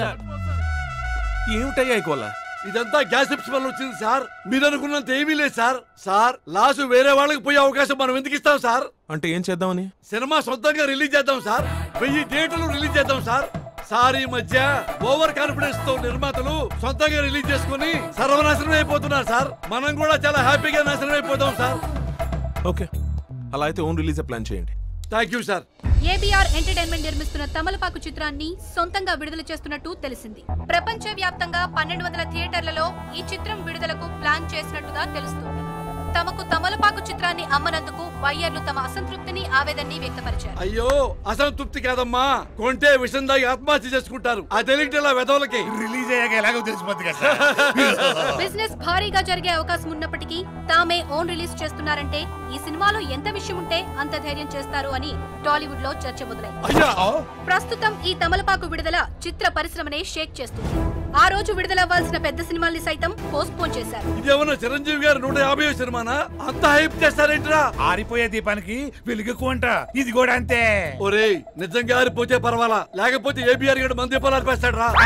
ఏమిటయ్యా కోలా? ఇదంతా గ్యాసిప్స్ వల్ల వచ్చింది సార్. మీరు అనుకున్నంత ఏమీ లేదు సార్. సార్ లాసు వేరే వాళ్ళకి పోయే అవకాశం మనం ఎందుకు ఇస్తాం సార్? అంటే ఏం చేద్దామని? సినిమా సొంతంగా రిలీజ్ చేద్దాం సార్. వెయ్యి థియేటర్లు రిలీజ్ చేద్దాం సార్. సార్ ఈ మధ్య ఓవర్ కాన్ఫిడెన్స్ తో నిర్మాతలు సొంతంగా రిలీజ్ చేసుకుని సర్వనాశనం అయిపోతున్నారు సార్. మనం కూడా చాలా హ్యాపీగా నాశనం అయిపోతాం సార్. ఓకే అలా అయితే ఓన్ రిలీజ్ ప్లాన్ చేయండి. Thank you sir. ABR entertainment నిర్మిస్తున్న తమలపాకు చిత్రాన్ని సొంతంగా విడుదల చేస్తున్నట్టు తెలిసింది. ప్రపంచ వ్యాప్తంగా పన్నెండు వందల థియేటర్లలో ఈ చిత్రం విడుదలకు ప్లాన్ చేసినట్టుగా తెలుస్తోంది. తమకు తమలపాకు చిత్రాన్ని అమ్మనందుకు బయ్యర్లు తమ అసంతృప్తిని ఆవేదనని వ్యక్తపరిచారు. అయ్యో అసంతృప్తి కాదమ్మా, కొంటే విషం దాగి ఆత్మహత్య చేసుకుంటారు. ఆ తెలియటలా వెదవులకి రిలీజ్ అయ్యాక ఎలాగో తెలిసిపోద్ది కదా. బిజినెస్ భారీగా జరిగే అవకాశం ఉన్నప్పటికీ తామే ఓన్ రిలీజ్ చేస్తున్నారంటే ఈ సినిమాలో ఎంత విషయం ఉంటే అంత ధైర్యం చేస్తారు అని టాలీవుడ్ లో చర్చ మొదలైంది. ప్రస్తుతం ఈ తమలపాకు విడుదల చిత్ర పరిశ్రమనే షేక్ చేస్తుంది. ఆ రోజు విడుదలవ్వాల్సిన పెద్ద సినిమాల్ని సైతం పోస్ట్ పోన్ చేశారు. ఇదేమన్నా చిరంజీవి గారు నూట యాభై సినిమానా? అంత హైప్ చేస్తారేంట్రా? ఆరిపోయే దీపానికి వెలుగుకు అంట, ఇది కూడా అంతే. ఒరేయ్ నిజంగా ఆరిపోతే పర్వాలా, లేకపోతే ఏబిఆర్ గడు మంది దీపాలు ఆరిపేస్తాడు రా.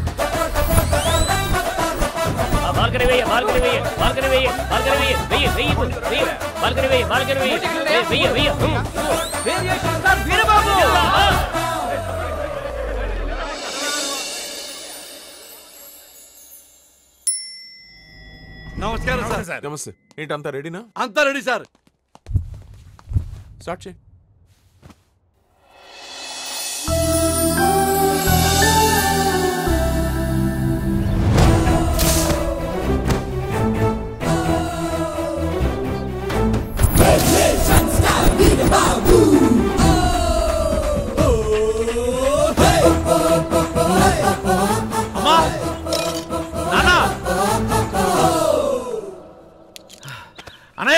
బాల్కనీ వేయ బాల్కనీ వేయ బాల్కనీ వేయ బాల్కనీ వేయ వేయ వేయ వేయ బాల్కనీ వేయ బాల్కనీ వేయ వేయ వేయ వేరియేషన్ సార్ వీరబాబు. నమస్కారం సార్. నమస్తే. ఏంటి అంతా రెడీనా? అంతా రెడీ సార్. స్టార్ట్ చేయి. అనయ్య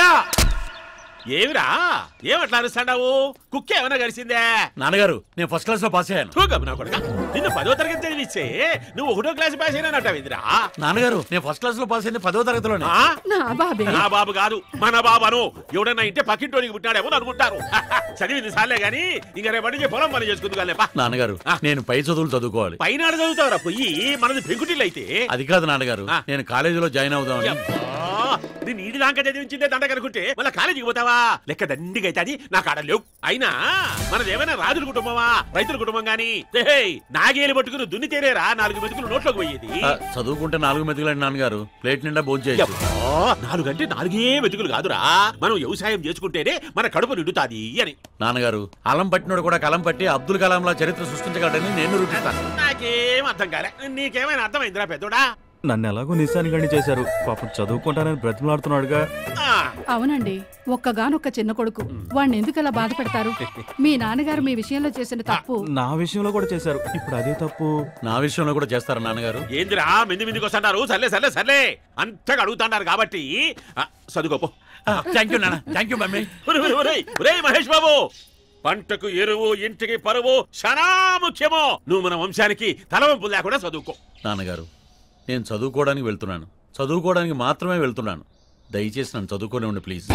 ఏమిరా ఏమట్లా అరుస్తాడావు? కుక్క ఏమైనా గడిచిందే? నాన్నగారు నేను ఫస్ట్ క్లాస్ లో పాస్ అయ్యాను. నిన్ను పదో తరగతి చదివిస్తే నువ్వు ఒకటో క్లాస్ పాస్ అయినా. నాన్నగారు నేను ఫస్ట్ క్లాస్ లో పాస్ అయింది పదో తరగతిలోనే. నా బాబు కాదు మన బాబు అను. ఎవడన్నా ఇంటే పక్కింటోనికి పుట్టినాడేమో అనుకుంటారు. చదివింది సార్లే గాని ఇంకా రేపటి పొలం పని చేసుకుంది కానీ. నాన్నగారు నేను పై చదువులు చదువుకోవాలి. పైన చదువుతావురా పొయ్యి, మనది పెంకుటిల్లు అయితే. అది కాదు నాన్నగారు, నేను కాలేజీలో జాయిన్ అవుదామని. నేను ఈడి దాకా చదివించిందే దండ కనుకుంటే మళ్ళీ కాలేజీకి పోతావా? లెక్క దండిగా అయితే అది నాకు ఆడ లేవు. అయినా మనదేమైనా రాజుల కుటుంబమా రైతుల కుటుంబం గాని? నాగేలు పట్టుకుని దున్ని తేరేరా నాలుగు మెతుకులు నోట్లోకి పోయేది. చదువుకుంటే నాలుగు మెతుకులండి నాన్నగారు, ప్లేట్ నిండా భోంచేయచ్చు. నాలుగు అంటే నాలుగే మెతుకులు కాదురా, మనం వ్యవసాయం చేసుకుంటేనే మన కడుపు నిండుతాది అని. నాన్నగారు అలం పట్టినోడు కూడా కలం పట్టి అబ్దుల్ కలాం లా చరిత్ర సృష్టించగలడని నేను నిరూపిస్తాను. నాకేం అర్థం కాలే, నీకేమైనా అర్థమైందిరా పెద్దోడా? నన్ను ఎలాగో నిశానిగాని చేశారు, పాపం చదువుకుంటానని బ్రతిమలాడుతున్నాడుగా. అవునండి, ఒక్కగానొక్క చిన్న కొడుకు, వాడిని ఎందుకు అలా బాధ పెడతారు? మీ నాన్నగారు మీ విషయంలో చేసిన తప్పు నా విషయంలో కూడా చేశారు, ఇప్పుడు అదే తప్పు నా విషయంలో కూడా చేస్తారా నాన్నగారు? ఏందిరా మింది మిందికి వస్తున్నారు? సర్లే సర్లే సర్లే అంతగా అడుగుతున్నారు కాబట్టి చదువుకోపో. థ్యాంక్ యూ నాన్న. Thank you mummy. Mahesh Babu, పంటకు ఎరువు ఇంటికి పరువు చాలా ముఖ్యమో. నువ్వు మన వంశానికి తలవంపు లేకుండా చదువుకో. నాన్నగారు నేను చదువుకోవడానికి వెళ్తున్నాను, చదువుకోవడానికి మాత్రమే వెళ్తున్నాను. దయచేసి నన్ను చదువుకోనే ఉండి ప్లీజ్.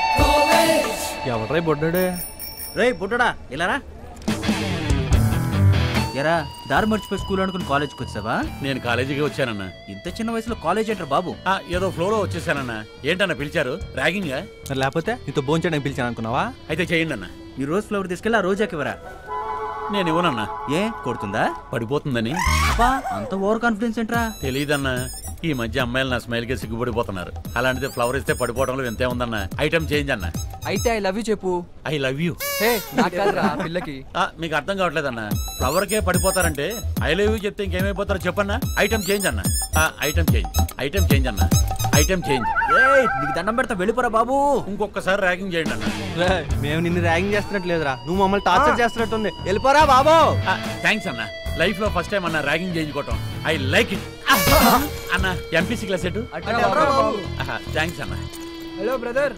ఎవడ్రా బొడ్డాడే? రే బొడ్డా ఇలారా. ఎరా దారి మర్చిపోయి స్కూల్ అనుకుని కాలేజ్కి వచ్చావా? నేను కాలేజీకి వచ్చానన్నా. ఇంత చిన్న వయసులో కాలేజ్ ఏంటారు బాబు? ఏదో ఫ్లోలో వచ్చేసానన్నా. ఏంటన్నా పిలిచారు? ర్యాగింగ్ లేకపోతే నీతో భోంచడానికి పిలిచాను అనుకున్నావా? అయితే చేయండి అన్న. ఈ రోజు ఫ్లవర్ తీసుకెళ్ళి ఆ రోజాకి ఇవ్వరా? నేను ఇవ్వనన్నా. ఏ కొడుతుందా? పడిపోతుందని. అంత ఓవర్ కాన్ఫిడెన్స్ ఏంట్రా? తెలీదన్నా. ఈ మధ్య అమ్మాయిలు నా స్మైల్ కి సిగ్గుపడిపోతున్నారు. అలాంటిది ఫ్లవర్ ఇస్తే పడిపోవడంలో ఎంతే ఉందన్న. ఐటమ్ చేంజ్ అన్న. అయితే ఐ లవ్ యూ చెప్పు. I love you. పిల్లకి మీకు అర్థం కావట్లేదన్న. ఫ్లవర్ కే పడిపోతారంటే ఐ లవ్ యూ చెప్తే ఇంకేమైపోతారో చెప్పన్నా. ఐటమ్ చేంజ్ అన్న. ఐటమ్ చేంజ్ ఐటమ్ చేంజ్ అన్న. Item change. నీకు దండం పెడతా వెళ్ళిపోరా బాబు. ఇంకొకసారి ర్యాగింగ్ చేయండి అన్న. మేము నిన్ను ర్యాగింగ్ చేస్తున్నట్లేదురా, నువ్వు మమ్మల్ని టార్చర్ చేస్తున్నట్టుంది. వెళ్ళిపోరా బాబు. థ్యాంక్స్ అన్న. లైఫ్ లో ఫస్ట్ టైం అన్న ర్యాగింగ్ చేయించుకోవటం. ఐ లైక్ ఇట్ అన్న. ఎంపీసీ క్లాస్ ఎటు? థ్యాంక్స్ అన్న. హలో బ్రదర్,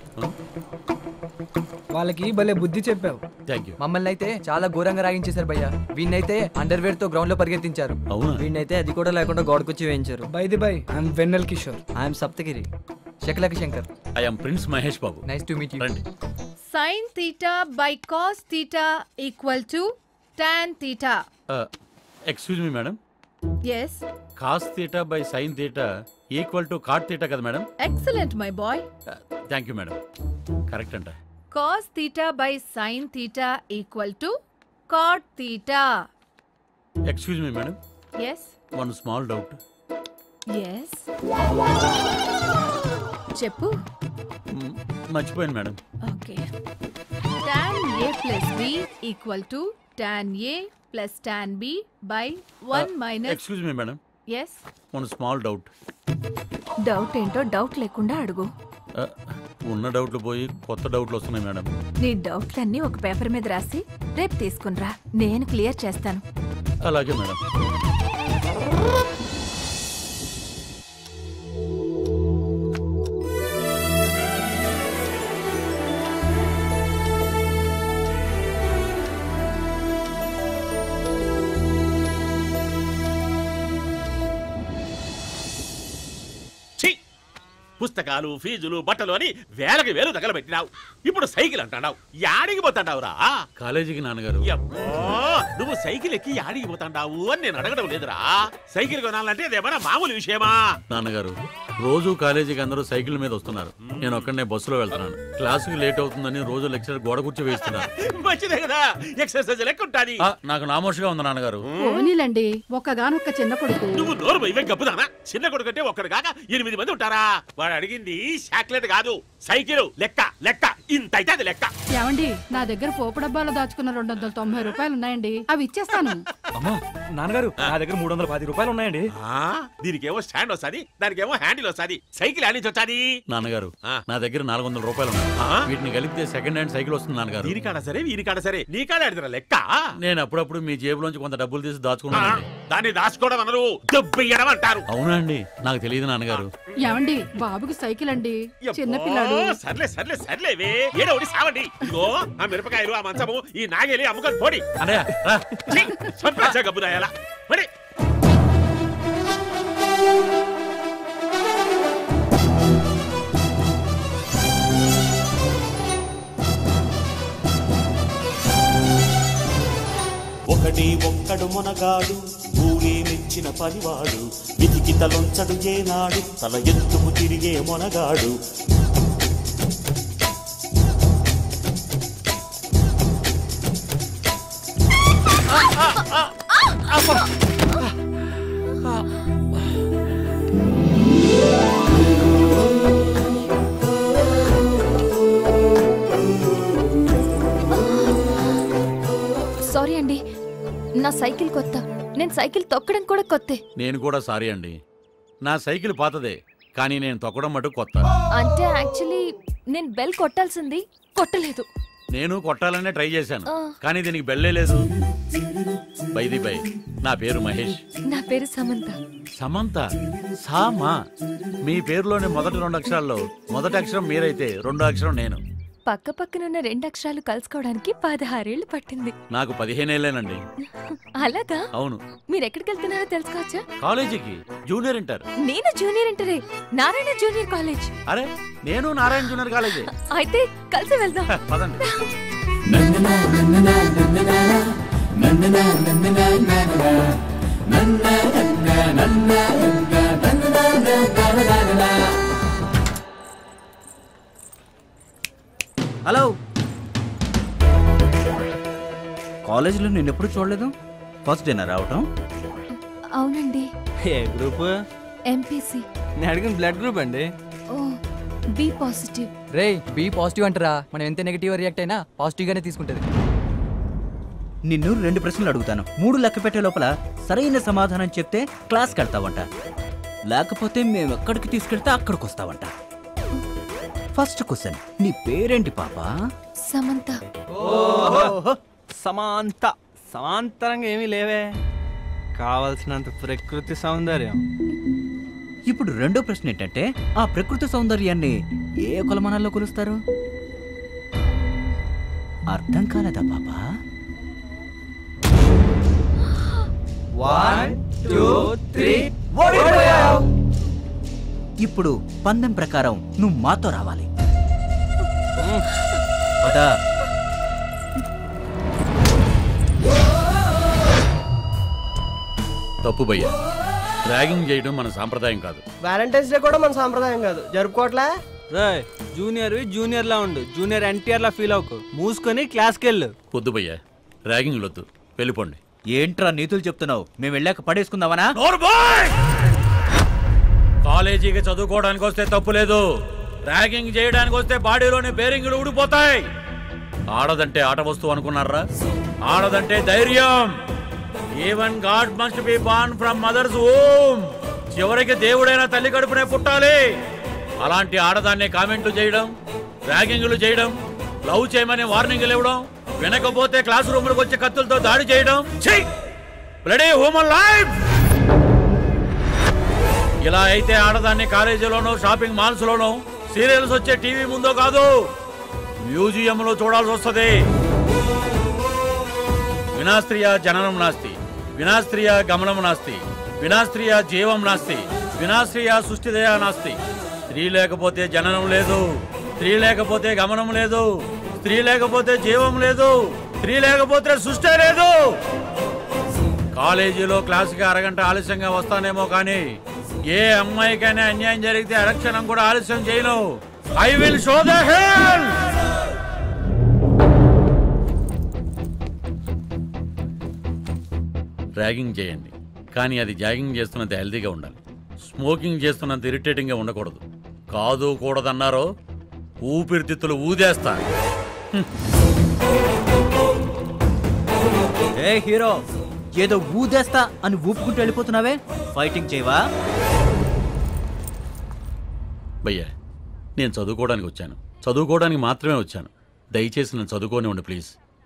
వాళ్ళకి భలే బుద్ధి చెప్పావు. Thank you. మమ్మల్ని అయితే చాలా ఘోరంగా రాగించేశారు భయ్యా. వీణ్ణైతే అండర్ వేర్ తో గ్రౌండ్ లో పరిగెత్తించారు. అవునా? వీణ్ణైతే అది కూడా లేకుండా గోడకొచ్చి వేయించారు. By the by, I'm Vennela Kishore. I'm Saptagiri. Shakalaka Shankar. I am prince Mahesh Babu. Nice to meet you. రండి. Sin theta by cos theta equal to tan theta. Excuse me madam. Yes. Cos theta by sine theta equal to cot theta కదా madam? Excellent, my boy. Thank you madam. Correct అంట. Cos theta by sin theta equal to cot theta. Excuse me madam. Yes. One small doubt. Yes. చెప్పు. మర్చిపోయాను madam. Okay. Tan A plus B equal to tan A plus tan B by one minus. Excuse me madam. Yes. One small doubt. Doubt ఏంటో doubt లేకుండా అడుగు. ఉన్న డౌట్లు పోయి కొత్త డౌట్లు వస్తున్నాయి మేడం. నీ డౌట్లన్నీ ఒక పేపర్ మీద రాసి రేపు తీసుకునిరా, నేను క్లియర్ చేస్తాను. అలాగే మేడం. పుస్తకాలు, ఫీజులు, బట్టలు అని వేలకి వేలు తగలబెట్టినావు. ఇప్పుడు సైకిల్ అంటున్నావు. యాడికి పోతాండావురా? కాలేజీకి నాన్నగారు. నువ్వు సైకిల్ ఎక్కి యాడికి పోతాండావు అని నేను అడగడం లేదురా. సైకిల్ కొనాలంటే అదేమన్నా మామూలు విషయమా? నాన్నగారు, రోజు కాలేజీకి అందరూ సైకిల్ మీద వస్తున్నారు. నేను ఒక్కడనే బస్సులో వెళ్తున్నాను. క్లాసుకి లేట్ అవుతుందని రోజు లెక్చరర్ గోడ కూర్చో వేస్తున్నారు. మంచిదే కదా, ఎక్సర్సైజ్ లెక్క ఉంటాది. నాకు నామోషిగా ఉంది నాన్నగారు. పోనీలండి, ఒక్కగానొక్క చిన్న కొడుకు. నువ్వు నోరు ఇవే గబ్బుదానా? చిన్న కొడుకు అంటే ఒక్కడు కాక ఎనిమిది మంది ఉంటారా? వాడు అడిగింది చాక్లెట్ కాదు, సైకిల్. లెక్క లెక్క ఇంత అయితే అది లెక్క. ఏమండి, నా దగ్గర పోపు డబ్బాలో దాచుకున్న రెండు వందల తొంభై రూపాయలు ఉన్నాయండి, అవి ఇచ్చేస్తాను. అమ్మా నాన్నగారు, నా దగ్గర మూడు వందల పది రూపాయలు ఉన్నాయండి. దీనికేమో స్టాండ్ వస్తుంది, దానికేమో హ్యాండిల్ వస్తుంది. సైకిల్ ఆడించి వచ్చాది. నాన్నగారు, నా దగ్గర నాలుగు వందల రూపాయలు ఉన్నాయి. వీటిని కలిపితే సెకండ్ హ్యాండ్ సైకిల్ వస్తుంది నాన్నగారు. దీని కాడ సరే, వీరి కాడ సరే, నీ కాడ ఆడితే లెక్క. నేను అప్పుడప్పుడు మీ జేబులోంచి కొంత డబ్బులు తీసి దాచుకున్నాను. దాన్ని దాచుకోవడం అనరు, దెబ్బయ్యడం అంటారు. అవునా అండి? నాకు తెలియదు నాన్నగారు. ఏమండి, బాబుకి సైకిల్ అండి, చిన్నపిల్లాడు. సర్లే సర్లే సర్లేవే, ఏడో ఒకటి సావండి. ఇదిగో ఆ మిరపకాయలు, ఆ మంచము, ఈ నాగేలి అమ్ముకొని పోడి. గబ్బుదాయాల పడి. ఒకటి ఒక్కడు మొనగాడు, ఊరే మెచ్చిన పనివాడు, విధికి తలొంచడు ఏనాడు, తల ఎత్తుకు తిరిగే మొనగాడు. సారీ అండి, నా సైకిల్ కొత్త, నేను సైకిల్ తొక్కడం కూడా కొత్తే. నేను కూడా సారీ అండి, నా సైకిల్ పాతదే, కానీ నేను తొక్కడం మటు కొత్త. అంటే యాక్చువల్లీ నేను బెల్ కొట్టాల్సింది, కొట్టలేదు. నేను కొట్టాలనే ట్రై చేశాను, కానీ దీనికి బెల్లే లేదు. బైది బై, నా పేరు మహేష్. నా పేరు సమంత. సమంత? సామా? మీ పేరులోని మొదటి రెండు అక్షరాల్లో మొదటి అక్షరం మీరైతే రెండో అక్షరం నేను. పక్క పక్కనున్న రెండు అక్షరాలు కలుసుకోవడానికి పదహారేళ్లు పట్టింది. నాకు పదిహేనేళ్ళేనండి. అలాగా? అవును. మీరు ఎక్కడికి వెళ్తున్నారో తెలుసుకోవచ్చా? కాలేజీకి, జూనియర్ ఇంటర్. నేను జూనియర్ ఇంటరే, నారాయణ జూనియర్ కాలేజ్. అరే, నేను నారాయణ జూనియర్ కాలేజీ. అయితే కలిసి వెళ్దాం. పదండి. హలో, కాలేజీలో నేను ఎప్పుడు చూడలేదు. ఫస్ట్ డేనా రావటం? అవునండి. ఏ గ్రూప్? ఎంపీసీ. నేను అడిగిన బ్లడ్ గ్రూప్ అండి. ఓ, బి పాజిటివ్. రే బి పాజిటివ్ అంటారా? మనం ఎంత నెగిటివ్ రియాక్ట్ అయినా పాజిటివ్ గానే తీసుకుంటది. నిన్ను రెండు ప్రశ్నలు అడుగుతాను. మూడు లెక్క పెట్టే లోపల సరైన సమాధానం చెప్తే క్లాస్ కడతావంట, లేకపోతే మేము ఎక్కడికి తీసుకెళ్తే అక్కడికి వస్తావంట. ఫస్ట్ క్వశ్చన్, నీ పేరేంటి పాపా? సమంత. ఓహో, సమాంత. సమాంతరంగా ఏమీ లేవే, కావలసినంత ప్రకృతి సౌందర్యం. ఇప్పుడు రెండో ప్రశ్న ఏంటంటే, ఆ ప్రకృతి సౌందర్యాన్ని ఏ కొలమానాల్లో కొలుస్తారు? అర్థం కాలేదా పాపా? One two three. ఇప్పుడు పందెం ప్రకారం నువ్వు మాతో రావాలి. పదా. తప్పు భయ్యా, ర్యాగింగ్ చేయడం మన సాంప్రదాయం కాదు. వ్యాలంటైన్స్ డే కూడా మన సాంప్రదాయం కాదు, జరుపుకోవట్లే. జూనియర్ జూనియర్ లా ఉండు, జూనియర్ ఎన్టీఆర్ లా ఫీల్ అవ్వకు. మూసుకొని క్లాస్కి వెళ్ళు. వద్దు భయ్యా, ర్యాగింగ్ వద్దు, వెళ్ళిపోండి. ఏంట్రా నీతులు చెప్తున్నావు? మేము వెళ్ళాక పడేసుకుందామనా? కాలేజీకి చదువుకోవడానికి వస్తే తప్పు లేదు, ర్యాగింగ్ చేయడానికి వస్తే బాడీలోని బేరింగ్లు ఊడిపోతాయి. ఆడదంటే ఆట వస్తువు అనుకున్నారా? ఆడదంటే ధైర్యం. Even god must be born from mother's womb. చివరికి దేవుడైన తల్లి కడుపునే పుట్టాలి. అలాంటి ఆడదాన్ని కామెంట్లు చేయడం, ర్యాగింగ్లు చేయడం, లవ్ చేయమని వార్నింగ్లు ఇవ్వడం, వినకపోతే క్లాస్ రూమ్లకు వచ్చి కత్తులతో దాడి చేయడం, బ్లడీ హ్యూమన్ లైఫ్. ఇలా అయితే ఆడదాన్ని కాలేజీలోనో షాపింగ్ మాల్స్ లోనో సీరియల్స్ వచ్చే టీవీ ముందో కాదు, మ్యూజియంలో చూడాల్సి వస్తుంది. వినాస్త్రియ జననం నాస్తి, వినాస్త్రియ గమనం నాస్తి, వినాస్త్రియ జీవం నాస్తి, వినాస్త్రియ సృష్టిదయ నాస్తి. స్త్రీ లేకపోతే జననం లేదు, స్త్రీ లేకపోతే గమనం లేదు, స్త్రీ లేకపోతే జీవం లేదు, స్త్రీ లేకపోతే సృష్టి లేదు. కాలేజీలో క్లాసుకి అరగంట ఆలస్యంగా వస్తానేమో కానీ ఏ అమ్మాయికైనా అన్యాయం జరిగితే అరక్షణం కూడా ఆలస్యం చేయను. I will show the hell. Ragging చేయండి, కానీ అది జాగింగ్ చేస్తున్నంత హెల్తీగా ఉండాలి. స్మోకింగ్ చేస్తున్నంత ఇరిటేటింగ్గా ఉండకూడదు. కాదు కూడదన్నారో ఊపిరితిత్తులు ఊదేస్తా. ఏ హీరో, ఏదో ఊదేస్తా అని ఊపుకుంటూ వెళ్ళిపోతున్నావే, ఫైటింగ్ చేయవా? భయ్యా, నేను చదువుకోవడానికి వచ్చాను, చదువుకోవడానికి మాత్రమే వచ్చాను. దయచేసి నన్ను చదువుకోనివ్వండి ప్లీజ్.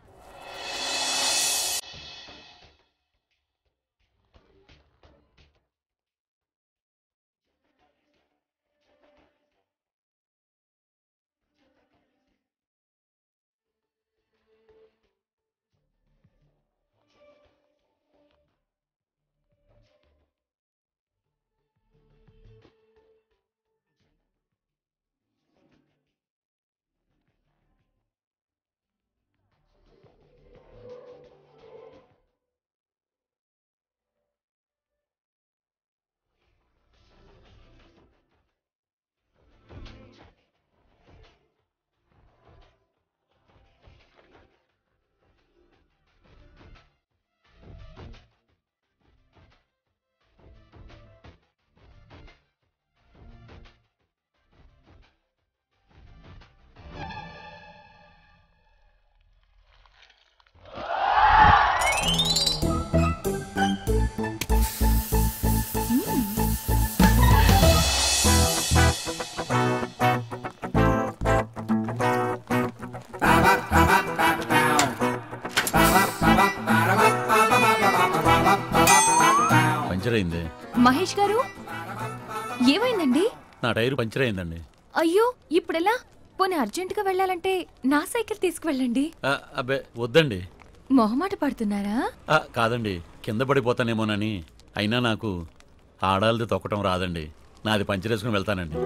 పంచర్ అయింది. మహేష్ గారు, ఏమైందండి? నా టైర్ పంచర్ అయిందండి. అయ్యో, ఇప్పుడెలా? పోనీ అర్జెంటుగా వెళ్ళాలంటే నా సైకిల్ తీసుకువెళ్ళండి. అబ్బే వద్దండి. మొహమాట పడుతున్నారా? కాదండి, కింద పడిపోతానేమోనని. అయినా నాకు ఆడాలది తొక్కటం రాదండి. నాది పంచర్ వేసుకుని వెళ్తానండి.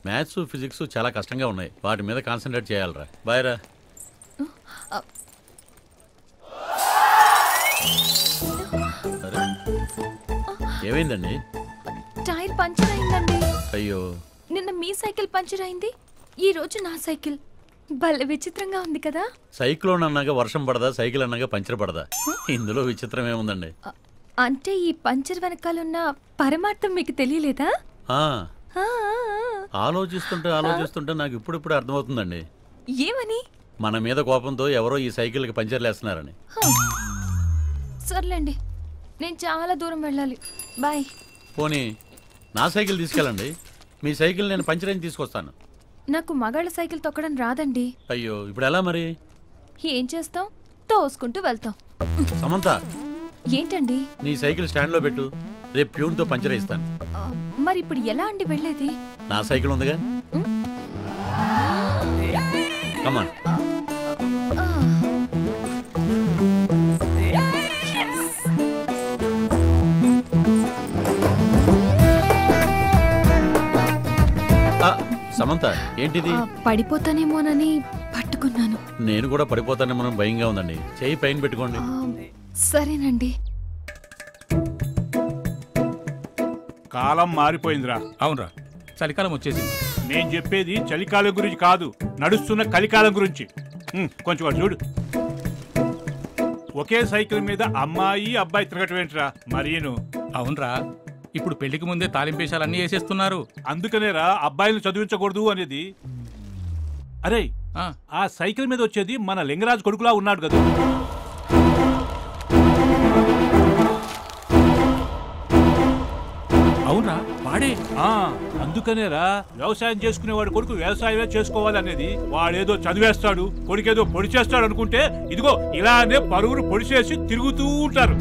మ్యాథ్స్ ఫిజిక్స్ చాలా కష్టంగా ఉన్నాయి, వాటి మీద కాన్సన్ట్రేట్ చేయాలరా. బాయ్ రా. ఏమైందండి? టైర్ పంచర్ అయిందండి. అయ్యో, నిన్న మీ సైకిల్ పంచర్ అయింది, ఈ రోజు నా సైకిల్. భలే విచిత్రంగా ఉంది కదా. సైక్లోన్ అన్నాక వర్షం పడదా, సైకిల్ అన్నాక పంచర్ పడదా? ఇందులో విచిత్రం ఏముందండి? అంటే ఈ పంచర్ వెనకాలన్న పరమార్థం మీకు తెలియలేదా? ఆలోచిస్తుంటే ఆలోచిస్తుంటే నాకు ఇప్పుడిప్పుడు అర్థమవుతుందండి. ఏమని? మన మీద కోపంతో ఎవరో ఈ సైకిల్కి పంచర్లు వేస్తున్నారని. సర్లేండి, నేను చాలా దూరం వెళ్ళాలి. బాయ్. పోనీ నా సైకిల్ తీసుకెళ్ళండి, మీ సైకిల్ నేను పంచర్ అయిన తీసుకొస్తాను. నాకు మగాళ్ళ సైకిల్ తొక్కడం రాదండి. అయ్యో, ఇప్పుడు ఎలా మరి? ఏం చేస్తాం, తోసుకుంటూ వెళ్తాం. సమంత, ఏంటండి? నీ సైకిల్ స్టాండ్ లో పెట్టు, రేపు ప్యూన్ తో పంచర్ ఇస్తాను. మరి ఇప్పుడు ఎలా అండి వెళ్ళేది? నా సైకిల్ ఉందిగా. కమాన్. సమంత, ఏంటిది? పడిపోతానేమోనని పట్టుకున్నాను. నేను కూడా పడిపోతానేమో భయంగా ఉందండి. చెయ్యి పైన పెట్టుకోండి. సరేనండి. కాలం మారిపోయిందిరా. అవునరా, చలికాలం వచ్చేసింది. నేను చెప్పేది చలికాలం గురించి కాదు, నడుస్తున్న కలికాలం గురించి. కొంచెం వాడు చూడు. ఒకే సైకిల్ మీద అమ్మాయి అబ్బాయి తిరగటం ఏంట్రా మరీను? అవునరా, ఇప్పుడు పెళ్లికి ముందే తాలింపేశాలన్నీ వేసేస్తున్నారు. అందుకనేరా అబ్బాయిలు చదివించకూడదు అనేది. అరే, ఆ సైకిల్ మీద వచ్చేది మన లింగరాజు కొడుకులా ఉన్నాడు కదా. అవునా, వాడే. అందుకనేరా వ్యవసాయం చేసుకునేవాడు కొడుకు వ్యవసాయమే చేసుకోవాలి అనేది. వాడేదో చదివేస్తాడు, కొడుకేదో పొడి చేస్తాడు అనుకుంటే ఇదిగో ఇలానే పరుగురు పొడి చేసి తిరుగుతూ ఉంటారు.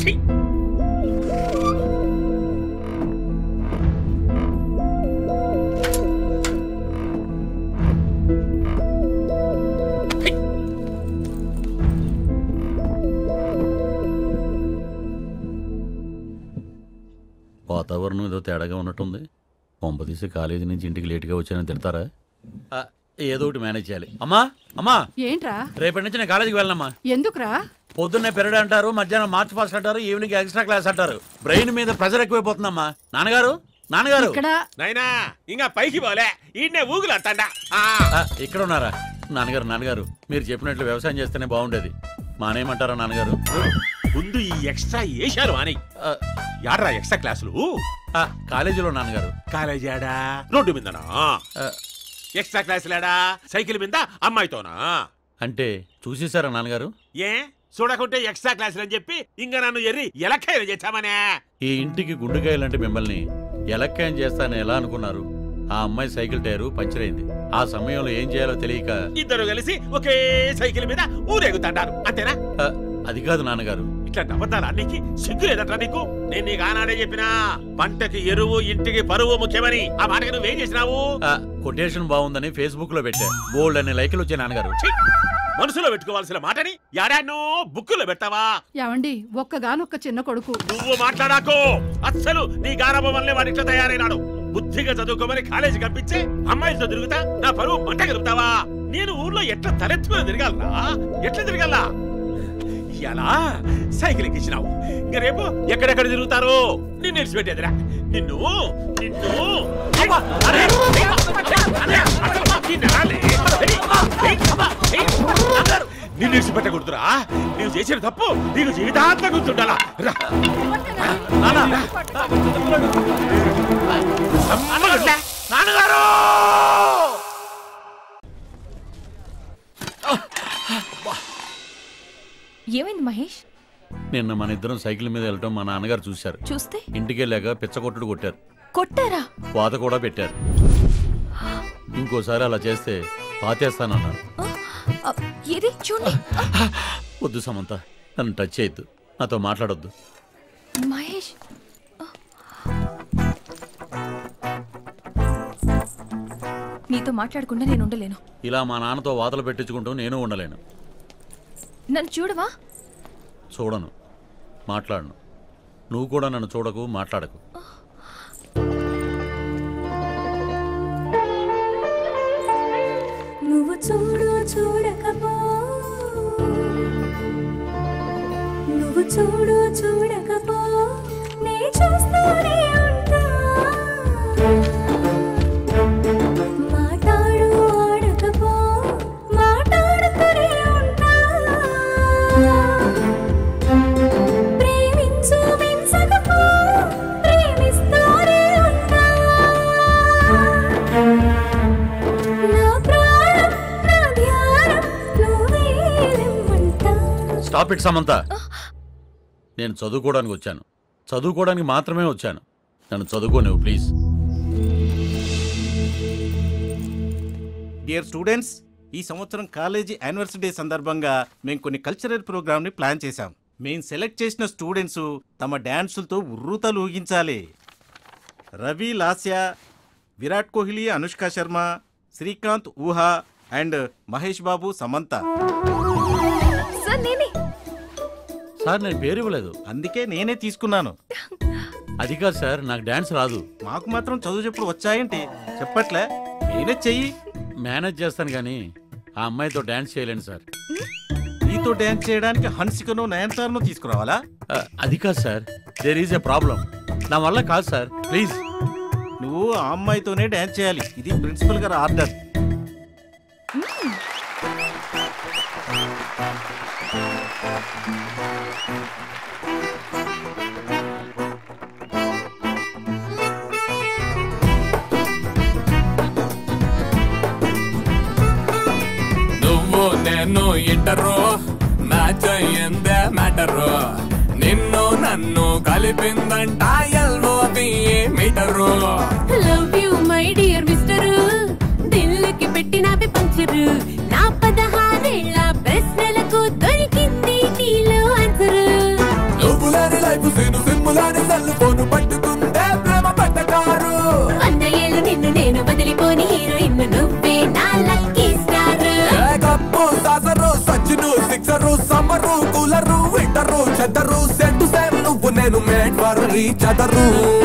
వాతావరణం ఏదో తేడాగా ఉన్నట్టుంది. పంప తీసి కాలేజీ నుంచి ఇంటికి లేట్గా వచ్చానని తిడతారా? ఏదో ఒకటి మేనేజ్ చేయాలి. అమ్మా అమ్మా, ఏంట్రా? రేపటి నుంచి నేను కాలేజీకి వెళ్ళనమ్మా. ఎందుకురా? పొద్దున్నే పెరడ్ అంటారు, మధ్యాహ్నం మార్చ్ ఫాస్ట్ అంటారు, ఈవినింగ్ ఎక్స్ట్రా క్లాస్ అంటారు. బ్రెయిన్ మీద ప్రెషర్ ఎక్కువైపోతుందమ్మా. నాన్నగారు నాన్నగారు నాయనా, ఇంకా పైకి పోలే, ఈయనే ఊగులాడతాడా? ఇక్కడ ఉన్నారా? నాన్నగారు నాన్నగారు మీరు చెప్పినట్లు వ్యవసాయం చేస్తేనే బాగుండేది. మానేయమంటారా నాన్నగారు? ముందు ఈ ఎక్స్ట్రా వేశారు అని. యాడ్రా ఎక్స్ట్రా క్లాసులు? కాలేజీలో నాన్నగారు. కాలేజీ ఆడా? రోడ్డు మీదనా? ఎక్స్ట్రా క్లాసులాడా? సైకిల్ మీద అమ్మాయితోనా? అంటే చూసేశారా నాన్నగారు? ఏ చూడకుంటే ఎక్స్ట్రా క్లాసులు అని చెప్పి ఇంకా నన్ను ఎర్రి ఎలక్కాయలు చేశామనే. ఈ ఇంటికి గుండెకాయలంటే మిమ్మల్ని ఎలక్కాయం చేస్తానని ఎలా అనుకున్నారు? ఆ అమ్మాయి సైకిల్ టైరు పంచర్ అయింది. ఆ సమయంలో ఏం చేయాలో తెలియక ఇద్దరు కలిసి ఒకే సైకిల్ మీద ఊరేగుతాడారు, అంతేనా? అది కాదు నాన్నగారు. ఇట్లా నవ్వుతారా? నీకు సిగ్గు లేదట్రా నీకు? నేను నీకు ఆనాడే చెప్పినా పంటకి ఎరువు ఇంటికి పరువు ముఖ్యమని. ఆ మాటకి నువ్వేం చేసినావు? కొటేషన్ బాగుందని ఫేస్బుక్ లో పెట్టా. బోల్డ్ అనే లైకులు వచ్చాయి నాన్నగారు. మనసులో పెట్టుకోవాల్సిన మాటని యాడాను బుక్కులో పెట్టావా? ఏమండి, ఒక్కగానొక్క చిన్న కొడుకు. నువ్వు మాట్లాడాకో. అస్సలు నీ గారాబం వల్లే వాడి ఇట్లా తయారైనాడు. బుద్ధిగా చదువుకోమని కాలేజీ పంపించి అమ్మాయిలతో తిరుగుతా నా పరువు మంట కలుపుతావా? నేను ఊర్లో ఎట్లా తలెత్తుకుని తిరగాలరా? ఎట్లా తిరగాలా? ఎలా సైకిల్ ఎక్కించినావు? ఇంక రేపు ఎక్కడెక్కడ తిరుగుతారో నిన్ను నిలిచిపెట్టేదిరా. నిన్ను నిన్ను నిన్ను విడిచిపెట్టకూడదురా. నీవు చేసిన తప్పు నీకు జీవితాంతం గుర్తుండాలా. నాన్నగారు, ఏమైంది మహేష్? నిన్న మన ఇద్దరం సైకిల్ మీద వెళ్ళటం మా నాన్నగారు చూశారు. చూస్తే ఇంటికి వెళ్ళాక పిచ్చకొట్టుడు కొట్టారు. కొట్టారా? వాత కూడా పెట్టారు. ఇంకోసారి అలా చేస్తే పాతేస్తానన్నారు. ఏది చూడండి. వద్దు సమంత, నన్ను టచ్ చేయొద్దు, నాతో మాట్లాడొద్దు. మహేష్, నీతో మాట్లాడకుండా నేను ఉండలేను. ఇలా మా నాన్నతో వాతలు పెట్టించుకుంటూ నేను ఉండలేను. నన్ను చూడవా? చూడను, మాట్లాడను. నువ్వు కూడా నన్ను చూడకు, మాట్లాడకు. చూడకపో నువ్వు చూడు చూడకపో నే చూస్తూనే ఉంటా మాట్లాడు ఆడకపో మాట్లాడుతూనే ఉంటా ప్రేమించు మించకపో ప్రేమిస్తూనే ఉంటా నా ప్రాణం నా ధ్యానం నువ్వేలమ్మంటా. Stop it Samantha. నేను చదువుకోవడానికి వచ్చాను, చదువుకోవడానికి మాత్రమే వచ్చాను. నన్ను చదువుకోనివ్వు ప్లీజ్. డియర్ స్టూడెంట్స్, ఈ సంవత్సరం కాలేజీ యానివర్సరీ డే సందర్భంగా మేము కొన్ని కల్చరల్ ప్రోగ్రామ్ని ప్లాన్ చేశాం. మేము సెలెక్ట్ చేసిన స్టూడెంట్స్ తమ డ్యాన్సులతో ఉర్రూతలు ఊగించాలి. రవి లాస్య, విరాట్ కోహ్లీ అనుష్క శర్మ, శ్రీకాంత్ ఊహా అండ్ మహేష్ బాబు సమంత. సార్ నేను పేరు ఇవ్వలేదు, అందుకే నేనే తీసుకున్నాను. అది కాదు సార్, నాకు డాన్స్ రాదు. మాకు మాత్రం చదువు చెప్పుడు వచ్చాయంటే చెప్పట్లే, నేనే చెయ్యి. మేనేజ్ చేస్తాను కానీ ఆ అమ్మాయితో డాన్స్ చేయలేను సార్. నీతో డాన్స్ చేయడానికి హన్సికను నయనతారను తీసుకురావాలా? అది కాదు sir, there is a problem. నా వల్ల కాదు సార్, ప్లీజ్. నువ్వు ఆ అమ్మాయితోనే డాన్స్ చేయాలి, ఇది ప్రిన్సిపల్ గారి ఆర్డర్. నువ్వు నేను ఇంటరు మ్యాచ్ అయ్యిందే మ్యాటరు, నిన్ను నన్ను కలిపిందంట LOB metre. Love you my dear mister, దిల్లుకి పెట్టినవి పంచరు. నా పదహారేళ్ల ప్రశ్నలకు దొరికింది నీలో ఆన్సర్. నువ్వు లేని లైఫ్ సీను సిమ్ములాని సెల్ ఫోను పట్టుకుంటే ప్రేమ పట్టకారు. వంద ఏళ్ళు నిన్ను నేను వదిలిపోని హీరోయిన్ నువ్వే నా lucky star. Cup saucer Sachin sixer summer cooler winter చెద్దరు సెంటు సేమ్ నువ్వు నేను మేడ్ ఫర్ ఈచ్ అదరు.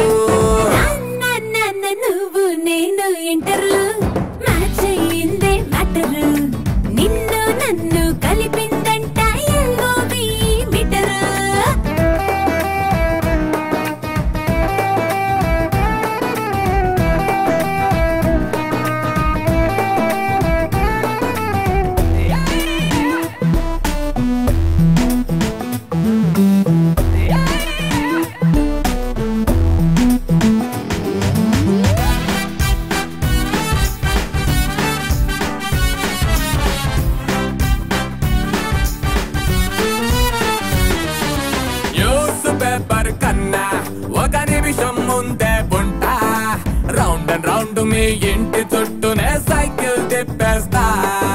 నువ్వు నేను ఇంటరు మ్యాచ్ అయ్యిందే మ్యాటరు, నిన్ను నన్ను కలిపిందంట ఎల్ఓబి మీటరు. న్యూస్ పేపర్ కన్నా ఒక నిమిషం ముందే ఉంటా, రౌండ్ అండ్ రౌండ్ మీ ఇంటి చుట్టూనే సైకిల్ తిప్పేస్తా.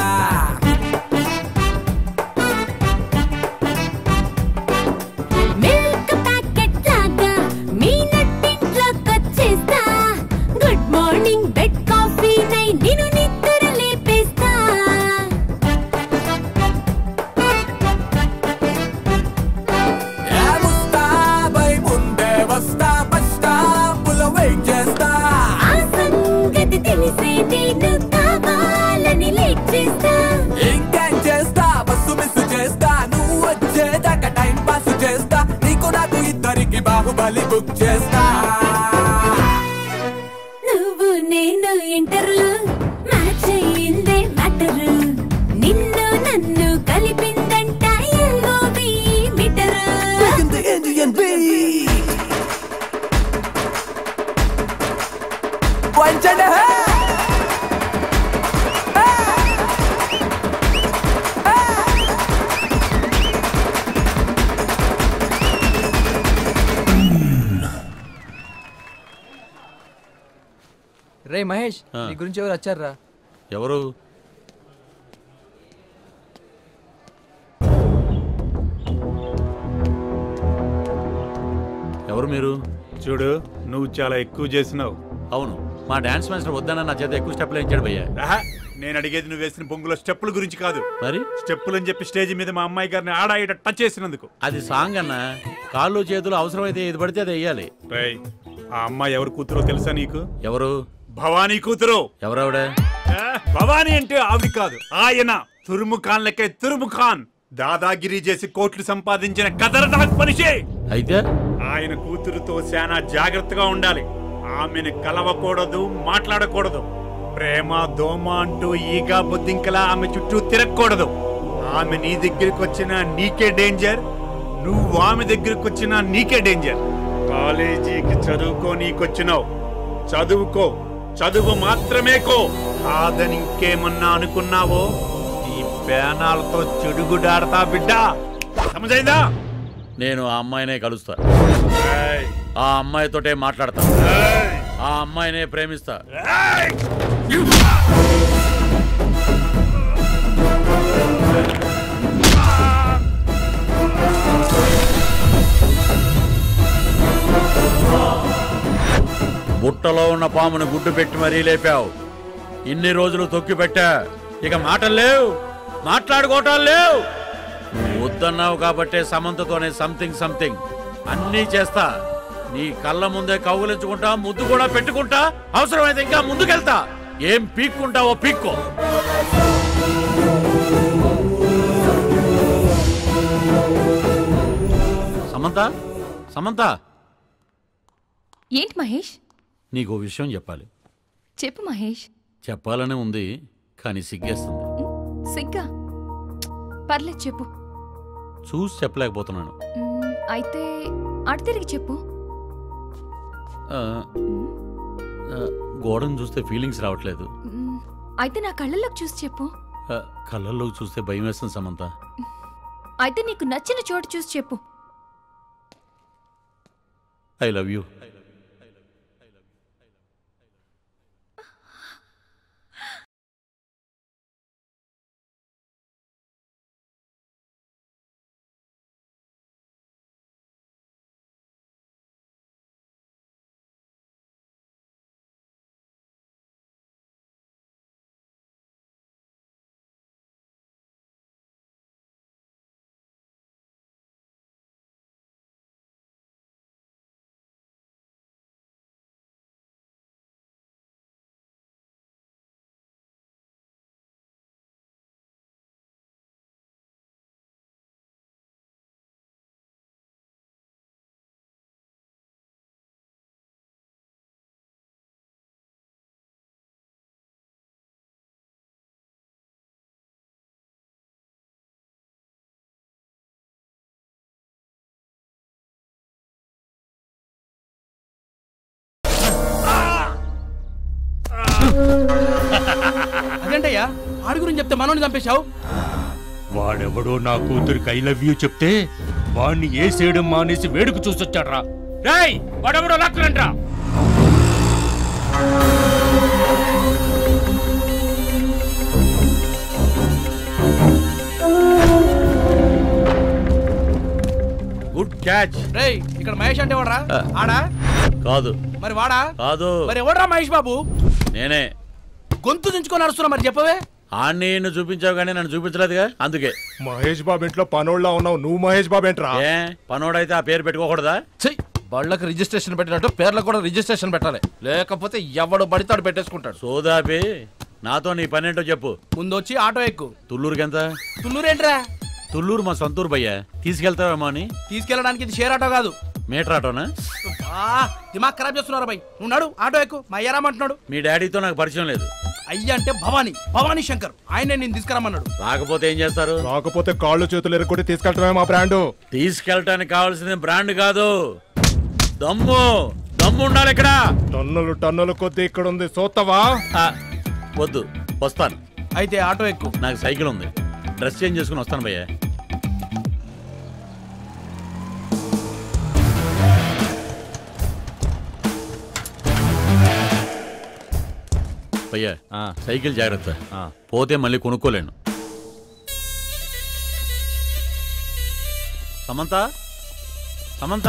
మిల్క్ ప్యాకెట్ లాగా మీ నట్టింట్లోకొచ్చేస్తా. గుడ్ మార్నింగ్ బెడ్ కాఫీ నై నిన్ను నిద్ర లేపేస్తా. ఏ ముస్తాబై ముందే వస్తా, బస్ స్టాపులో వెయిట్ చేస్తా. ఆ సంగతి తెలిసే నేను కావాలని లేట్ చేస్తా. ఇంకేం చేస్తా, బస్సు మిస్ చేస్తా, నువ్వు వచ్చేదాకా టైం పాస్ చేస్తా. నీకు నాకు ఇద్దరికి బాహుబలి బుక్ చేస్తా. నువ్వు నేను ఇంటరు మ్యాచ్ అయ్యిందే మ్యాటరు, నిన్ను నన్ను కలిపిందంట LOB metre. Indian beat. One and a half. రే మహేష్, నీ గురించి ఎవరు వచ్చారా? ఎవరు? ఎవరు మీరు? చూడు, నువ్వు చాలా ఎక్కువ చేసినావు. అవును, మా డాన్స్ మాస్టర్ వద్దన్న నా చేత ఎక్కువ స్టెప్లు వేయించాడు భయ్యా. నేను అడిగేది నువ్వు వేసిన బొంగులో స్టెప్పుల గురించి కాదు. మరి స్టెప్పులు అని చెప్పి స్టేజ్ మీద మా అమ్మాయి గారిని ఆడ ఈడ టచ్ చేసినందుకు. అది సాంగ్ అన్న, కాళ్ళు చేతులు అవసరమైతే ఏది పడితే అది వేయాలి. ఆ అమ్మాయి ఎవరు కూతురో తెలుసా నీకు? ఎవరు? భవానీ కూతురు. ఎవరావిడ? భవానీ అంటే ఆవిడ కాదు, ఆయన. తురుము ఖాన్ లెక్కే తురుము ఖాన్ దాదాగిరి చేసి కోట్లు సంపాదించిన ఖతర్నాక్ మనిషి. అయితే ఆయన కూతురుతో చాలా జాగ్రత్తగా ఉండాలి. ఆమెను కలవకూడదు, మాట్లాడకూడదు. ప్రేమ దోమ అంటూ ఈగా బొద్దింకలా ఆమె చుట్టూ తిరగకూడదు. ఆమె నీ దగ్గరికి వచ్చినా నీకే డేంజర్, నువ్వు ఆమె దగ్గరికి వచ్చినా నీకే డేంజర్. కాలేజీకి చదువుకో, నీకొచ్చినావు చదువుకో, చదువు మాత్రమే కో. కాదని ఇంకేమన్నా అనుకున్నావో నీ పేనాలతో చెడుగుడాడతా బిడ్డ. సమజైందా? నేను ఆ అమ్మాయినే కలుస్తా, ఆ అమ్మాయితోటే మాట్లాడతా, ఆ అమ్మాయినే ప్రేమిస్తా. బుట్టలో ఉన్న పామును గుడ్డు పెట్టి మరీ లేపావు. ఇన్ని రోజులు తొక్కి పెట్టా, ఇక మాటలు లేవు, మాట్లాడుకోవటాలు లేవు. వద్దన్నావు కాబట్టే సమంతతోనే సంథింగ్ సంథింగ్ అన్నీ చేస్తా. నీ కళ్ళ ముందే కౌగులించుకుంటా, ముద్దు కూడా పెట్టుకుంటా, అవసరమైతే ఇంకా ముందుకెళ్తా. ఏం పీక్కుంటావో పీక్కో. సమంత, సమంత, ఏంటి మహేష్? నీకు విషయం చెప్పాలి. చెప్పు మహేష్. చెప్పాలనే ఉంది కానీ సిగ్గేస్తుంది. సిగ్గా? పర్లేదు చెప్పు. చూసి చెప్పలేకపోతున్నాను. మ్, అయితే అటు తిరిగి చెప్పు. ఆ, ఆ, గోడను చూస్తే ఫీలింగ్స్ రావట్లేదు. మ్, అయితే నా కళ్ళల్లోకి చూసి చెప్పు. ఆ, కళ్ళల్లోకి చూస్తే భయం వేస్తుంది సమంత. అయితే నీకు నచ్చిన చోటు చూసి చెప్పు. I love you. అదేంటయ్యా, ఆడి గురించి చెప్తే మనోని చంపేశావు? వాడెవడో నా కూతురికి ఐ లవ్ యూ చెప్తే వాడిని ఏ చేయడం మానేసి వేడుకు చూసొచ్చాడ్రా. రేయ్, వాడెవడో లాక్కురండ్రా. Good catch. రేయ్, ఇక్కడ మహేష్ అంటే ఎవడరా? ఆడా? కాదు. మరి వాడా? కాదు. మరి ఎవడరా మహేష్ బాబు? నేనే. గొంతు దించుకొని అరుస్తున్నా, మరి చెప్పవే. ఆన్ని నిన్ను చూపించావు కానీ నన్ను చూపించలేదుగా, అందుకే. మహేష్ బాబు ఇంట్లో పనోళ్ళ ఉన్నావు, నువ్వు మహేష్ బాబు ఏంట్రా? ఏ పనోడైతే ఆ పేరు పెట్టుకోకూడదా? బళ్ళకి రిజిస్ట్రేషన్ పెట్టినట్టు పేర్లకు కూడా రిజిస్ట్రేషన్ పెట్టాలి, లేకపోతే ఎవడు పడితాడు పెట్టేసుకుంటాడు. సోదాపి నాతో నీ పనేంటో చెప్పు. ముందు వచ్చి ఆటో ఎక్కు. తుళ్ళూరుకి ఎంత? తుళ్ళూరు ఏంట్రా? తుళ్ళూరు మా సొంతూరు భయ్యా. తీసుకెళ్తావేమో అని. తీసుకెళ్ళడానికి ఇది షేర్ ఆటో కాదు, మీటర్ ఆటోనా? దిమాగ్ ఖరాబ్ చేస్తున్నారు భయ్. నువ్వు నడు, ఆటో ఎక్కు. మా అయ్యారామంటున్నాడు. మీ డాడీతో నాకు పరిచయం లేదు. అయ్య అంటే భవానీ, భవానీ శంకర్. ఆయన నేను తీసుకురమ్మన్నాడు. రాకపోతే ఏం చేస్తారు? రాకపోతే కాళ్ళు చేతులు ఎరుక్కొట్టి తీసుకెళ్తామే మా బ్రాండ్. తీసుకెళ్ళటానికి కావాల్సింది బ్రాండ్ కాదు, దమ్ము. దమ్ము ఉండాలి ఇక్కడ. టన్నులు టన్నులు కొద్ది ఇక్కడ ఉంది, సోతవా? వద్దు, వస్తాను. అయితే ఆటో ఎక్కు. నాకు సైకిల్ ఉంది, డ్రెస్ చేంజ్ చేసుకుని వస్తాను భయ్యా. భయ్యా సైకిల్ జాగ్రత్త, పోతే మళ్ళీ కొనుక్కోలేను. సమంత, సమంత,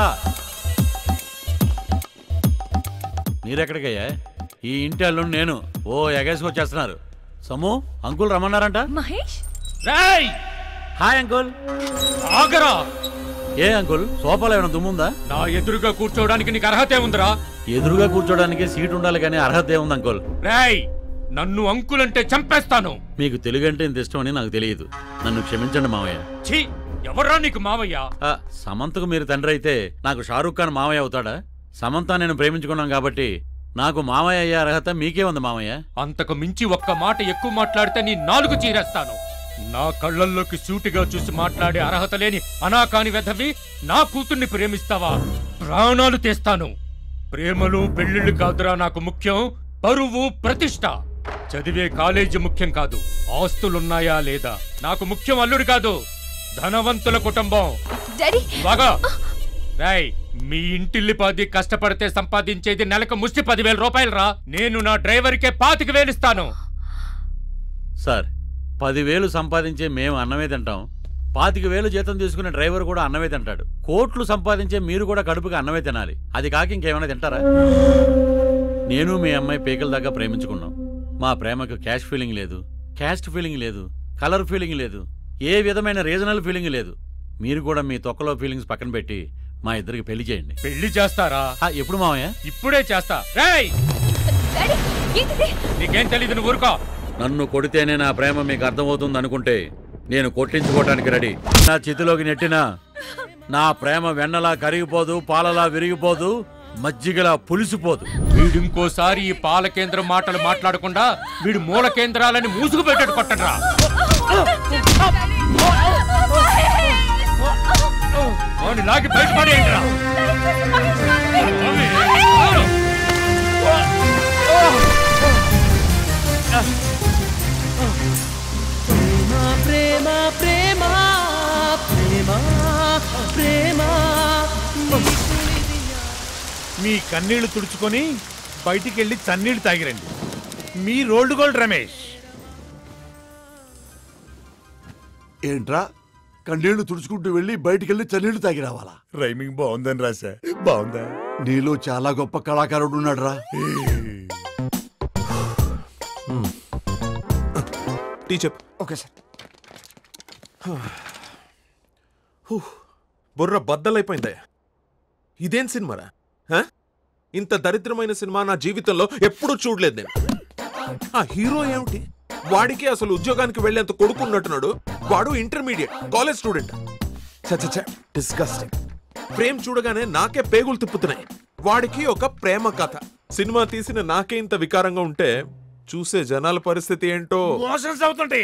మీరెక్కడికయ్యా? ఈ ఇంటి అల్లు నేను. ఓ ఎగేసుకొచ్చేస్తున్నారు. సమూ, అంకుల్ రమ్మన్నారంట. మహేష్, రేయ్, హాయ్ అంకుల్. ఆగరా. ఏ అంకుల్, సోఫాలో ఏమైనా దుమ్ముందా? నా ఎదురుగా కూర్చోవడానికి నీకు అర్హత ఏముందిరా? ఎదురుగా కూర్చోడానికి సీట్ ఉండాలి కానీ అర్హత ఏముంది అంకుల్? రేయ్, నన్ను అంకులంటే చంపేస్తాను. మీకు తెలుగు అంటే ఇంత ఇష్టమని నాకు తెలియదు. నన్ను క్షమించండి మావయ్య. ఛీ, ఎవర్రా నీకు మావయ్య? సమంతకు మీరు తండ్రి అయితే నాకు షారూఖ్ ఖాన్ మావయ్య అవుతాడా? సమంత నేను ప్రేమించుకున్నాం కాబట్టి నాకు మావయ్య అయ్యే అర్హత మీకే ఉంది మావయ్య. అంతకు మించి ఒక్క మాట ఎక్కువ మాట్లాడితే నీ నాలుగు చీరేస్తాను. నా కళ్ళల్లోకి సూటిగా చూసి మాట్లాడే అర్హత లేని అనాకాని వెధవి నా కూతుర్ని ప్రేమిస్తావా? ప్రాణాలు తీస్తాను. ప్రేమలు పెళ్లిళ్ళు కాదురా నాకు ముఖ్యం, పరువు ప్రతిష్ట. చదివే కాలేజీ ముఖ్యం కాదు, ఆస్తులున్నాయా లేదా. నాకు ముఖ్యం అల్లుడు కాదు, ధనవంతుల కుటుంబం. బాగా రాయ్, మీ ఇంటిల్లిపాది కష్టపడితే సంపాదించేది నెలకు ముష్టి పదివేల రూపాయలు రా. నేను నా డ్రైవర్కే పాతిక వేలిస్తాను. సార్, పదివేలు సంపాదించే మేము అన్నమే తింటాం, పాతిక వేలు జీతం తీసుకునే డ్రైవర్ కూడా అన్నమే తింటాడు. కోట్లు సంపాదించే మీరు కూడా కడుపుకి అన్నమే తినాలి. అది కాక ఇంకేమైనా తింటారా? నేను మీ అమ్మాయి పీకల దాకా ప్రేమించుకున్నాం. మా ప్రేమకు క్యాష్ ఫీలింగ్ లేదు, క్యాస్ట్ ఫీలింగ్ లేదు, కలర్ ఫీలింగ్ లేదు, ఏ విధమైన రీజనల్ ఫీలింగ్ లేదు. మీరు కూడా మీ తొక్కలో ఫీలింగ్స్ పక్కన పెట్టి మా ఇద్దరికి పెళ్లి చేయండి. పెళ్లి చేస్తారా? ఎప్పుడు మావయ్య? ఇప్పుడే చేస్తా. రేయ్, నీకేం తెలీదు, నువ్వు ఊరుకో. నన్ను కొడితేనే నా ప్రేమ మీకు అర్థమవుతుంది అనుకుంటే నేను కొట్టించుకోవటానికి రెడీ. నా చేతిలోకి నెట్టినా నా ప్రేమ వెన్నలా కరిగిపోదు, పాలలా విరిగిపోదు, మజ్జిగలా పులిసిపోదు. వీడు ఇంకోసారి ఈ పాల కేంద్రం మాటలు మాట్లాడకుండా వీడు మూల కేంద్రాలని మూసుకు పెట్టాడు. కొట్టరా. లాగి బయటపడేయండి రా. ప్రేమ ప్రేమ ప్రేమ ప్రేమ మీ కన్నీళ్లు తుడుచుకొని బయటికి వెళ్ళి చన్నీళ్లు తాగిరండి. మీ రోల్డ్ గోల్డ్ రమేష్. ఏంట్రా, కన్నీళ్లు తుడుచుకుంటూ వెళ్ళి బయటికి వెళ్ళి చన్నీళ్లు తాగి రావాలా? రైమింగ్ బాగుందని రాసా. బాగుందా? నీలో చాలా గొప్ప కళాకారుడు ఉన్నాడు రా. టీచర్. Okay sir. బుర్ర బద్దలైపోయిందా? ఇదేం సినిమారా? ఇంత దరిద్రమైన సినిమా నా జీవితంలో ఎప్పుడూ చూడలేదు నేను. ఆ హీరో ఏమిటి, వాడికి అసలు ఉద్యోగానికి వెళ్ళేంత కొడుకున్నట్టున్నాడు. వాడు ఇంటర్మీడియట్ కాలేజ్ స్టూడెంట్. చచ్చ డిస్గస్టింగ్. ప్రేమ్ చూడగానే నాకే పేగులు తిప్పుతున్నాయి. వాడికి ఒక ప్రేమ కథ. సినిమా తీసిన నాకే ఇంత వికారంగా ఉంటే చూసే జనాల పరిస్థితి ఏంటో. మోషన్స్ అవుతుంటే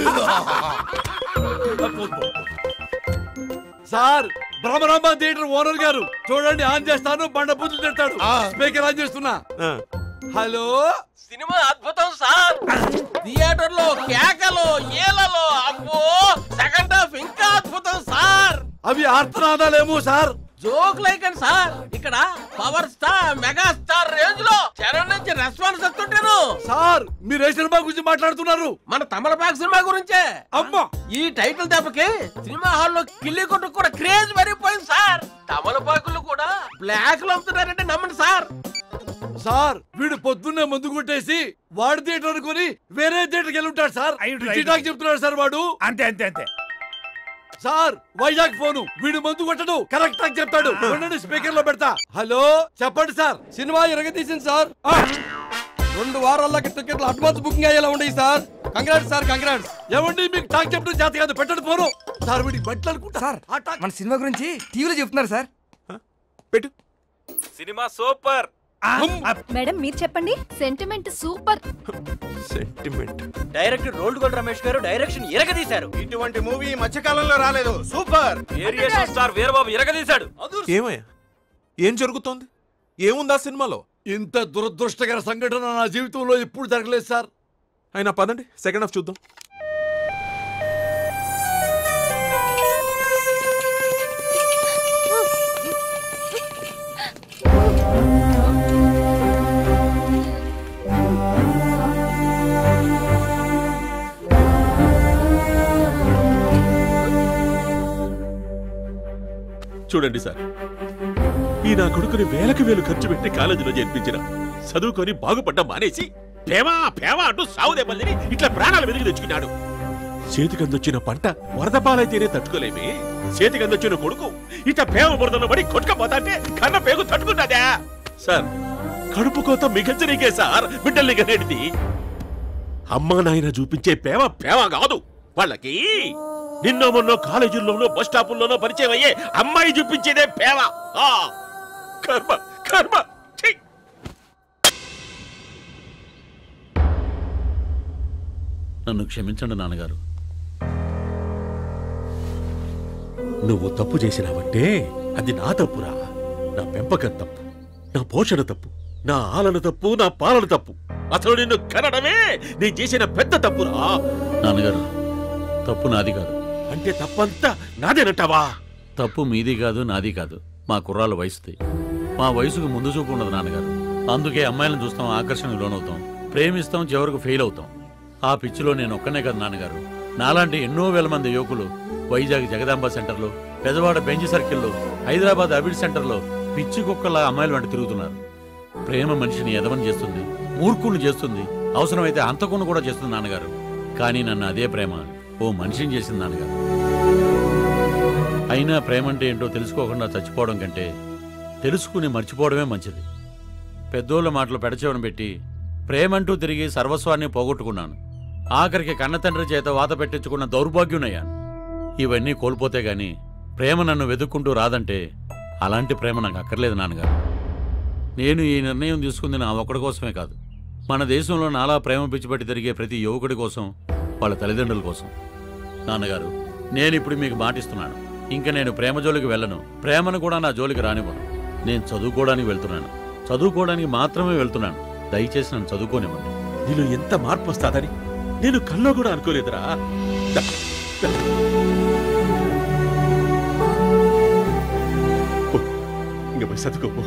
సార్, బ్రహ్మరాంబ థియేటర్ ఓనర్ గారు చూడండి, ఆన్ చేస్తాను, బండ బుద్ధులు తిడతాడు. స్పీకర్ ఆన్ చేస్తున్నా. హలో, సినిమా అద్భుతం సార్. థియేటర్ లో కేకలు, ఏలలో, అబ్బో సెకండ్ హాఫ్ ఇంకా అద్భుతం సార్. అవి ఆర్తనాదాలేమో సార్. జోక్ లైకండి సార్. ఇక్కడ power star, mega star range లో జనం నుంచి రెస్పాన్స్ వస్తుంటాను సార్. మీరు ఏ సినిమా గురించి మాట్లాడుతున్నారు? మన తమలపాకు సినిమా గురించే. అమ్మా, ఈ టైటిల్ దెబ్బకి సినిమా హాల్లో కిల్లి కొట్టు కూడా క్రేజ్ పెరిగిపోయింది సార్. తమలపాకులు కూడా బ్లాక్ లో అమ్ముతున్నారంటే నమ్మండి సార్. సార్, వీడు పొద్దున్నే ముందు కొట్టేసి వాడి థియేటర్ అనుకుని వేరే థియేటర్కి వెళ్ళి ఉంటాడు సార్. చెప్తున్నాడు సార్ వాడు. అంతే అంతే అంతే సార్. వైజాగ్ ఫోను, వీడు మందు కొట్టడు, కరెక్ట్ గా చెప్తాడు. స్పీకర్ లో పెడతా. హలో, చెప్పండి సార్. Cinema ఎరగదీసింది sir. రెండు వారాలకి టికెట్లు అడ్వాన్స్ బుకింగ్ అయ్యేలా ఉండేవి సార్. Congrats sir, congrats. ఏమండి, మీకు టాక్ చెప్పడం చేత కాదు, పెట్టండి ఫోను. సార్, వీడికి బట్టలు అనుకుంటా సార్. మన సినిమా గురించి టీవీలో చెప్తున్నారు సార్. పెట్టు. Cinema super. మేడం మీరు చెప్పండి. Sentiment super. Sentiment. Director rolled gold Ramesh గారు డైరెక్షన్ ఎరగదీశారు. ఇటువంటి మూవీ మధ్యకాలంలో రాలేదు. సూపర్. వేరియేషన్ స్టార్ వీరబాబు ఎరగదీశాడు. ఏమయ్యా, ఏం జరుగుతోంది? ఏముంది ఆ సినిమాలో? ఇంత దురదృష్టకర సంఘటన నా జీవితంలో ఎప్పుడు జరగలేదు సార్. అయినా పదండి, సెకండ్ హాఫ్ చూద్దాం. చూడండి సార్, ఈ నా కొడుకుని వేలకు వేలు ఖర్చు పెట్టి కాలేజీలో చేర్పించిన, చదువుకొని బాగుపడ్డా మానేసి ప్రేమ ప్రేమ అంటూ సావు దెబ్బల్ని ఇట్లా ప్రాణాలు వెలిగి తెచ్చుకున్నాడు. చేతికందొచ్చిన పంట వరద పాలైతేనే తట్టుకోలేమి. చేతికందొచ్చిన కొడుకు ఇట్లా ప్రేమ బురదలో పడి కొట్టుకపోతాంటే కన్న పేగు తట్టుకుంటాదా? సార్, కడుపు కోత మిగల్చనీకే సార్ బిడ్డల్ని కనేటిది. అమ్మా నాయన చూపించే ప్రేమ ప్రేమ కాదు వాళ్ళకి. నిన్నో మొన్నో కాలేజీల్లోనో బస్ స్టాపుల్లోనో పరిచయం అయ్యే అమ్మాయి చూపించేదే ప్రేమ. కర్మ కర్మ. నన్ను క్షమించండి నాన్నగారు. నువ్వు తప్పు చేసినావంటే అది నా తప్పురా. నా పెంపకం తప్పు, నా పోషణ తప్పు, నా ఆలన తప్పు, నా పాలన తప్పు. అసలు నిన్ను కనడమే నేను చేసిన పెద్ద తప్పురా. నాన్నగారు తప్పు నాది కాదు. అంటే తప్పంతా నాదేనంటావా? తప్పు మీది కాదు, నాది కాదు. మా కుర్రాల వయసుది. మా వయసుకు ముందు చూపు ఉండదు నాన్నగారు. అందుకే అమ్మాయిలను చూస్తాం, ఆకర్షణకు లోనవుతాం, ప్రేమిస్తాం, చివరకు ఫెయిల్ అవుతాం. ఆ పిచ్చిలో నేను ఒక్కనే కదా నాన్నగారు, నాలాంటి ఎన్నో వేల మంది యువకులు వైజాగ్ జగదాంబ సెంటర్లో, పెదవాడ బెంచ్ సర్కిల్లో, హైదరాబాద్ అబిడ్ సెంటర్లో పిచ్చి కుక్కలా అమ్మాయిలు వెంట తిరుగుతున్నారు. ప్రేమ మనిషిని ఎదవని చేస్తుంది, మూర్ఖుని చేస్తుంది, అవసరమైతే అంతకుని కూడా చేస్తుంది నాన్నగారు. కానీ నన్ను అదే ప్రేమ ఓ మనిషిని చేసింది నాన్నగారు. అయినా ప్రేమ అంటే ఏంటో తెలుసుకోకుండా చచ్చిపోవడం కంటే తెలుసుకుని మర్చిపోవడమే మంచిది. పెద్దోళ్ళ మాటలు పెడచెవన పెట్టి ప్రేమంటూ తిరిగి సర్వస్వాన్ని పోగొట్టుకున్నాను. ఆఖరికి కన్నతండ్రి చేత వాత పెట్టించుకున్న దౌర్భాగ్యునయ్యాను. ఇవన్నీ కోల్పోతే గాని ప్రేమ నన్ను వెతుక్కుంటూ రాదంటే అలాంటి ప్రేమ నాకు అక్కర్లేదు నాన్నగారు. నేను ఈ నిర్ణయం తీసుకుంది నా ఒక్కడి కోసమే కాదు, మన దేశంలో నాలా ప్రేమ పిచ్చిపట్టి తిరిగే ప్రతి యువకుడి కోసం, వాళ్ళ తల్లిదండ్రుల కోసం. నాన్నగారు నేను ఇప్పుడు మీకు మాటిస్తున్నాను, ఇంకా నేను ప్రేమ జోలికి వెళ్ళను, ప్రేమను కూడా నా జోలికి రానివ్వను. నేను చదువుకోవడానికి వెళ్తున్నాను, చదువుకోవడానికి మాత్రమే వెళ్తున్నాను. దయచేసి నన్ను చదువుకోనివ్వండి. నీలో ఎంత మార్పు వస్తాదని నేను కల్లో కూడా అనుకోలేదురా. ఇంక పోయి చదువుకోపో.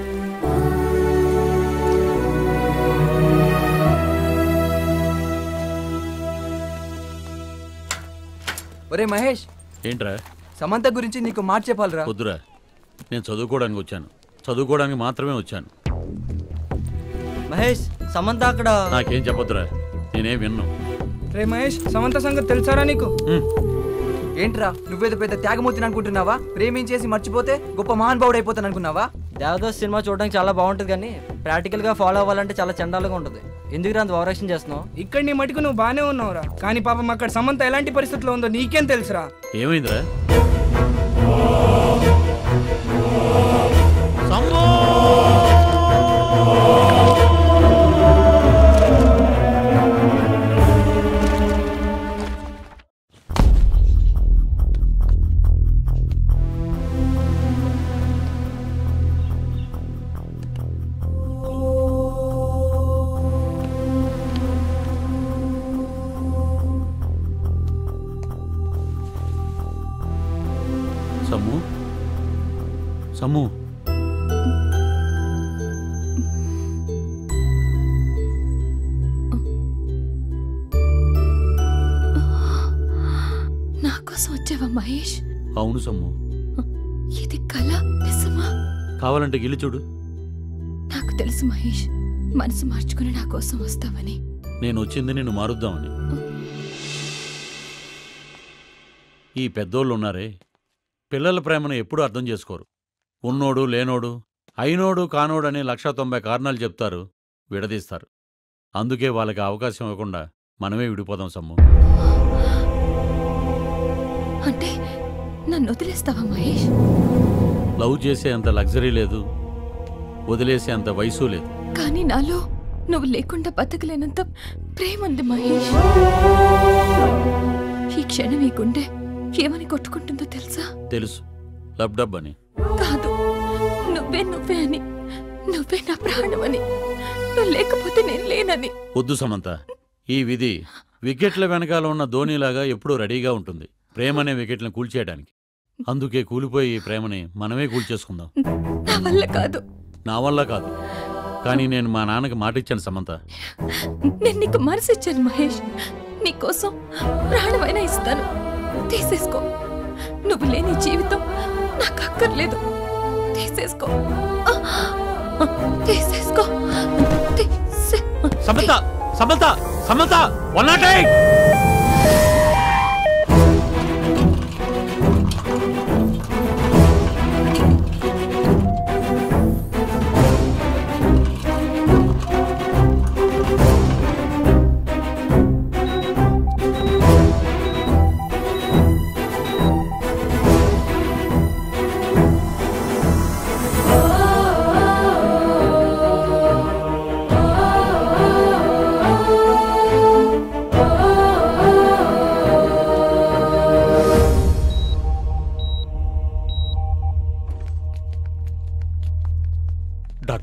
ఒరే మహేష్, ఏంట్రా? సమంత గురించి నీకు మాట చెప్పాలరా. వద్దురా, నేను చదువుకోవడానికి వచ్చాను, చదువుకోవడానికి మాత్రమే వచ్చాను. మహేష్, సమంత అక్కడ. నాకేం చెప్పొద్దురా, నేనే విన్ను. రే మహేష్, సమంత సంగతి తెలుసారా నీకు? ఏంట్రా నువ్వేదో పెద్ద త్యాగమూర్తిని అనుకుంటున్నావా? ప్రేమించేసి మర్చిపోతే గొప్ప మహానుభావుడు అయిపోతాను అనుకున్నావా? దేవదాస్ సినిమా చూడడానికి చాలా బాగుంటుంది, కానీ ప్రాక్టికల్ గా ఫాలో అవ్వాలంటే చాలా చండాలుగా ఉంటుంది. ఎందుకు అంత ఓవరాక్షన్ చేస్తున్నావు? ఇక్కడ నీ మటుకు నువ్వు బానే ఉన్నావురా, కానీ పాపం అక్కడ సమంత ఎలాంటి పరిస్థితుల్లో ఉందో నీకేం తెలుసురా? ఏమైందిరా? సమ్ము, సమ్ము, నా కోసం వచ్చావా మహేష్? అవును సమ్ము. ఇది కళ నిజమా? కావాలంటే గిల్లి చూడు. నాకు తెలుసు మహేష్, మనసు మార్చుకుని నా కోసం వస్తావని. నేను వచ్చింది నిన్ను మారుద్దామని. ఈ పెద్దోళ్ళు ఉన్నారే, పిల్లల ప్రేమను ఎప్పుడూ అర్థం చేసుకోరు. ఉన్నోడు లేనోడు, అయినోడు కానోడు అనే లక్ష తొంభై కారణాలు చెప్తారు, విడదీస్తారు. అందుకే వాళ్ళకి అవకాశం ఇవ్వకుండా మనమే విడిపోదాం సమ్ము. అంటే నన్ను వదిలేస్తావా మహేష్? లవ్ చేసే అంత లగ్జరీ లేదు, వదిలేసే అంత వయసు లేదు. కానీ నాలో నువ్వు లేకుండా బతకలేనంత ప్రేమ ఉంది మహేష్. ఈ క్షణం ఈ గుండె ఏమని కొట్టుకుంటుందో తెలుసా? తెలుసు, లబ్ డబ్ అని. కాదు, నువ్వే నువ్వే అని, నువ్వే నా ప్రాణమని, నువ్వు లేకపోతే నేను లేనని. వద్దు సమంత, ఈ విధి వికెట్ల వెనకాల ఉన్న ధోనీలాగా ఎప్పుడూ రెడీగా ఉంటుంది ప్రేమనే వికెట్లను కూల్చేయడానికి. అందుకే కూలిపోయి ఈ ప్రేమని మనమే కూల్చేసుకుందాం. నా వల్ల కాదు. నా వల్ల కాదు, కానీ నేను మా నాన్నకి మాట ఇచ్చాను సమంత. నేను నీకు మనసు ఇచ్చాను మహేష్, నీకోసం ప్రాణమైనా ఇస్తాను, తీసేసుకో. నువ్వు లేని జీవితం నాకు అక్కర్లేదు, తీసేసుకో, తీసేసుకో. Samantha, Samantha, Samantha, one not eight.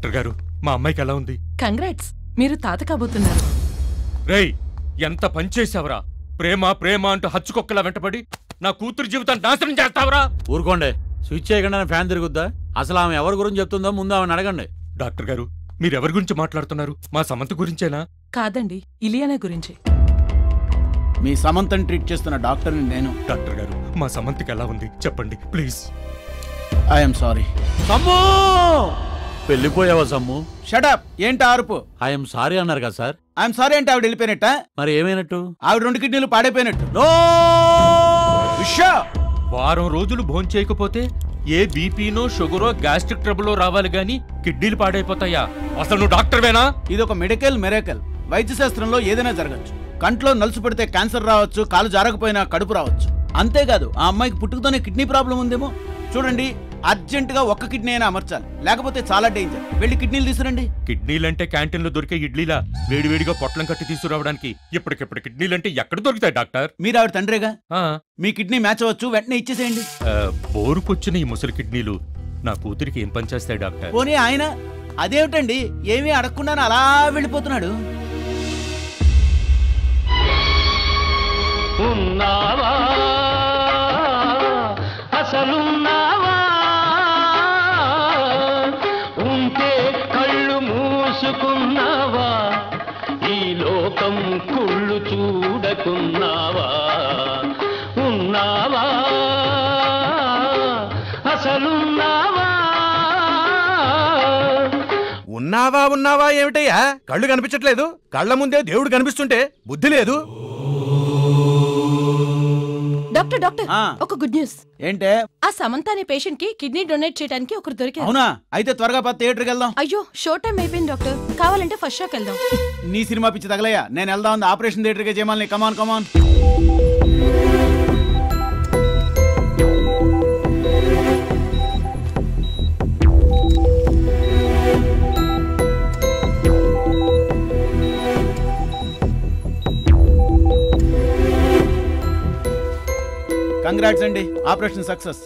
Doctor గారు మా అమ్మాయికి ఎలా ఉంది? కంగ్రాట్స్, మీరు తాత కాబోతున్నారు. రేయ్, ఎంత పనిచేసావురా! ప్రేమ ప్రేమ అంటూ హచ్చుకొక్కలా వెంటపడి నా కూతురు జీవితాన్ని నాశనం చేస్తావురా! ఊరుకోండి, స్విచ్ చేయకుండా ఫ్యాన్ తిరుగుద్దా? అసలు ఆమె ఎవరి గురించి చెప్తుందో ముందు ఆమెను అడగండి. డాక్టర్ గారు, మీరెవరి గురించి మాట్లాడుతున్నారు? మా సమంత గురించేనా? కాదండి, ఇలియానా గురించి. మీ సమంతని ట్రీట్ చేస్తున్న డాక్టర్ని నేను. డాక్టర్ గారు, మా సమంతకి ఎలా ఉంది చెప్పండి ప్లీజ్. I'm sorry. సమ్ము, వెళ్ళిపోయావా సమ్ము? షటప్, ఏంటి ఆరుపు? ఐఎమ్ సారీ అన్నారు కదా సార్. ఐఎమ్ సారీ అంటే ఆవిడ వెళ్ళిపోయినట్ట? మరి ఏమైనట్టు? ఆవిడ రెండు కిడ్నీలు పాడైపోయినట్టు. వారం రోజులు భోంచేయకపోతే ఏ బీపీనో షుగరో గ్యాస్ట్రిక్ ట్రబులో రావాలి గాని కిడ్నీలు పాడైపోతాయా? అసలు నువ్వు డాక్టర్వేనా? ఇది ఒక మెడికల్ మెరేకల్. వైద్య శాస్త్రంలో ఏదైనా జరగచ్చు. కంట్లో నలుసు పడితే క్యాన్సర్ రావచ్చు, కాలు జారకపోయినా కడుపు రావచ్చు. అంతేకాదు, ఆ అమ్మాయికి పుట్టుకతోనే కిడ్నీ ప్రాబ్లం ఉందేమో. చూడండి, అర్జెంట్ గా ఒక్క కిడ్నీ అయినా అమర్చాలి, లేకపోతే చాలా డేంజర్. వెళ్ళి కిడ్నీలు తీసుకురండి. కిడ్నీలంటే క్యాంటీన్ లో దొరికే ఇడ్లీలా వేడివేడిగా పొట్లం కట్టి తీసుకురావడానికి ఇప్పటికిప్పుడు కిడ్నీలంటే ఎక్కడ దొరుకుతాయి డాక్టర్? మీరు ఆవిడ తండ్రిగా, మీ కిడ్నీ మ్యాచ్ అవ్వచ్చు, వెంటనే ఇచ్చేసేయండి. బోరుకొచ్చిన ఈ ముసలి కిడ్నీలు నా కూతురికి ఏం పని చేస్తాయి డాక్టర్? పోనీ ఆయన అదేమిటండి, ఏమీ అడగకుండా అలా వెళ్ళిపోతున్నాడు. ఉన్నావా అసలున్నావా, ఉంటే కళ్ళు మూసుకున్నావా, ఈ లోకం కుళ్ళు చూడకున్నావా, ఉన్నావా అసలున్నావా. ఉన్నావా ఉన్నావా ఏమిటయ్యా? కళ్ళు కనిపించట్లేదు, కళ్ళ ముందే దేవుడు కనిపిస్తుంటే బుద్ధి లేదు. డాక్టర్ డాక్టర్ ఒక గుడ్ న్యూస్. ఏంటే? ఆ సమంత అనే పేషెంట్ కి కిడ్నీ డొనేట్ చేయడానికి ఒకరు దొరికారు. అవునా? అయితే త్వరగా పద, థియేటర్కి వెళ్దాం. అయ్యో, షో టైం అయిపోయింది డాక్టర్, కావాలంటే ఫస్ట్ షోకి వెళ్దాం. నీ సినిమా పిచ్చి తగలయ్యా, నేను వెళ్దాం. ఆపరేషన్ థియేటర్కి చేయమని. Come on come on. కంగ్రాట్స్ అండి, ఆపరేషన్ సక్సెస్.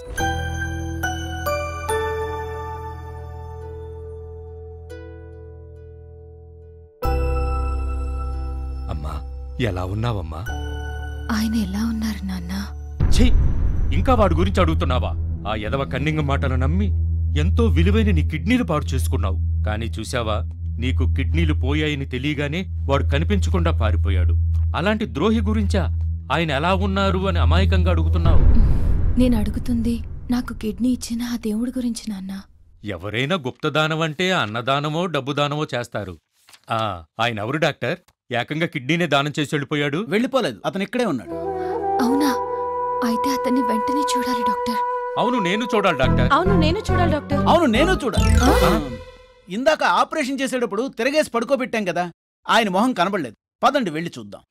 అమ్మా, ఎలా ఉన్నావమ్మా? ఆయన ఎలా ఉన్నారు నాన్న? ఛీ, ఇంకా వాడి గురించి అడుగుతున్నావా? ఆ ఎదవ కన్నింగ మాటలు నమ్మి ఎంతో విలువైన నీ కిడ్నీలు పాడు చేసుకున్నావు. కానీ చూసావా, నీకు కిడ్నీలు పోయాయని తెలియగానే వాడు కనిపించకుండా పారిపోయాడు. అలాంటి ద్రోహి గురించా ఆయన ఎలా ఉన్నారు అని అమాయకంగా అడుగుతున్నావు? నేను అడుగుతుంది నాకు కిడ్నీ ఇచ్చిన ఆ దేవుడి గురించి నాన్న. ఎవరైనా గుప్తదానమంటే అన్నదానమో డబ్బుదానమో చేస్తారు. ఆ ఆయన ఎవరు డాక్టర్? ఏకంగా కిడ్నీనే దానం చేసి వెళ్ళిపోయాడు. వెళ్ళిపోలేదు, అతను ఇక్కడే ఉన్నాడు. అవునా? అయితే అతన్ని వెంటనే చూడాలి డాక్టర్. అవును, నేను చూడాలి డాక్టర్. అవును, నేను చూడాలి డాక్టర్. అవును, నేను చూడాలి. ఇందాక ఆపరేషన్ చేసేటప్పుడు తిరగేసి పడుకోబెట్టాం కదా, ఆయన మొహం కనబడలేదు. పదండి వెళ్ళి చూద్దాం.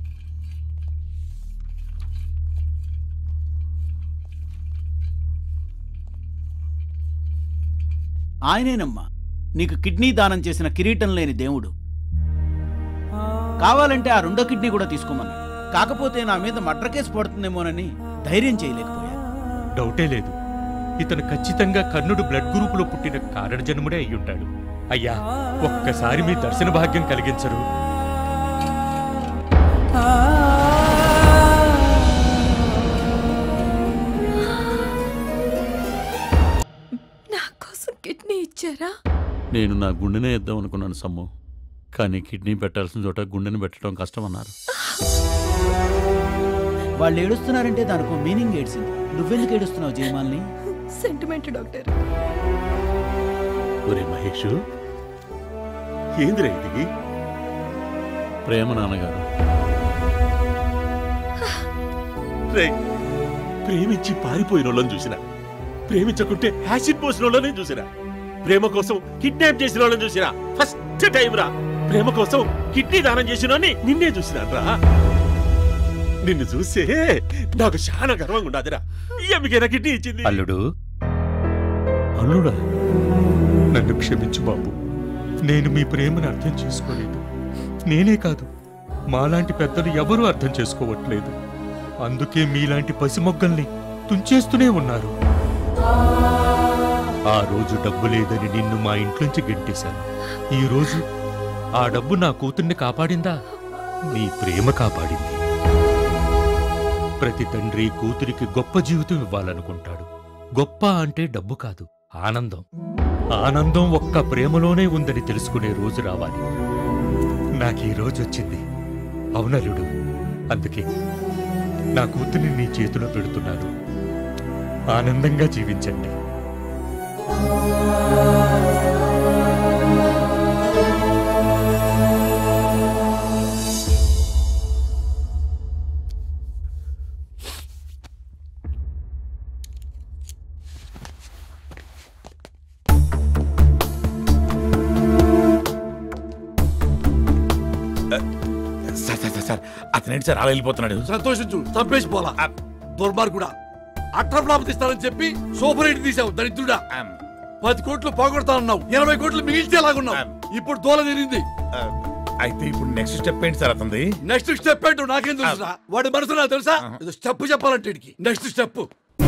ఆయనేనమ్మా నీకు కిడ్నీ దానం చేసిన కిరీటం లేని దేవుడు. కావాలంటే ఆ రెండో కిడ్నీ కూడా తీసుకోమన్నాడు. కాకపోతే నా మీద మర్డర్ కేసు పడుతుందేమోనని ధైర్యం చేయలేకపోయా. డౌటే లేదు, ఇతను ఖచ్చితంగా కర్ణుడు బ్లడ్ గ్రూపులో పుట్టిన కారణ జన్ముడే అయ్యుంటాడు. అయ్యా, ఒక్కసారి మీ దర్శన భాగ్యం కలిగించరు? నా కోసం కిడ్నీ ఇచ్చారా? నేను నా గుండెనే ఇద్దాం అనుకున్నాను సమ్ము, కానీ కిడ్నీ పెట్టాల్సిన చోట గుండెని పెట్టడం కష్టం అన్నారు. వాళ్ళు ఏడుస్తున్నారంటే దానికి మీనింగ్ ఏడ్చింది. నువ్వెందుకు ఏడుస్తున్నావు జయమాల్ని? Sentiment doctor. ఒరే మహేష్, ఏందిరా ఇది? ప్రేమ నాన్నగారు. ప్రేమించి పారిపోయిన వాళ్ళని చూసినా, ప్రేమించకుంటే యాసిడ్ పోసిన వాళ్ళని చూసినా, ప్రేమ కోసం కిడ్నాప్ చేసిన వాళ్ళని చూసినా, ఫస్ట్ టైం రా ప్రేమ కోసం కిడ్నీ దానం చేసిన నిన్నే చూసినారా. నిన్ను చూసే నాకు చాలా గర్వంగా ఉండదురా. ఏమికైనా కిడ్నీ ఇచ్చింది. అల్లుడు, అల్లుడా, నన్ను క్షమించు బాబు. నేను మీ ప్రేమను అర్థం చేసుకోలేదు. నేనే కాదు, మాలాంటి పెద్దలు ఎవరూ అర్థం చేసుకోవట్లేదు. అందుకే మీలాంటి పసిమొగ్గల్ని తుంచేస్తూనే ఉన్నారు. ఆ రోజు డబ్బు లేదని నిన్ను మా ఇంట్లోంచి గెంటేశాను. ఈ రోజు ఆ డబ్బు నా కూతుర్ని కాపాడిందా? నీ ప్రేమ కాపాడింది. ప్రతి తండ్రి కూతురికి గొప్ప జీవితం ఇవ్వాలనుకుంటాడు. గొప్ప అంటే డబ్బు కాదు, ఆనందం. ఆనందం ఒక్క ప్రేమలోనే ఉందని తెలుసుకునే రోజు రావాలి. నాకు ఈ రోజు వచ్చింది. అవునలుడు, అందుకే నా కూతుర్ని నీ చేతిలో పెడుతున్నాను. ఆనందంగా జీవించండి. సార్ అతనేంటి సార్ అలా వెళ్ళిపోతున్నాడు? సంతోషించు, చంపేసి పోలా. దుర్మార్గుడా, అట్టర్ ఫ్లాప్ తీస్తానని చెప్పి సూపర్ హిట్ తీసావు దరిద్రుడా. పది కోట్లు పోగొడతానన్నావు, ఎనభై కోట్లు మిగిల్చేలాగున్నావు. ఇప్పుడు దోల తిరిగింది. అయితే ఇప్పుడు నెక్స్ట్ స్టెప్ ఏంటి సార్ అతనిది? నెక్స్ట్ స్టెప్ ఏంటో నాకేం తెలుసా? వాడి మనసు నాకు తెలుసా? స్టెప్ చెప్పాలంటే నెక్స్ట్ స్టెప్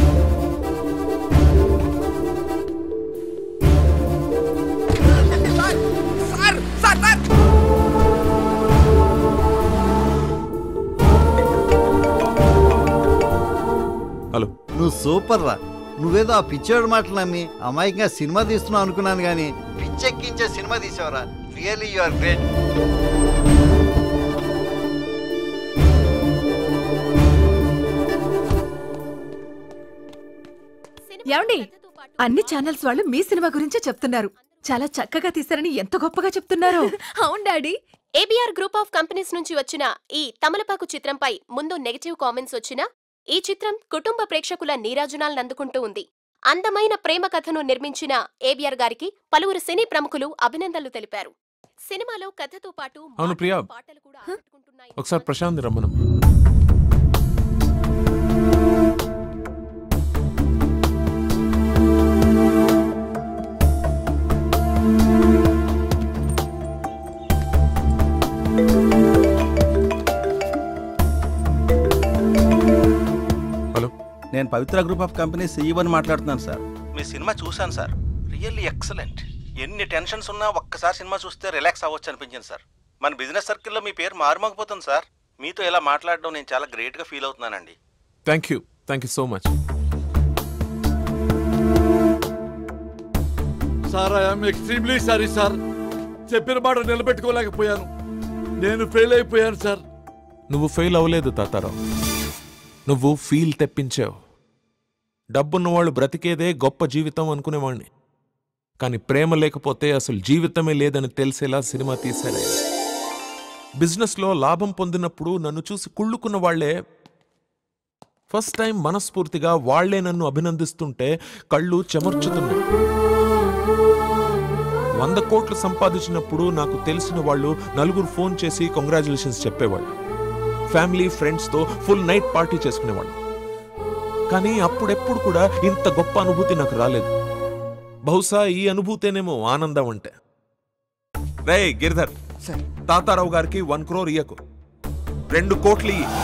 హలో. నువ్వు సూపర్ రా. నువ్వేదో ఆ పిచ్చోడు మాటలు నమ్మి అమాయకంగా సినిమా తీస్తున్నావు అనుకున్నాను, కానీ పిచ్చెక్కించే సినిమా తీసావురా. Really you are great. ఏమండి, అన్ని ఛానల్స్ వాళ్ళు మీ సినిమా గురించే చెప్తున్నారు. చాలా చక్కగా తీశారని ఎంత గొప్పగా చెప్తున్నారు. అవును daddy. ABR group of companies నుంచి వచ్చిన ఈ తమలపాకు చిత్రంపై ముందు నెగటివ్ కామెంట్స్ వచ్చినా ఈ చిత్రం కుటుంబ ప్రేక్షకుల నీరాజనాలను అందుకుంటూ ఉంది. అందమైన ప్రేమ కథను నిర్మించిన ఏబిఆర్ గారికి పలువురు సినీ ప్రముఖులు అభినందనలు తెలిపారు. సినిమాలో కథతో పాటు అవును ప్రియా, ఒకసారి ప్రశాంత్ రమ్మనం. నేను పవిత్ర గ్రూప్ ఆఫ్ కంపెనీ సీఈఓని మాట్లాడుతున్నాను సార్. మీ సినిమా చూశాను సార్, రియల్లీ ఎక్సలెంట్. ఎన్ని టెన్షన్స్ ఉన్నా ఒక్కసారి సినిమా చూస్తే రిలాక్స్ అవ్వచ్చు అనిపించింది సార్. మన బిజినెస్ సర్కిల్లో మీ పేరు మారుమోగిపోతుంది సార్. మీతో ఇలా మాట్లాడడం నేను చాలా గ్రేట్గా ఫీల్ అవుతున్నానండి. Thank you thank you so much sir. I'm extremely sorry sir. చెప్పిన మాట నిలబెట్టుకోలేకపోయాను. నేను ఫెయిల్ అయిపోయాను సార్. నువ్వు ఫెయిల్ అవ్వలేదు తాతారావు, నువ్వు ఫీల్ తెప్పించావు. డబ్బున్నవాళ్ళు బ్రతికేదే గొప్ప జీవితం అనుకునేవాణ్ణి, కానీ ప్రేమ లేకపోతే అసలు జీవితమే లేదని తెలిసేలా సినిమా తీశారే. బిజినెస్లో లాభం పొందినప్పుడు నన్ను చూసి కుళ్ళుకున్న వాళ్లే ఫస్ట్ టైం మనస్ఫూర్తిగా వాళ్లే నన్ను అభినందిస్తుంటే కళ్ళు చెమర్చుతున్నాయి. వంద కోట్లు సంపాదించినప్పుడు నాకు తెలిసిన వాళ్ళు నలుగురు ఫోన్ చేసి కంగ్రాచులేషన్స్ చెప్పేవాళ్ళు. ఫ్యామిలీ ఫ్రెండ్స్తో ఫుల్ నైట్ పార్టీ చేసుకునేవాళ్ళు. కానీ అప్పుడెప్పుడు కూడా ఇంత గొప్ప అనుభూతి నాకు రాలేదు. బహుశా ఈ అనుభూతేనేమో ఆనందం అంటే. రే గిరిధర్, తాతారావు గారికి వన్ క్రోర్ ఇయ్యకు, రెండు కోట్లు ఇయ్యి.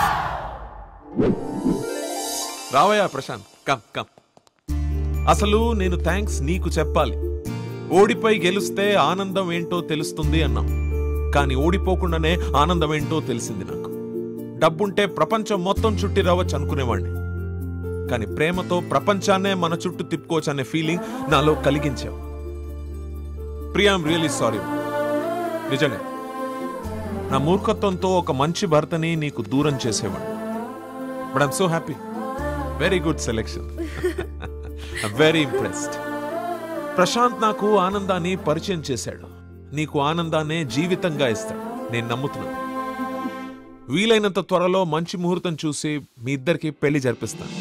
రావయ్యా ప్రశాంత్, కమ్ కమ్. అసలు నేను థ్యాంక్స్ నీకు చెప్పాలి. ఓడిపోయి గెలుస్తే ఆనందం ఏంటో తెలుస్తుంది అన్నాం, కానీ ఓడిపోకుండానే ఆనందం ఏంటో తెలిసింది నాకు. డబ్బుంటే ప్రపంచం మొత్తం చుట్టి రావచ్చు అనుకునేవాడిని, కానీ ప్రేమతో ప్రపంచాన్నే మన చుట్టూ తిప్పుకోవచ్చు అనే ఫీలింగ్ నాలో కలిగించావు. Priya, I'm really sorry. నిజంగా నా మూర్ఖత్వంతో ఒక మంచి భర్తని నీకు దూరం చేసేవాడు. But I'm so happy. Very good selection. Very impressed. Prashanth నాకు ఆనందాన్ని పరిచయం చేశాడు. నీకు ఆనందాన్నే జీవితంగా ఇస్తాడు, నేను నమ్ముతున్నాను. వీలైనంత త్వరలో మంచి ముహూర్తం చూసి మీ ఇద్దరికి పెళ్లి జరిపిస్తాను.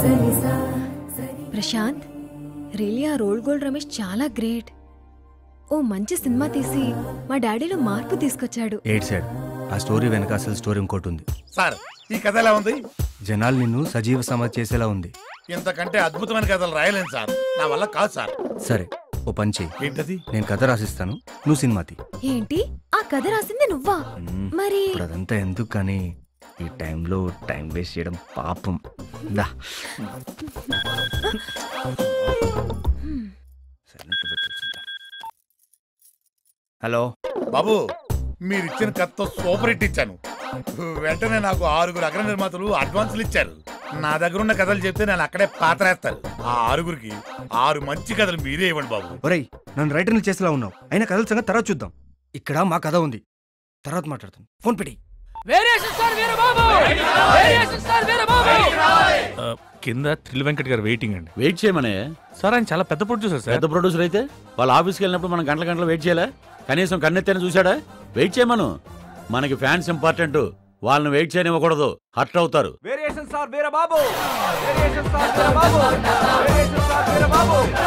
ప్రశాంత్, రియల్లీ ఆ రోల్ గోల్డ్ రమేష్ చాలా గ్రేట్. ఓ మంచి సినిమా తీసి మా డాడీలో మార్పు తీసుకొచ్చాడు. ఎయిట్ సైడ్ ఆ స్టోరీ వెనక అసలు స్టోరీ ఇంకోటి ఉంది సార్. ఈ కథ ఎలా ఉంది? జనాలు నిన్ను సజీవ సమాధి చేసేలా ఉంది. ఇంతకంటే అద్భుతమైన కథలు రాయలేను సార్, నా వల్ల కాదు సార్. సరే ఓ పని చెయ్యి. ఏంటది? నేను కథ రాసిస్తాను, నువ్వు సినిమా తీ. ఏంటి ఆ కథ రాసింది నువ్వా? మరి ఇప్పుడు అదంతా ఎందుకు కానీ ఈ టైంలో టైం వేస్ట్ చేయడం పాపం. దా హలో బాబు, మీరు ఇచ్చిన కథతో సూపర్ హిట్ ఇచ్చాను. వెంటనే నాకు ఆరుగురు అగ్ర నిర్మాతలు అడ్వాన్సులు ఇచ్చారు. నా దగ్గర ఉన్న కథలు చెప్తే నేను అక్కడే పాతరేస్తారు. ఆ ఆరుగురికి ఆరు మంచి కథలు మీరే ఇవ్వండి బాబు. ఒరేయ్, నన్ను రైటర్లు చేసేలా ఉన్నావు. అయినా కథల సంగతి తర్వాత చూద్దాం. ఇక్కడ మా కథ ఉంది, తర్వాత మాట్లాడతాను. ఫోన్ పెట్టి. కింద త్రిల్ వెంకట్ గారు వెయిటింగ్ అండి. వెయిట్ చేయమనే సార్, ఆయన చాలా పెద్ద ప్రొడ్యూసర్ సార్. పెద్ద ప్రొడ్యూసర్ అయితే వాళ్ళ ఆఫీస్కి వెళ్ళినప్పుడు మనం గంటల గంటలు వెయిట్ చేయాలా? కనీసం కన్నెత్తైనా చూశాడా? వెయిట్ చేయమను. మనకి ఫ్యాన్స్ ఇంపార్టెంట్, వాళ్ళని వెయిట్ చేయనివ్వకూడదు, హర్ట్ అవుతారు. Variation sir Veerababu, variation sir Veerababu, variation sir Veerababu.